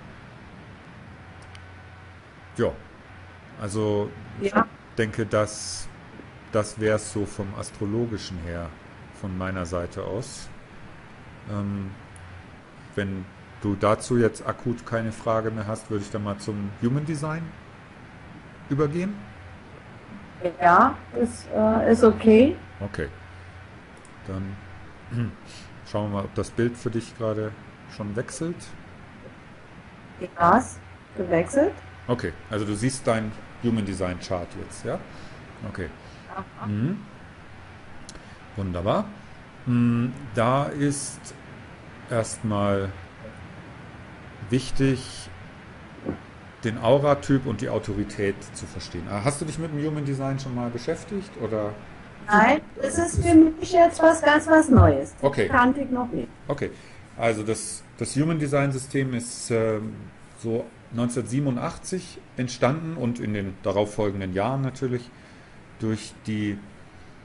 ja, also ich Ja. denke, dass das wäre es so vom Astrologischen her von meiner Seite aus. Ähm, wenn du dazu jetzt akut keine Frage mehr hast, würde ich dann mal zum Human Design übergehen. Ja, das äh, ist okay. Okay, dann schauen wir mal, ob das Bild für dich gerade schon wechselt. Ja, ist gewechselt. Okay, also du siehst dein Human Design Chart jetzt, ja? Okay, Aha. mhm. Wunderbar. Mm, Da ist erstmal wichtig, den Auratyp und die Autorität zu verstehen. Ah, hast du dich mit dem Human Design schon mal beschäftigt oder? Nein, das ist für mich jetzt was ganz was Neues. Das Okay, kannte ich noch nicht. okay. Also das, das Human Design System ist ähm, so neunzehnhundertsiebenundachtzig entstanden und in den darauffolgenden Jahren natürlich durch die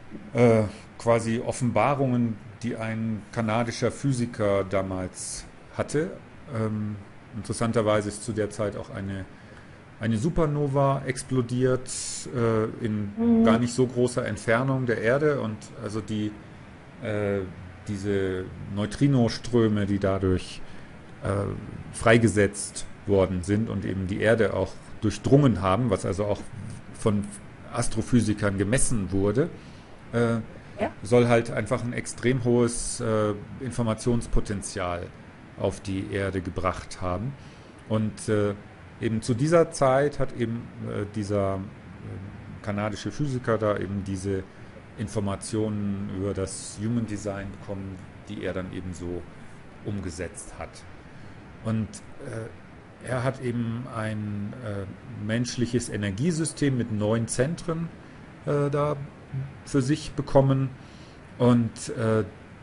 äh, quasi Offenbarungen, die ein kanadischer Physiker damals hatte. Ähm, interessanterweise ist zu der Zeit auch eine, eine Supernova explodiert äh, in gar Mhm. nicht so großer Entfernung der Erde und also die, äh, diese Neutrinoströme, die dadurch äh, freigesetzt worden sind und eben die Erde auch durchdrungen haben, was also auch von Astrophysikern gemessen wurde, äh, Ja. soll halt einfach ein extrem hohes äh, Informationspotenzial auf die Erde gebracht haben. Und äh, eben zu dieser Zeit hat eben äh, dieser äh, kanadische Physiker da eben diese Informationen über das Human Design bekommen, die er dann eben so umgesetzt hat. Und äh, er hat eben ein äh, menschliches Energiesystem mit neun Zentren äh, da für sich bekommen und äh,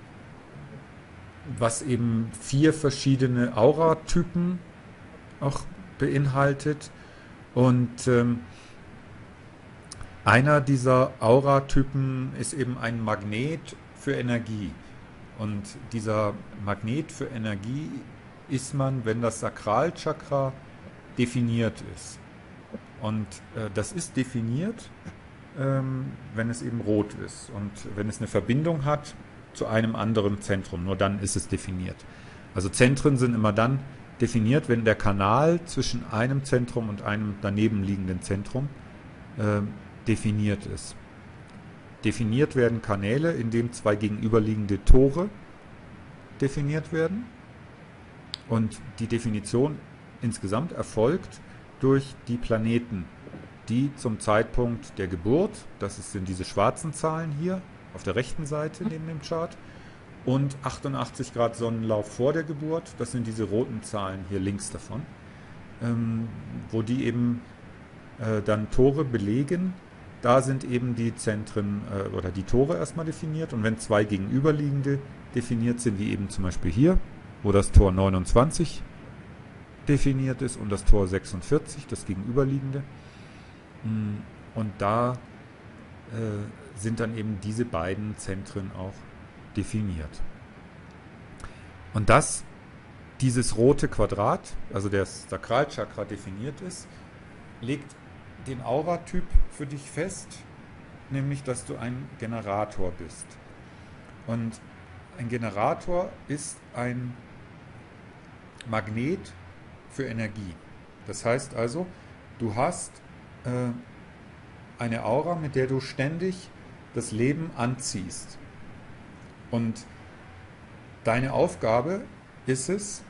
was eben vier verschiedene Auratypen auch beinhaltet. Und ähm, einer dieser Auratypen ist eben ein Magnet für Energie. Und dieser Magnet für Energie ist man, wenn das Sakralchakra definiert ist. Und äh, das ist definiert, ähm, wenn es eben rot ist und wenn es eine Verbindung hat zu einem anderen Zentrum. Nur dann ist es definiert. Also Zentren sind immer dann definiert, wenn der Kanal zwischen einem Zentrum und einem daneben liegenden Zentrum äh, definiert ist. Definiert werden Kanäle, in dem zwei gegenüberliegende Tore definiert werden. Und die Definition insgesamt erfolgt durch die Planeten, die zum Zeitpunkt der Geburt, das sind diese schwarzen Zahlen hier auf der rechten Seite neben dem Chart, und achtundachtzig Grad Sonnenlauf vor der Geburt, das sind diese roten Zahlen hier links davon, ähm, wo die eben äh, dann Tore belegen. Da sind eben die Zentren äh, oder die Tore erstmal definiert, und wenn zwei gegenüberliegende definiert sind, wie eben zum Beispiel hier, wo das Tor neunundzwanzig definiert ist und das Tor sechsundvierzig, das gegenüberliegende. Und da äh, sind dann eben diese beiden Zentren auch definiert. Und dass dieses rote Quadrat, also das Sakralchakra definiert ist, legt den Auratyp für dich fest, nämlich dass du ein Generator bist. Und ein Generator ist ein Magnet für Energie. Das heißt also, du hast äh, eine Aura, mit der du ständig das Leben anziehst. Und deine Aufgabe ist es,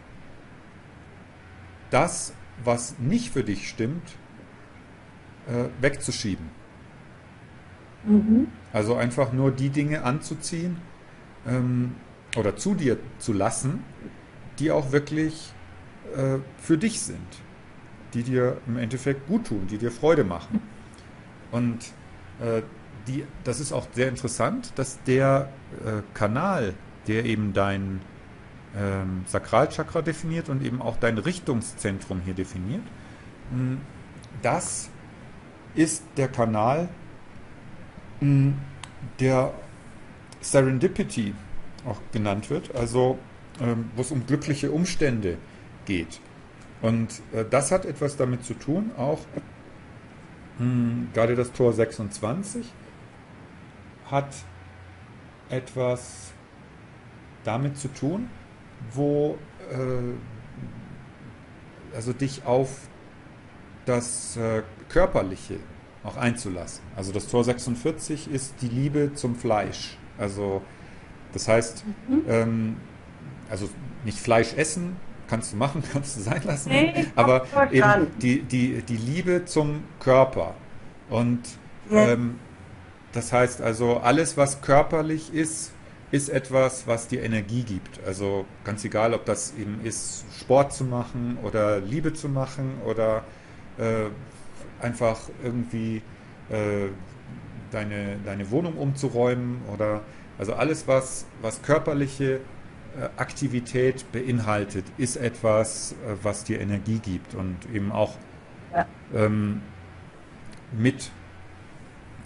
das, was nicht für dich stimmt, äh, wegzuschieben. Mhm. Also einfach nur die Dinge anzuziehen ähm, oder zu dir zu lassen, die auch wirklich äh, für dich sind, die dir im Endeffekt gut tun, die dir Freude machen. Und äh, die, das ist auch sehr interessant, dass der äh, Kanal, der eben dein ähm, Sakralchakra definiert und eben auch dein Richtungszentrum hier definiert, mh, das ist der Kanal, mh, der Serendipity auch genannt wird, also ähm, wo es um glückliche Umstände geht. Und äh, das hat etwas damit zu tun, auch mh, gerade das Tor sechsundzwanzig hat etwas damit zu tun, wo äh, also dich auf das äh, Körperliche auch einzulassen. Also das Tor sechsundvierzig ist die Liebe zum Fleisch. Also das heißt, Mhm. ähm, also nicht Fleisch essen, kannst du machen, kannst du sein lassen, Nee, ich aber hab's eben verstanden. die, die, die Liebe zum Körper. Und Ja. ähm, das heißt also, alles, was körperlich ist, ist etwas, was dir Energie gibt. Also ganz egal, ob das eben ist, Sport zu machen oder Liebe zu machen oder äh, einfach irgendwie äh, deine, deine Wohnung umzuräumen oder also alles, was, was körperliche äh, Aktivität beinhaltet, ist etwas, äh, was dir Energie gibt und eben auch Ja. ähm, mit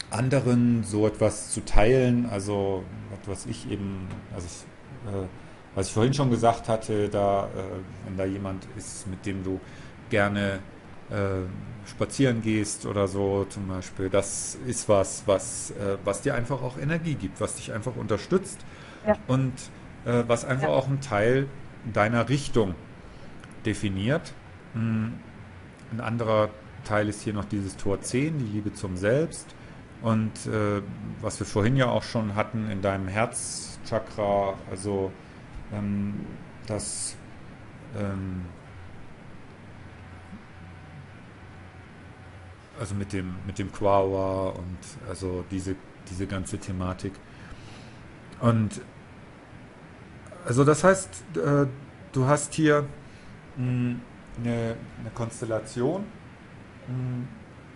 anderen so etwas zu teilen. Also, was ich eben, also ich, äh, was ich vorhin schon gesagt hatte, da, äh, wenn da jemand ist, mit dem du gerne äh, spazieren gehst oder so zum Beispiel, das ist was, was, äh, was dir einfach auch Energie gibt, was dich einfach unterstützt Ja, und äh, was einfach ja. auch einen Teil deiner Richtung definiert. Hm, ein anderer Teil ist hier noch dieses Tor zehn, die Liebe zum Selbst. Und äh, was wir vorhin ja auch schon hatten in deinem Herzchakra, also ähm, das, ähm, also mit dem, mit dem Quawa und also diese, diese ganze Thematik. Und also das heißt, äh, du hast hier mh, eine, eine Konstellation, mh,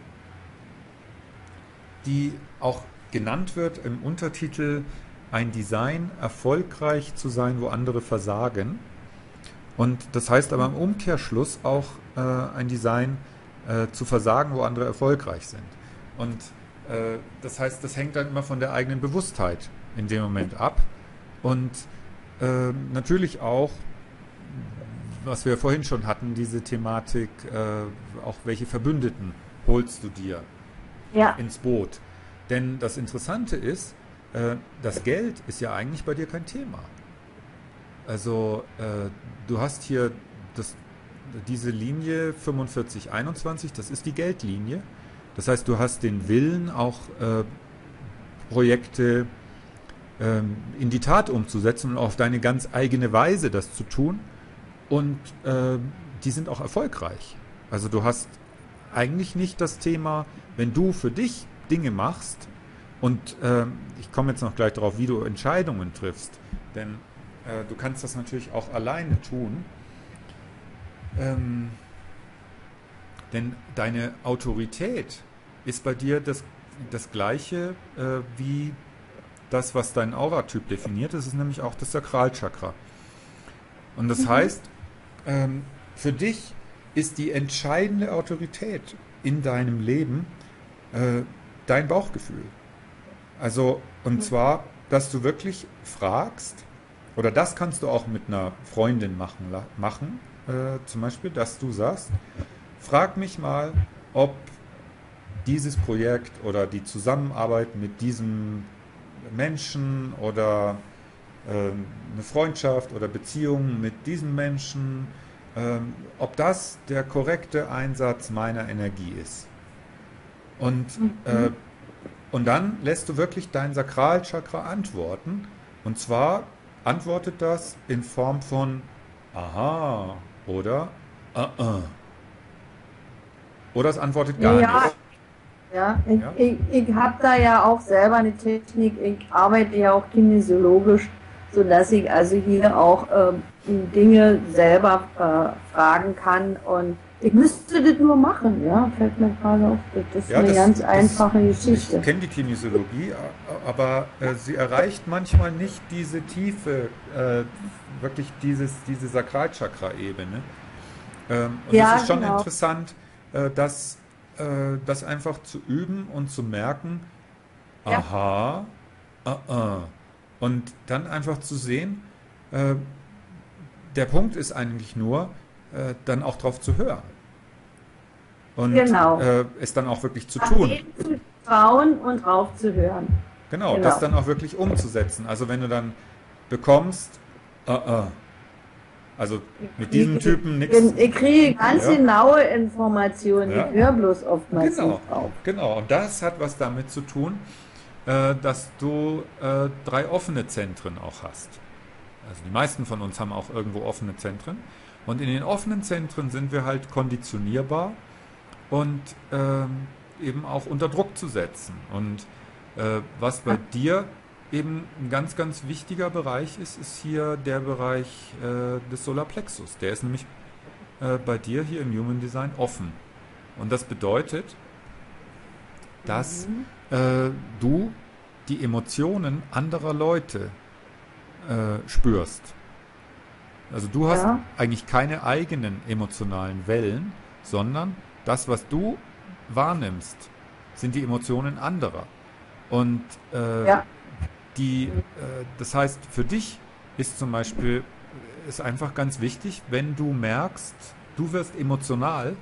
die auch genannt wird im Untertitel ein Design, erfolgreich zu sein, wo andere versagen. Und das heißt aber im Umkehrschluss auch äh, ein Design äh, zu versagen, wo andere erfolgreich sind. Und äh, das heißt, das hängt dann immer von der eigenen Bewusstheit in dem Moment ab. Und äh, natürlich auch, was wir vorhin schon hatten, diese Thematik, äh, auch welche Verbündeten holst du dir Ja. ins Boot. Denn das Interessante ist, äh, das Geld ist ja eigentlich bei dir kein Thema. Also äh, du hast hier das, diese Linie fünfundvierzig einundzwanzig, das ist die Geldlinie. Das heißt, du hast den Willen, auch äh, Projekte ähm, in die Tat umzusetzen und auf deine ganz eigene Weise das zu tun. Und äh, die sind auch erfolgreich. Also du hast eigentlich nicht das Thema, wenn du für dich Dinge machst, und äh, ich komme jetzt noch gleich darauf, wie du Entscheidungen triffst, denn äh, du kannst das natürlich auch alleine tun, ähm, denn deine Autorität ist bei dir das, das gleiche äh, wie das, was dein Auratyp definiert. Das ist nämlich auch das Sakralchakra. Und das heißt, ähm, für dich ist die entscheidende Autorität in deinem Leben äh, dein Bauchgefühl. Also, und zwar, dass du wirklich fragst, oder das kannst du auch mit einer Freundin machen, machen äh, zum Beispiel, dass du sagst, frag mich mal, ob dieses Projekt oder die Zusammenarbeit mit diesem Menschen oder äh, eine Freundschaft oder Beziehung mit diesem Menschen, ähm, ob das der korrekte Einsatz meiner Energie ist. Und, äh, Mhm. und dann lässt du wirklich dein Sakralchakra antworten. Und zwar antwortet das in Form von Aha oder uh-uh. Oder es antwortet gar Ja, nicht. ja, ich, Ja? ich, ich habe da ja auch selber eine Technik, ich arbeite ja auch kinesiologisch, sodass ich also hier auch ähm, Dinge selber äh, fragen kann und ich müsste das nur machen, ja, fällt mir gerade auf, das ist Ja, eine das, ganz das, einfache ich Geschichte. kenne die Kinesiologie, a- aber äh, sie erreicht manchmal nicht diese Tiefe, äh, wirklich dieses, diese Sakralchakra-Ebene. Ähm, und es Ja, ist schon genau. interessant, äh, das, äh, das einfach zu üben und zu merken, Ja, aha, uh -uh. Und dann einfach zu sehen, äh, der Punkt ist eigentlich nur, äh, dann auch drauf zu hören und genau. äh, es dann auch wirklich zu Nach tun. dem zu trauen und drauf zu hören. Genau, das Genau. dann auch wirklich umzusetzen. Also wenn du dann bekommst, uh -uh. Also mit Ich, diesem ich, Typen nichts, ich kriege ganz ja, genaue Informationen, ich ja, höre bloß oftmals nicht genau, drauf. genau. Und das hat was damit zu tun, äh, dass du äh, drei offene Zentren auch hast. Also die meisten von uns haben auch irgendwo offene Zentren. Und in den offenen Zentren sind wir halt konditionierbar und ähm, eben auch unter Druck zu setzen. Und äh, was bei dir eben ein ganz, ganz wichtiger Bereich ist, ist hier der Bereich äh, des Solarplexus. Der ist nämlich äh, bei dir hier im Human Design offen. Und das bedeutet, dass Mhm. äh, du die Emotionen anderer Leute äh, spürst. Also du hast Ja, eigentlich keine eigenen emotionalen Wellen, sondern das, was du wahrnimmst, sind die Emotionen anderer. Und äh, Ja. die, äh, das heißt, für dich ist zum Beispiel, ist einfach ganz wichtig, wenn du merkst, du wirst emotional,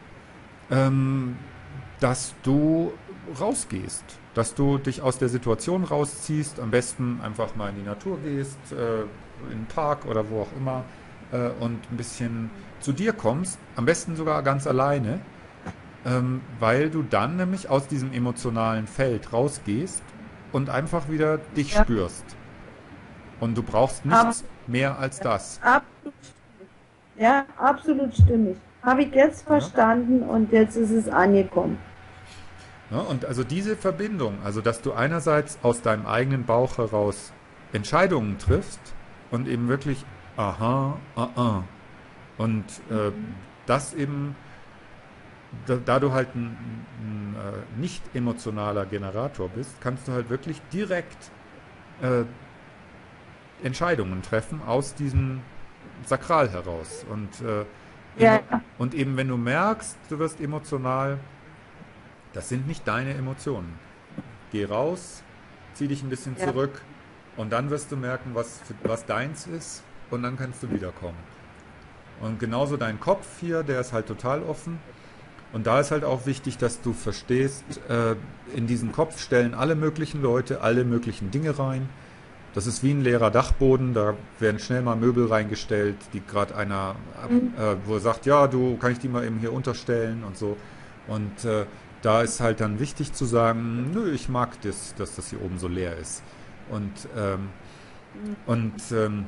ähm, dass du rausgehst, dass du dich aus der Situation rausziehst, am besten einfach mal in die Natur gehst, äh, in den Park oder wo auch immer, äh, und ein bisschen zu dir kommst, am besten sogar ganz alleine, ähm, weil du dann nämlich aus diesem emotionalen Feld rausgehst und einfach wieder dich Ja. spürst. Und du brauchst Ab, nichts mehr als das. absolut, ja, absolut stimmig. Habe ich jetzt Ja? verstanden und jetzt ist es angekommen. Ja, und also diese Verbindung, also dass du einerseits aus deinem eigenen Bauch heraus Entscheidungen triffst und eben wirklich aha, ah, ah. Und äh, das eben, da, da du halt ein, ein äh, nicht emotionaler Generator bist, kannst du halt wirklich direkt äh, Entscheidungen treffen aus diesem Sakral heraus. Und, äh, emo Ja, und eben wenn du merkst, du wirst emotional, das sind nicht deine Emotionen. Geh raus, zieh dich ein bisschen ja, zurück und dann wirst du merken, was, was deins ist und dann kannst du wiederkommen. Und genauso dein Kopf hier, der ist halt total offen. Und da ist halt auch wichtig, dass du verstehst, äh, in diesen Kopf stellen alle möglichen Leute alle möglichen Dinge rein. Das ist wie ein leerer Dachboden, da werden schnell mal Möbel reingestellt, die gerade einer, äh, wo er sagt, ja, du, kann ich die mal eben hier unterstellen und so. Und äh, da ist halt dann wichtig zu sagen, nö, ich mag das, dass das hier oben so leer ist. Und, ähm, und ähm,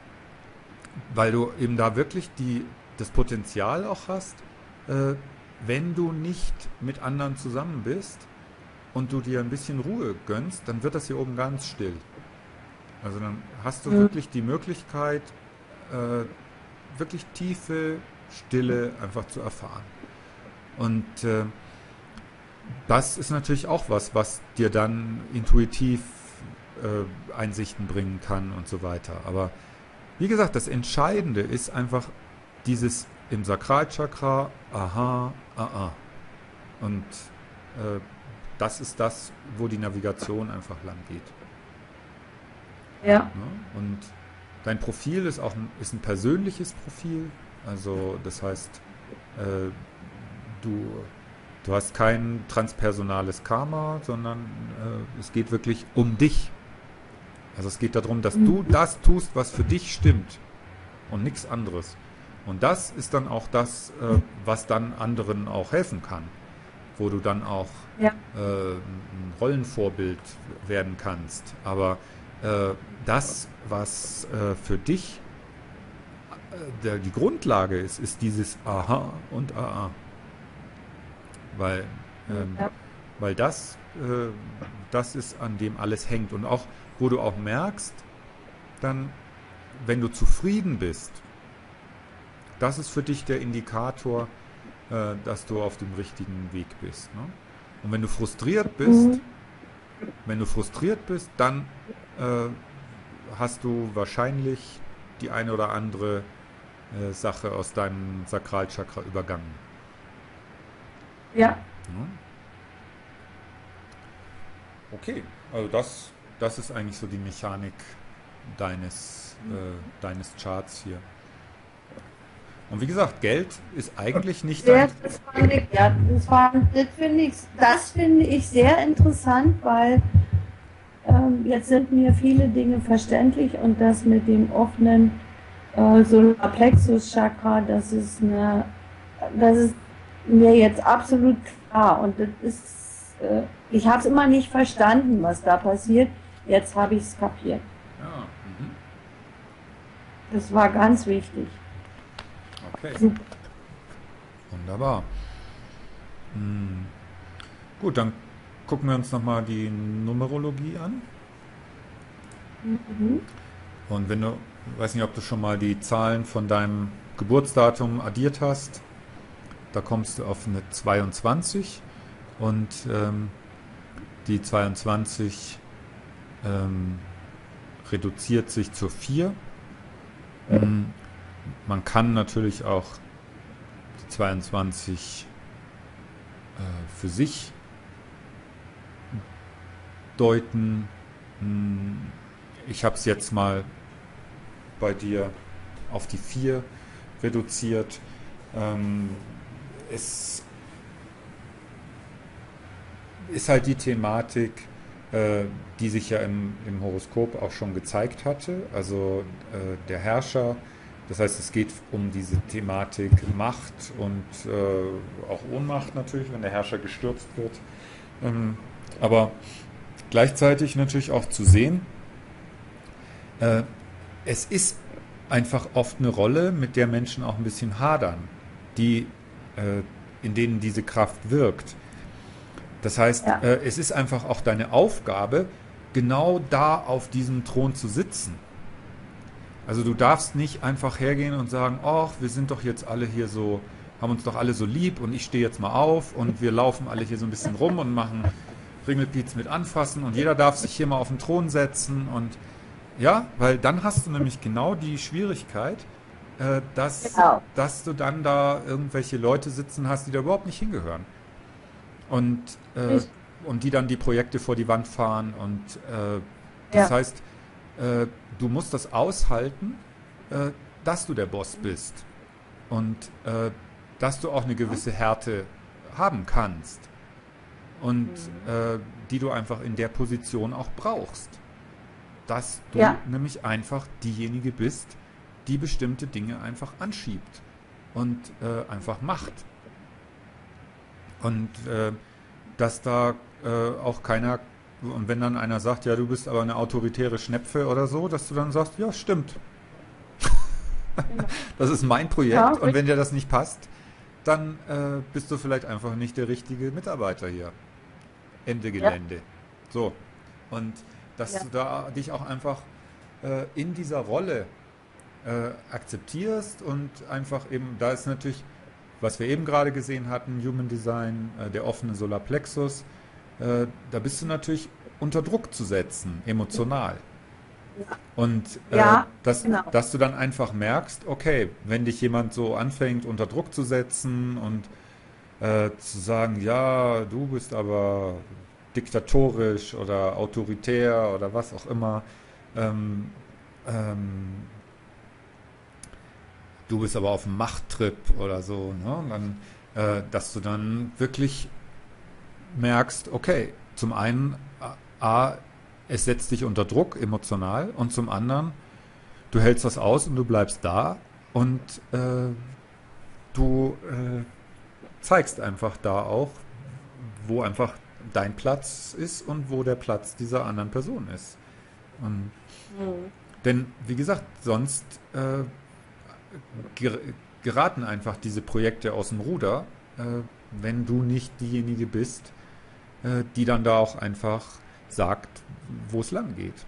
weil du eben da wirklich die, das Potenzial auch hast, äh, wenn du nicht mit anderen zusammen bist und du dir ein bisschen Ruhe gönnst, dann wird das hier oben ganz still. Also dann hast du wirklich die Möglichkeit, äh, wirklich tiefe Stille einfach zu erfahren. Und äh, das ist natürlich auch was, was dir dann intuitiv äh, Einsichten bringen kann und so weiter. Aber wie gesagt, das Entscheidende ist einfach dieses im Sakralchakra, aha, ah, ah. Und äh, das ist das, wo die Navigation einfach lang geht. ja, Ne? Und dein Profil ist auch ein, ist ein persönliches Profil. Also das heißt, äh, du, du hast kein transpersonales Karma, sondern äh, es geht wirklich um dich. Also es geht darum, dass du das tust, was für dich stimmt und nichts anderes. Und das ist dann auch das, äh, was dann anderen auch helfen kann, wo du dann auch ja, äh, ein Rollenvorbild werden kannst. Aber äh, das, was äh, für dich äh, der, die Grundlage ist, ist dieses Aha und Aha. Weil, ähm, ja, weil das, äh, das ist, an dem alles hängt. Und auch, wo du auch merkst, dann, wenn du zufrieden bist, das ist für dich der Indikator, äh, dass du auf dem richtigen Weg bist. Ne? Und wenn du frustriert bist, wenn du frustriert bist, dann äh, hast du wahrscheinlich die eine oder andere äh, Sache aus deinem Sakralchakra übergangen. ja. Ne? Okay, also das, das ist eigentlich so die Mechanik deines, äh, deines Charts hier. Und wie gesagt, Geld ist eigentlich nicht dein... Sehr, das fand ich, ja, das, war, das finde ich, das finde ich sehr interessant, weil ähm, jetzt sind mir viele Dinge verständlich und das mit dem offenen äh, Solarplexus-Chakra, das ist eine, das ist mir jetzt absolut klar und das ist, äh, ich habe es immer nicht verstanden, was da passiert. Jetzt habe ich es kapiert. Ja, mhm. Das war ganz wichtig. Okay, Super. wunderbar. Hm. Gut, dann gucken wir uns nochmal die Numerologie an. Mhm. Und wenn du, ich weiß nicht, ob du schon mal die Zahlen von deinem Geburtsdatum addiert hast, da kommst du auf eine zweiundzwanzig und ähm, die zweiundzwanzig ähm, reduziert sich zur vier. Ähm, man kann natürlich auch die zweiundzwanzig äh, für sich deuten. Ich habe es jetzt mal bei dir auf die vier reduziert. Ähm, es ist halt die Thematik, äh, die sich ja im, im Horoskop auch schon gezeigt hatte. Also äh, der Herrscher, das heißt, es geht um diese Thematik Macht und äh, auch Ohnmacht natürlich, wenn der Herrscher gestürzt wird. Ähm, aber gleichzeitig natürlich auch zu sehen, äh, es ist einfach oft eine Rolle, mit der Menschen auch ein bisschen hadern, die, äh, in denen diese Kraft wirkt. Das heißt, Ja. äh, es ist einfach auch deine Aufgabe, genau da auf diesem Thron zu sitzen. Also du darfst nicht einfach hergehen und sagen, ach, wir sind doch jetzt alle hier so, haben uns doch alle so lieb und ich stehe jetzt mal auf und wir laufen alle hier so ein bisschen rum und machen Ringelpiez mit anfassen und jeder darf sich hier mal auf den Thron setzen und ja, weil dann hast du nämlich genau die Schwierigkeit, äh, dass, Genau. dass du dann da irgendwelche Leute sitzen hast, die da überhaupt nicht hingehören. Und, äh, Ich, und die dann die Projekte vor die Wand fahren. Und äh, das ja, heißt, äh, du musst das aushalten, äh, dass du der Boss bist. Und äh, dass du auch eine gewisse Härte haben kannst. Und äh, die du einfach in der Position auch brauchst. Dass du ja, nämlich einfach diejenige bist, die bestimmte Dinge einfach anschiebt und äh, einfach macht. Und äh, dass da äh, auch keiner, und wenn dann einer sagt, ja, du bist aber eine autoritäre Schnepfe oder so, dass du dann sagst, ja, stimmt, genau. das ist mein Ja, Projekt und richtig. wenn dir das nicht passt, dann äh, bist du vielleicht einfach nicht der richtige Mitarbeiter hier. Ende Ja, Gelände. So. Und dass ja, du da dich auch einfach äh, in dieser Rolle äh, akzeptierst und einfach eben, da ist natürlich, was wir eben gerade gesehen hatten, Human Design, äh, der offene Solarplexus, äh, da bist du natürlich unter Druck zu setzen, emotional. Und äh, ja, dass, genau. dass du dann einfach merkst, okay, wenn dich jemand so anfängt unter Druck zu setzen und äh, zu sagen, ja, du bist aber diktatorisch oder autoritär oder was auch immer, ähm, ähm, du bist aber auf dem Machttrip oder so, ne? Und dann, äh, dass du dann wirklich merkst, okay, zum einen, A, es setzt dich unter Druck emotional und zum anderen, du hältst das aus und du bleibst da und äh, du äh, zeigst einfach da auch, wo einfach dein Platz ist und wo der Platz dieser anderen Person ist. Und, Mhm. denn, wie gesagt, sonst äh, ger geraten einfach diese Projekte aus dem Ruder, äh, wenn du nicht diejenige bist, äh, die dann da auch einfach sagt, wo es lang geht.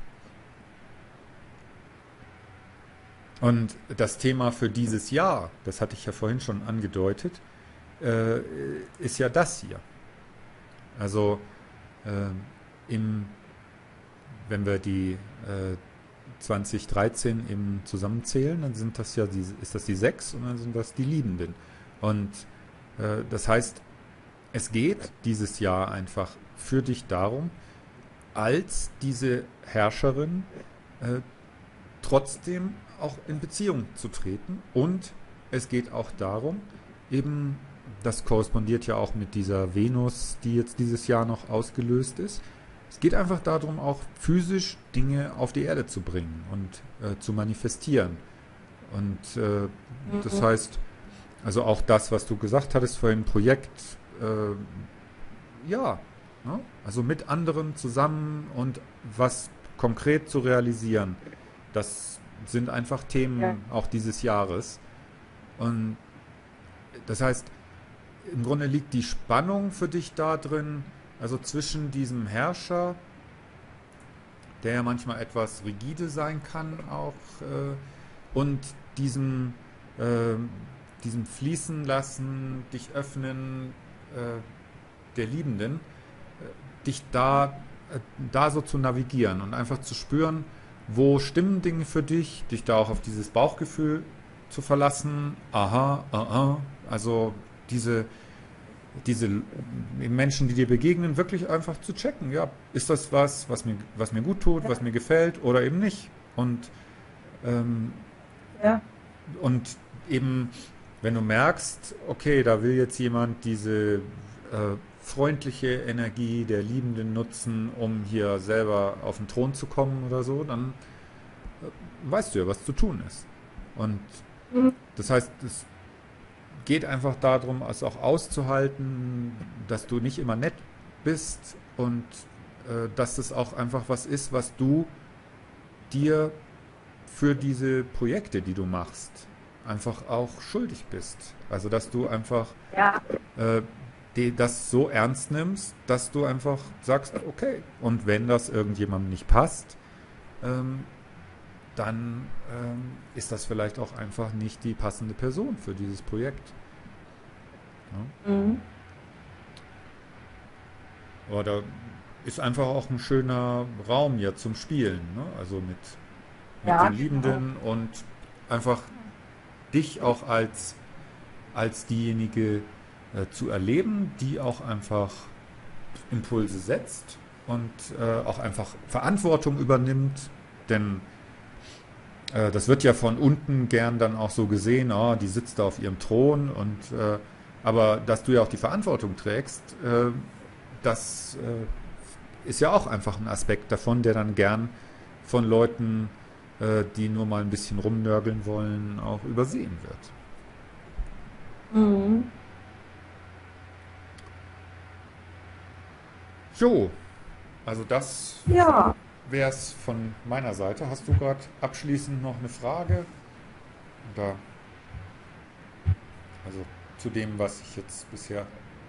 Und das Thema für dieses Jahr, das hatte ich ja vorhin schon angedeutet, äh, ist ja das hier. Also äh, im, wenn wir die äh, zwanzig dreizehn eben zusammenzählen, dann sind das ja die, ist das die sechs und dann sind das die Liebenden. Und äh, das heißt, es geht dieses Jahr einfach für dich darum, als diese Herrscherin äh, trotzdem auch in Beziehung zu treten. Und es geht auch darum, eben, das korrespondiert ja auch mit dieser Venus, die jetzt dieses Jahr noch ausgelöst ist. Es geht einfach darum, auch physisch Dinge auf die Erde zu bringen und äh, zu manifestieren. Und äh, das Mhm. heißt, also auch das, was du gesagt hattest vorhin, Projekt, äh, ja, ne? Also mit anderen zusammen und was konkret zu realisieren, das sind einfach Ja, Themen auch dieses Jahres. Und das heißt, im Grunde liegt die Spannung für dich da drin, also zwischen diesem Herrscher, der ja manchmal etwas rigide sein kann auch, äh, und diesem, äh, diesem Fließen lassen, dich öffnen äh, der Liebenden, äh, dich da, äh, da so zu navigieren und einfach zu spüren, wo stimmen Dinge für dich, dich da auch auf dieses Bauchgefühl zu verlassen, aha, aha, also diese diese Menschen, die dir begegnen, wirklich einfach zu checken. Ja, ist das was, was mir, was mir gut tut, was mir gefällt oder eben nicht? Und, ähm, Ja. und eben, wenn du merkst, okay, da will jetzt jemand diese äh, freundliche Energie der Liebenden nutzen, um hier selber auf den Thron zu kommen oder so, dann äh, weißt du ja, was zu tun ist. Und Mhm. das heißt, es geht einfach darum, es auch auszuhalten, dass du nicht immer nett bist und äh, dass es auch einfach was ist, was du dir für diese Projekte, die du machst, einfach auch schuldig bist. Also dass du einfach Ja. äh, die, das so ernst nimmst, dass du einfach sagst, okay, und wenn das irgendjemandem nicht passt, ähm, dann ähm, ist das vielleicht auch einfach nicht die passende Person für dieses Projekt. Ja? Mhm. Oder ist einfach auch ein schöner Raum ja zum Spielen, ne? Also mit, mit Ja, den genau. Liebenden und einfach dich auch als, als diejenige äh, zu erleben, die auch einfach Impulse setzt und äh, auch einfach Verantwortung übernimmt. Denn äh, das wird ja von unten gern dann auch so gesehen, oh, die sitzt da auf ihrem Thron und äh, aber dass du ja auch die Verantwortung trägst, äh, das äh, ist ja auch einfach ein Aspekt davon, der dann gern von Leuten, äh, die nur mal ein bisschen rumnörgeln wollen, auch übersehen wird. Mhm. Jo, also das Ja, wäre es von meiner Seite. Hast du gerade abschließend noch eine Frage? Oder also zu dem, was ich jetzt bisher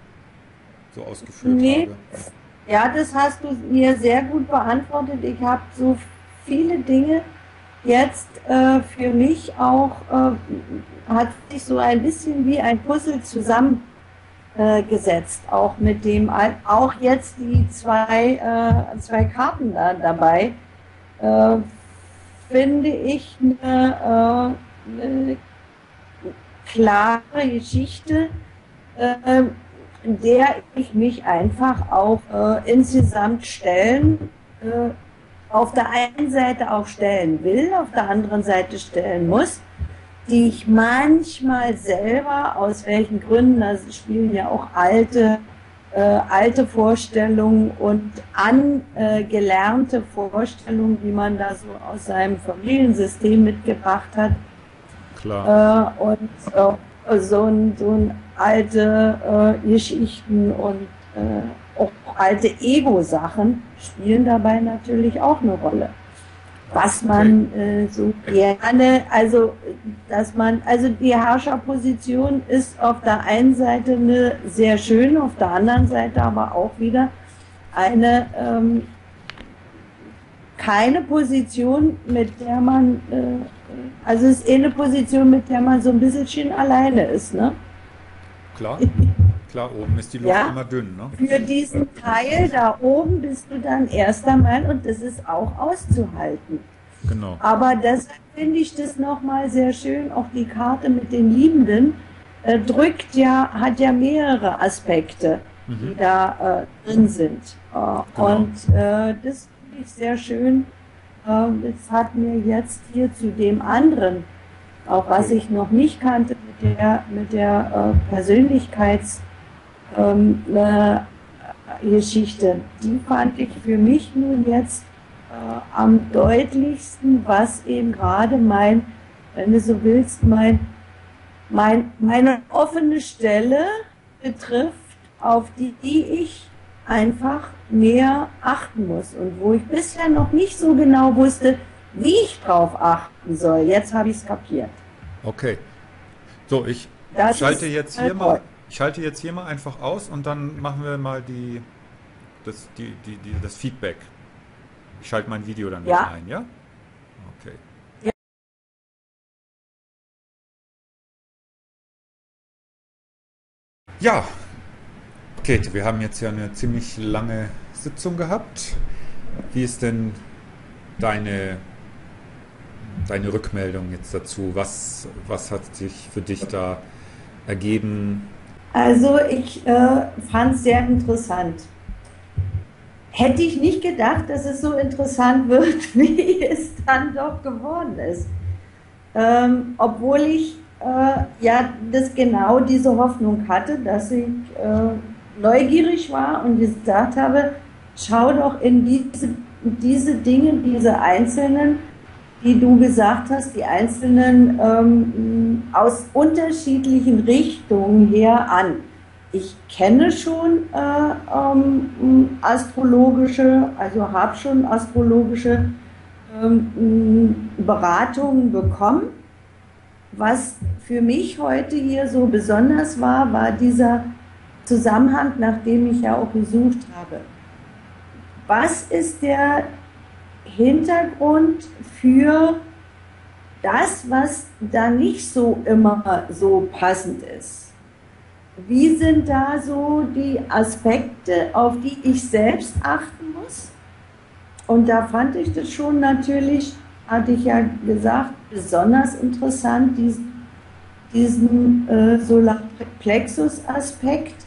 so ausgeführt nee, habe? ja, das hast du mir sehr gut beantwortet. Ich habe so viele Dinge jetzt äh, für mich auch, äh, hat sich so ein bisschen wie ein Puzzle zusammengesetzt, äh, gesetzt. Auch mit dem, Al- auch jetzt die zwei, äh, zwei Karten da dabei, äh, finde ich eine, äh, eine klare Geschichte, äh, der ich mich einfach auch äh, insgesamt stellen, äh, auf der einen Seite auch stellen will, auf der anderen Seite stellen muss, die ich manchmal selber, aus welchen Gründen, da spielen ja auch alte, äh, alte Vorstellungen und angelernte Vorstellungen, die man da so aus seinem Familiensystem mitgebracht hat, Klar, äh, und äh, so, ein, so ein alte äh, Geschichten und äh, auch alte Ego-Sachen spielen dabei natürlich auch eine Rolle. Was okay. man äh, so gerne, also dass man, also die Herrscherposition ist auf der einen Seite eine sehr schöne, auf der anderen Seite aber auch wieder eine ähm, keine Position, mit der man, äh, also es ist eh eine Position, mit der man so ein bisschen alleine ist, ne? Klar, klar, oben ist die Luft Ja, immer dünn, ne? für diesen Teil da oben bist du dann erst einmal und das ist auch auszuhalten. Genau. Aber deshalb finde ich das nochmal sehr schön, auch die Karte mit den Liebenden äh, drückt ja, hat ja mehrere Aspekte, die Mhm. da äh, drin sind. Äh, Genau. und äh, das finde ich sehr schön. Äh, das hat mir jetzt hier zu dem anderen, auch was Okay. ich noch nicht kannte, mit der, mit der äh, Persönlichkeits ähm, äh, Geschichte, die fand ich für mich nun jetzt äh, am deutlichsten, was eben gerade mein, wenn du so willst, mein, mein, meine offene Stelle betrifft, auf die ich einfach mehr achten muss und wo ich bisher noch nicht so genau wusste, wie ich drauf achten soll. Jetzt habe ich es kapiert. Okay. So, ich Das schalte ist jetzt äh, hier toll. mal, ich schalte jetzt hier mal einfach aus und dann machen wir mal die, das, die, die, die, das Feedback. Ich schalte mein Video dann wieder Ja. ein, ja? Okay. Ja. Ja, Käthe, wir haben jetzt ja eine ziemlich lange Sitzung gehabt. Wie ist denn deine, deine Rückmeldung jetzt dazu? Was, was hat sich für dich da ergeben? Also ich äh, fand es sehr interessant. Hätte ich nicht gedacht, dass es so interessant wird, wie es dann doch geworden ist. Ähm, obwohl ich äh, ja das genau diese Hoffnung hatte, dass ich äh, neugierig war und gesagt habe, schau doch in diese, diese Dinge, diese einzelnen, die du gesagt hast, die einzelnen ähm, aus unterschiedlichen Richtungen her an. Ich kenne schon äh, ähm, astrologische, also habe schon astrologische ähm, Beratungen bekommen. Was für mich heute hier so besonders war, war dieser Zusammenhang, nach dem ich ja auch gesucht habe. Was ist der Hintergrund für das, was da nicht so immer so passend ist? Wie sind da so die Aspekte, auf die ich selbst achten muss? Und da fand ich das schon natürlich, hatte ich ja gesagt, besonders interessant, diesen, diesen äh, Solarplexus-Aspekt,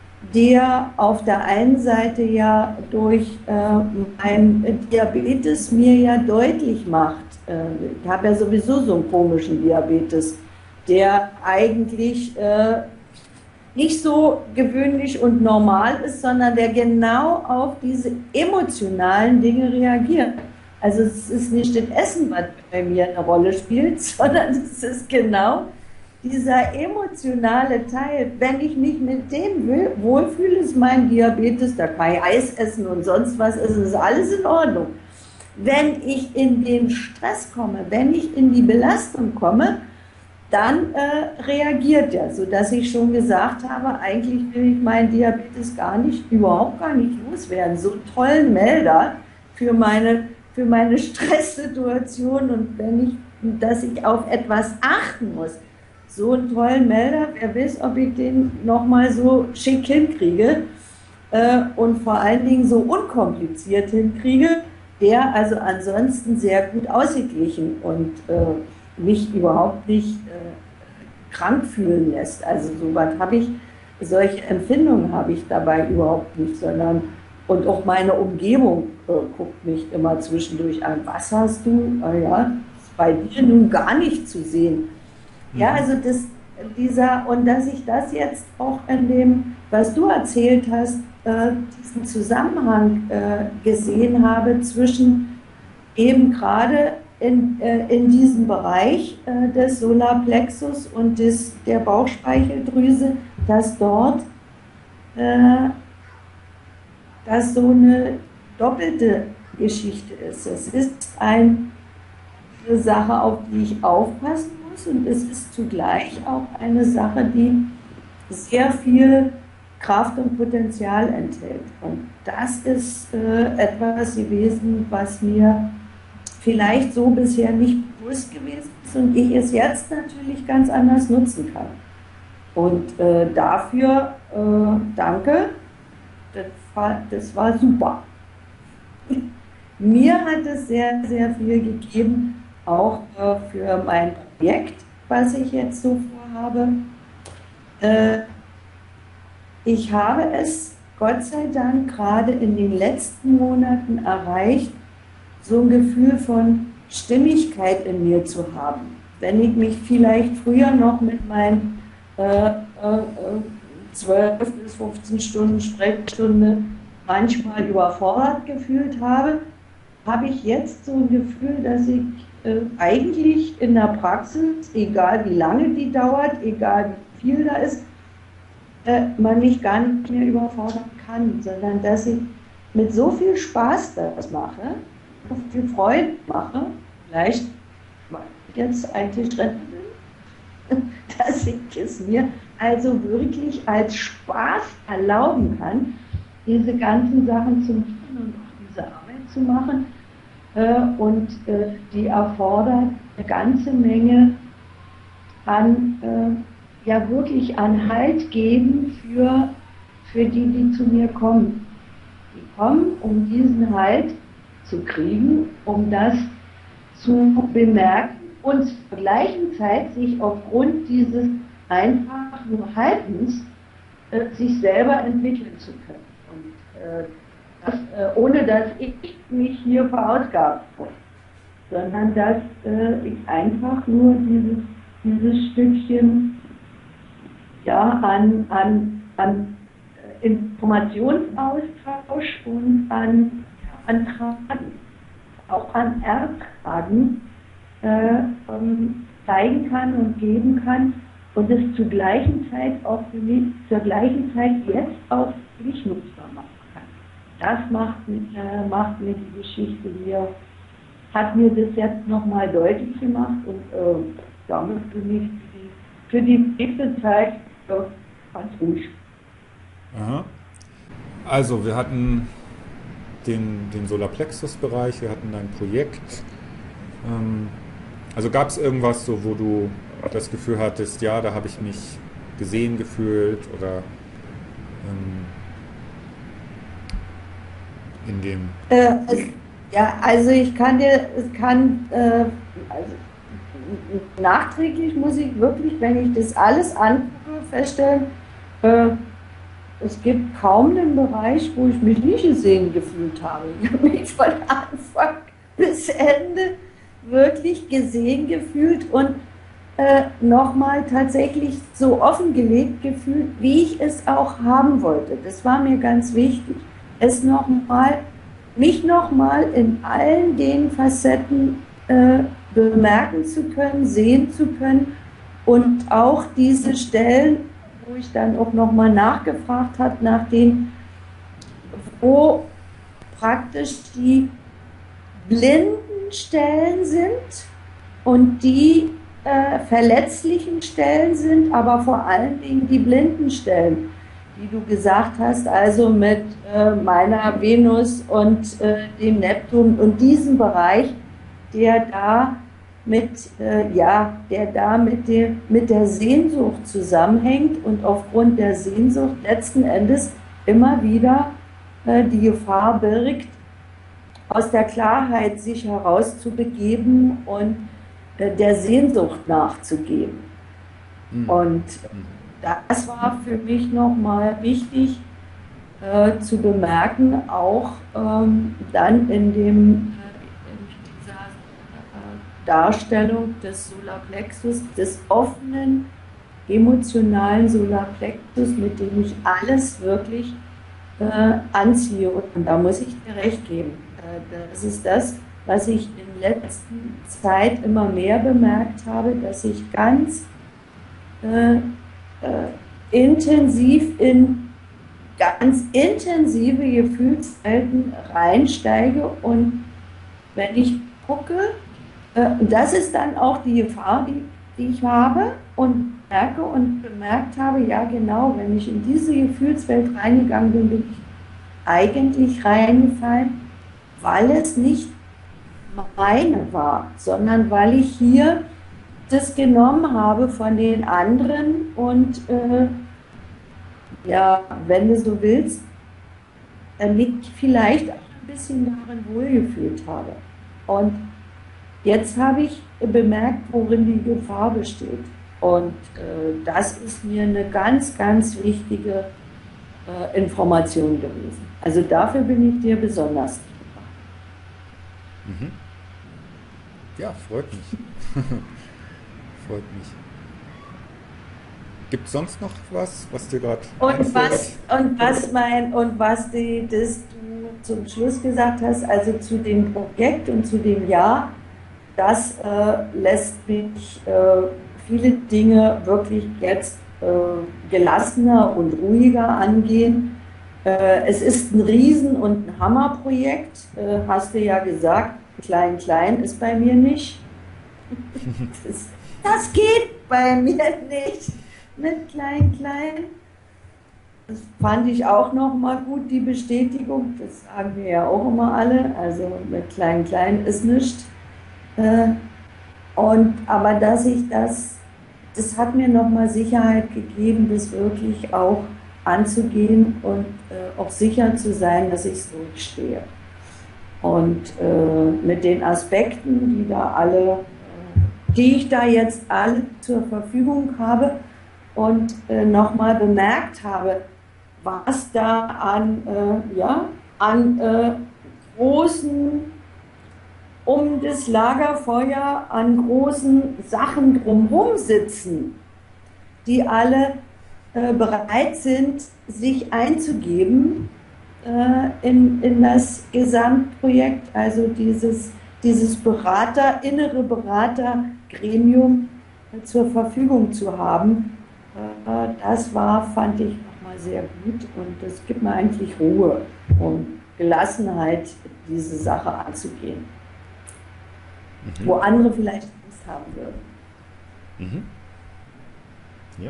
der auf der einen Seite ja durch äh, mein Diabetes mir ja deutlich macht, äh, ich habe ja sowieso so einen komischen Diabetes, der eigentlich äh, nicht so gewöhnlich und normal ist, sondern der genau auf diese emotionalen Dinge reagiert. Also es ist nicht das Essen, was bei mir eine Rolle spielt, sondern es ist genau dieser emotionale Teil. Wenn ich mich mit dem wohlfühle, ist mein Diabetes, da kann ich Eis essen und sonst was, es ist alles in Ordnung. Wenn ich in den Stress komme, wenn ich in die Belastung komme, dann äh, reagiert er, sodass ich schon gesagt habe, eigentlich will ich meinen Diabetes gar nicht, überhaupt gar nicht loswerden. So einen tollen Melder für meine, für meine Stresssituation und wenn ich, dass ich auf etwas achten muss. So einen tollen Melder, wer weiß, ob ich den nochmal so schick hinkriege äh, und vor allen Dingen so unkompliziert hinkriege, der also ansonsten sehr gut ausgeglichen und äh, mich überhaupt nicht äh, krank fühlen lässt. Also sowas habe ich, solche Empfindungen habe ich dabei überhaupt nicht, sondern und auch meine Umgebung äh, guckt mich immer zwischendurch an. Was hast du? Ah ja, ist bei dir nun gar nicht zu sehen. Mhm. Ja, also das, dieser, und dass ich das jetzt auch in dem, was du erzählt hast, äh, diesen Zusammenhang äh, gesehen habe zwischen eben gerade In, äh, in diesem Bereich äh, des Solarplexus und des, der Bauchspeicheldrüse, dass dort äh, dass so eine doppelte Geschichte ist. Es ist eine Sache, auf die ich aufpassen muss und es ist zugleich auch eine Sache, die sehr viel Kraft und Potenzial enthält. Und das ist äh, etwas gewesen, was mir vielleicht so bisher nicht bewusst gewesen ist und ich es jetzt natürlich ganz anders nutzen kann. Und äh, dafür äh, danke, das war, das war super. Mir hat es sehr, sehr viel gegeben, auch äh, für mein Projekt, was ich jetzt so vorhabe. Äh, ich habe es Gott sei Dank gerade in den letzten Monaten erreicht, so ein Gefühl von Stimmigkeit in mir zu haben. Wenn ich mich vielleicht früher noch mit meinen äh, äh, zwölf bis fünfzehn Stunden Sprechstunde manchmal überfordert gefühlt habe, habe ich jetzt so ein Gefühl, dass ich äh, eigentlich in der Praxis, egal wie lange die dauert, egal wie viel da ist, äh, man mich gar nicht mehr überfordern kann, sondern dass ich mit so viel Spaß das mache, so viel Freude mache, vielleicht, weil ich jetzt eigentlich Rentner bin, dass ich es mir also wirklich als Spaß erlauben kann, diese ganzen Sachen zu machen und auch diese Arbeit zu machen. Äh, und äh, die erfordert eine ganze Menge an, äh, ja wirklich an Halt geben für, für die, die zu mir kommen. Die kommen, um diesen Halt zu kriegen, um das zu bemerken und zur gleichen Zeit sich aufgrund dieses einfach nur Haltens äh, sich selber entwickeln zu können. Und äh, das, äh, ohne dass ich mich hier verausgabt habe, sondern dass äh, ich einfach nur dieses, dieses Stückchen ja, an, an, an Informationsaustausch und an, an Tragen, auch an Ertragen äh, ähm, zeigen kann und geben kann und es zur gleichen Zeit auch für mich, zur gleichen Zeit jetzt auch für mich nutzbar machen kann. Das macht, äh, macht mir die Geschichte hier, hat mir das jetzt nochmal deutlich gemacht und äh, damit bin ich für die, für die nächste Zeit äh, ganz ruhig. Aha. Also wir hatten den, den Solarplexus-Bereich, wir hatten dein Projekt. Ähm, also gab es irgendwas, so, wo du das Gefühl hattest, ja, da habe ich mich gesehen gefühlt oder ähm, in dem... Äh, es, ja, also ich kann dir, es kann, äh, also nachträglich muss ich wirklich, wenn ich das alles angucke, feststellen, äh, es gibt kaum einen Bereich, wo ich mich nicht gesehen gefühlt habe. Ich habe mich von Anfang bis Ende wirklich gesehen gefühlt und äh, nochmal tatsächlich so offengelegt gefühlt, wie ich es auch haben wollte. Das war mir ganz wichtig. Es noch mal, mich nochmal in allen den Facetten äh, bemerken zu können, sehen zu können und auch diese Stellen, wo ich dann auch nochmal nachgefragt habe, nach dem, wo praktisch die blinden Stellen sind und die äh, verletzlichen Stellen sind, aber vor allen Dingen die blinden Stellen, die du gesagt hast, also mit äh, meiner Venus und äh, dem Neptun und diesem Bereich, der da mit, äh, ja, der da mit, dem, mit der Sehnsucht zusammenhängt und aufgrund der Sehnsucht letzten Endes immer wieder äh, die Gefahr birgt, aus der Klarheit sich herauszubegeben und äh, der Sehnsucht nachzugeben. Mhm. Und das war für mich nochmal wichtig äh, zu bemerken, auch ähm, dann in dem Darstellung des Solarplexus, des offenen, emotionalen Solarplexus, mit dem ich alles wirklich äh, anziehe. Und da muss ich dir recht geben. Äh, das ist das, was ich in letzter Zeit immer mehr bemerkt habe, dass ich ganz äh, äh, intensiv in ganz intensive Gefühlswelten reinsteige und wenn ich gucke, das ist dann auch die Gefahr, die, die ich habe und merke und bemerkt habe, ja genau, wenn ich in diese Gefühlswelt reingegangen bin, bin ich eigentlich reingefallen, weil es nicht meine war, sondern weil ich hier das genommen habe von den anderen und äh, ja, wenn du so willst, mich vielleicht auch ein bisschen darin wohlgefühlt habe. Und jetzt habe ich bemerkt, worin die Gefahr besteht. Und äh, das ist mir eine ganz, ganz wichtige äh, Information gewesen. Also dafür bin ich dir besonders dankbar. Mhm. Ja, freut mich. freut mich. Gibt es sonst noch was, was dir gerade und was und was mein und was die, das du zum Schluss gesagt hast, also zu dem Projekt und zu dem Jahr, das äh, lässt mich äh, viele Dinge wirklich jetzt äh, gelassener und ruhiger angehen. Äh, es ist ein Riesen- und ein Hammerprojekt, äh, hast du ja gesagt. Klein, klein ist bei mir nicht. Das, das geht bei mir nicht mit klein, klein. Das fand ich auch noch mal gut, die Bestätigung. Das sagen wir ja auch immer alle. Also mit klein, klein ist nichts. Äh, und, aber dass ich das, das hat mir nochmal Sicherheit gegeben, das wirklich auch anzugehen und äh, auch sicher zu sein, dass ich es durchstehe. Und äh, mit den Aspekten, die da alle, die ich da jetzt alle zur Verfügung habe, und äh, nochmal bemerkt habe, was da an, äh, ja, an äh, großen, um das Lagerfeuer, an großen Sachen drumherum sitzen, die alle äh, bereit sind, sich einzugeben äh, in, in das Gesamtprojekt, also dieses, dieses Berater, innere Beratergremium äh, zur Verfügung zu haben. Äh, das war, fand ich, nochmal sehr gut und das gibt mir eigentlich Ruhe und Gelassenheit, diese Sache anzugehen. Mhm. Wo andere vielleicht Angst haben würden. Mhm. Ja.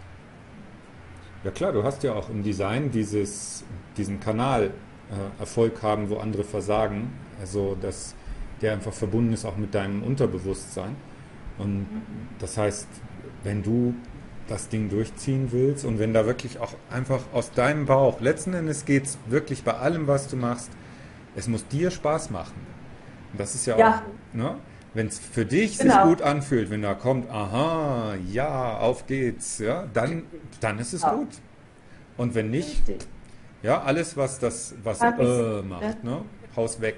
Ja klar, du hast ja auch im Design dieses, diesen Kanal äh, Erfolg haben, wo andere versagen. Also dass der einfach verbunden ist auch mit deinem Unterbewusstsein. Und mhm. das heißt, wenn du das Ding durchziehen willst und wenn da wirklich auch einfach aus deinem Bauch, letzten Endes geht es wirklich bei allem, was du machst, es muss dir Spaß machen. Und das ist ja, ja. auch, ne? Wenn es für dich genau. sich gut anfühlt, wenn da kommt, aha, ja, auf geht's, ja, dann, dann ist es ja. gut. Und wenn nicht, Richtig. ja, alles, was das, was äh, macht, ne, haus weg.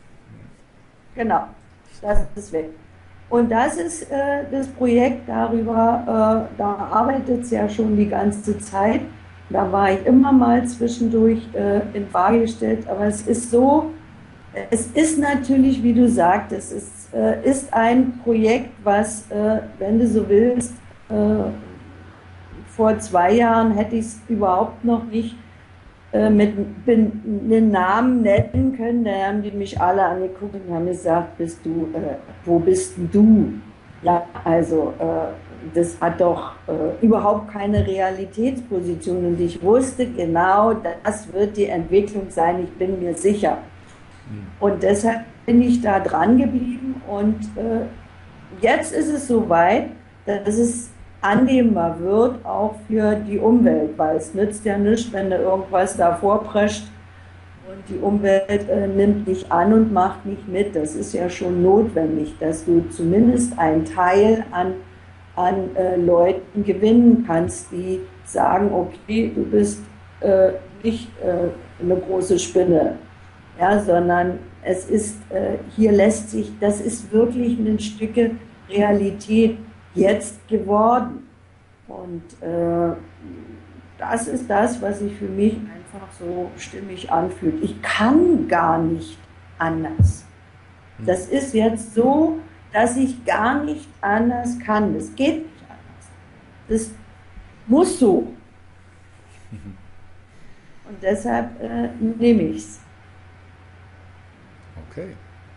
Genau, das ist weg. Und das ist äh, das Projekt darüber, äh, da arbeitet es ja schon die ganze Zeit. Da war ich immer mal zwischendurch äh, in Frage gestellt, aber es ist so, es ist natürlich, wie du sagtest, es ist, äh, ist ein Projekt, was, äh, wenn du so willst, äh, vor zwei Jahren hätte ich es überhaupt noch nicht äh, mit einem Namen nennen können. Da haben die mich alle angeguckt und haben gesagt, bist du, äh, wo bist denn du? Ja, also äh, das hat doch äh, überhaupt keine Realitätsposition und ich wusste genau, das wird die Entwicklung sein, ich bin mir sicher. Und deshalb bin ich da dran geblieben und äh, jetzt ist es soweit, dass es annehmbar wird, auch für die Umwelt, weil es nützt ja nichts, wenn da irgendwas davor prescht und die Umwelt äh, nimmt nicht an und macht nicht mit. Das ist ja schon notwendig, dass du zumindest einen Teil an, an äh, Leuten gewinnen kannst, die sagen, okay, du bist äh, nicht äh, eine große Spinne. Ja, sondern es ist, äh, hier lässt sich, das ist wirklich ein Stücke Realität jetzt geworden. Und äh, das ist das, was sich für mich einfach so stimmig anfühlt. Ich kann gar nicht anders. Das ist jetzt so, dass ich gar nicht anders kann. Das geht nicht anders. Das muss so. Und deshalb äh, nehme ich es. Okay.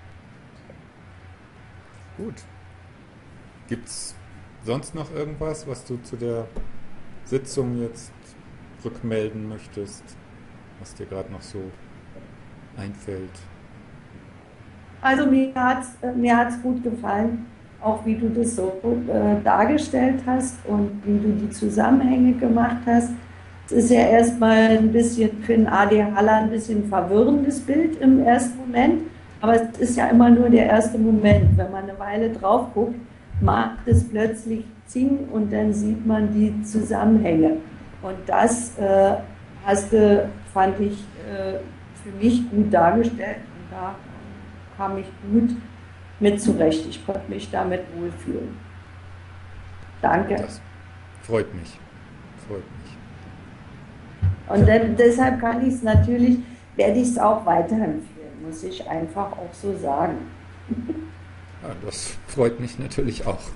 Gut. Gibt es sonst noch irgendwas, was du zu der Sitzung jetzt rückmelden möchtest, was dir gerade noch so einfällt? Also mir hat es mir hat's gut gefallen, auch wie du das so äh, dargestellt hast und wie du die Zusammenhänge gemacht hast. Es ist ja erstmal ein bisschen für den A D Haller ein bisschen verwirrendes Bild im ersten Moment. Aber es ist ja immer nur der erste Moment. Wenn man eine Weile drauf guckt, macht es plötzlich Zing und dann sieht man die Zusammenhänge. Und das äh, hast du, fand ich, äh, für mich gut dargestellt. Und da kam ich gut mit zurecht. Ich konnte mich damit wohlfühlen. Danke. Das freut mich. Freut mich. Und dann, deshalb kann ich es natürlich, werde ich es auch weiterempfehlen. Muss ich einfach auch so sagen. Ja, das freut mich natürlich auch.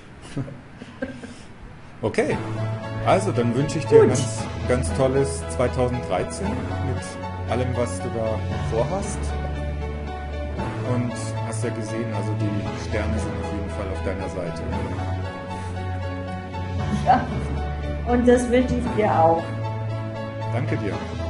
Okay, also dann wünsche ich dir ein ganz, ganz tolles zweitausenddreizehn mit allem, was du da vorhast. Und hast ja gesehen, also die Sterne sind auf jeden Fall auf deiner Seite. Ja, und das wünsche ich dir auch. Danke dir.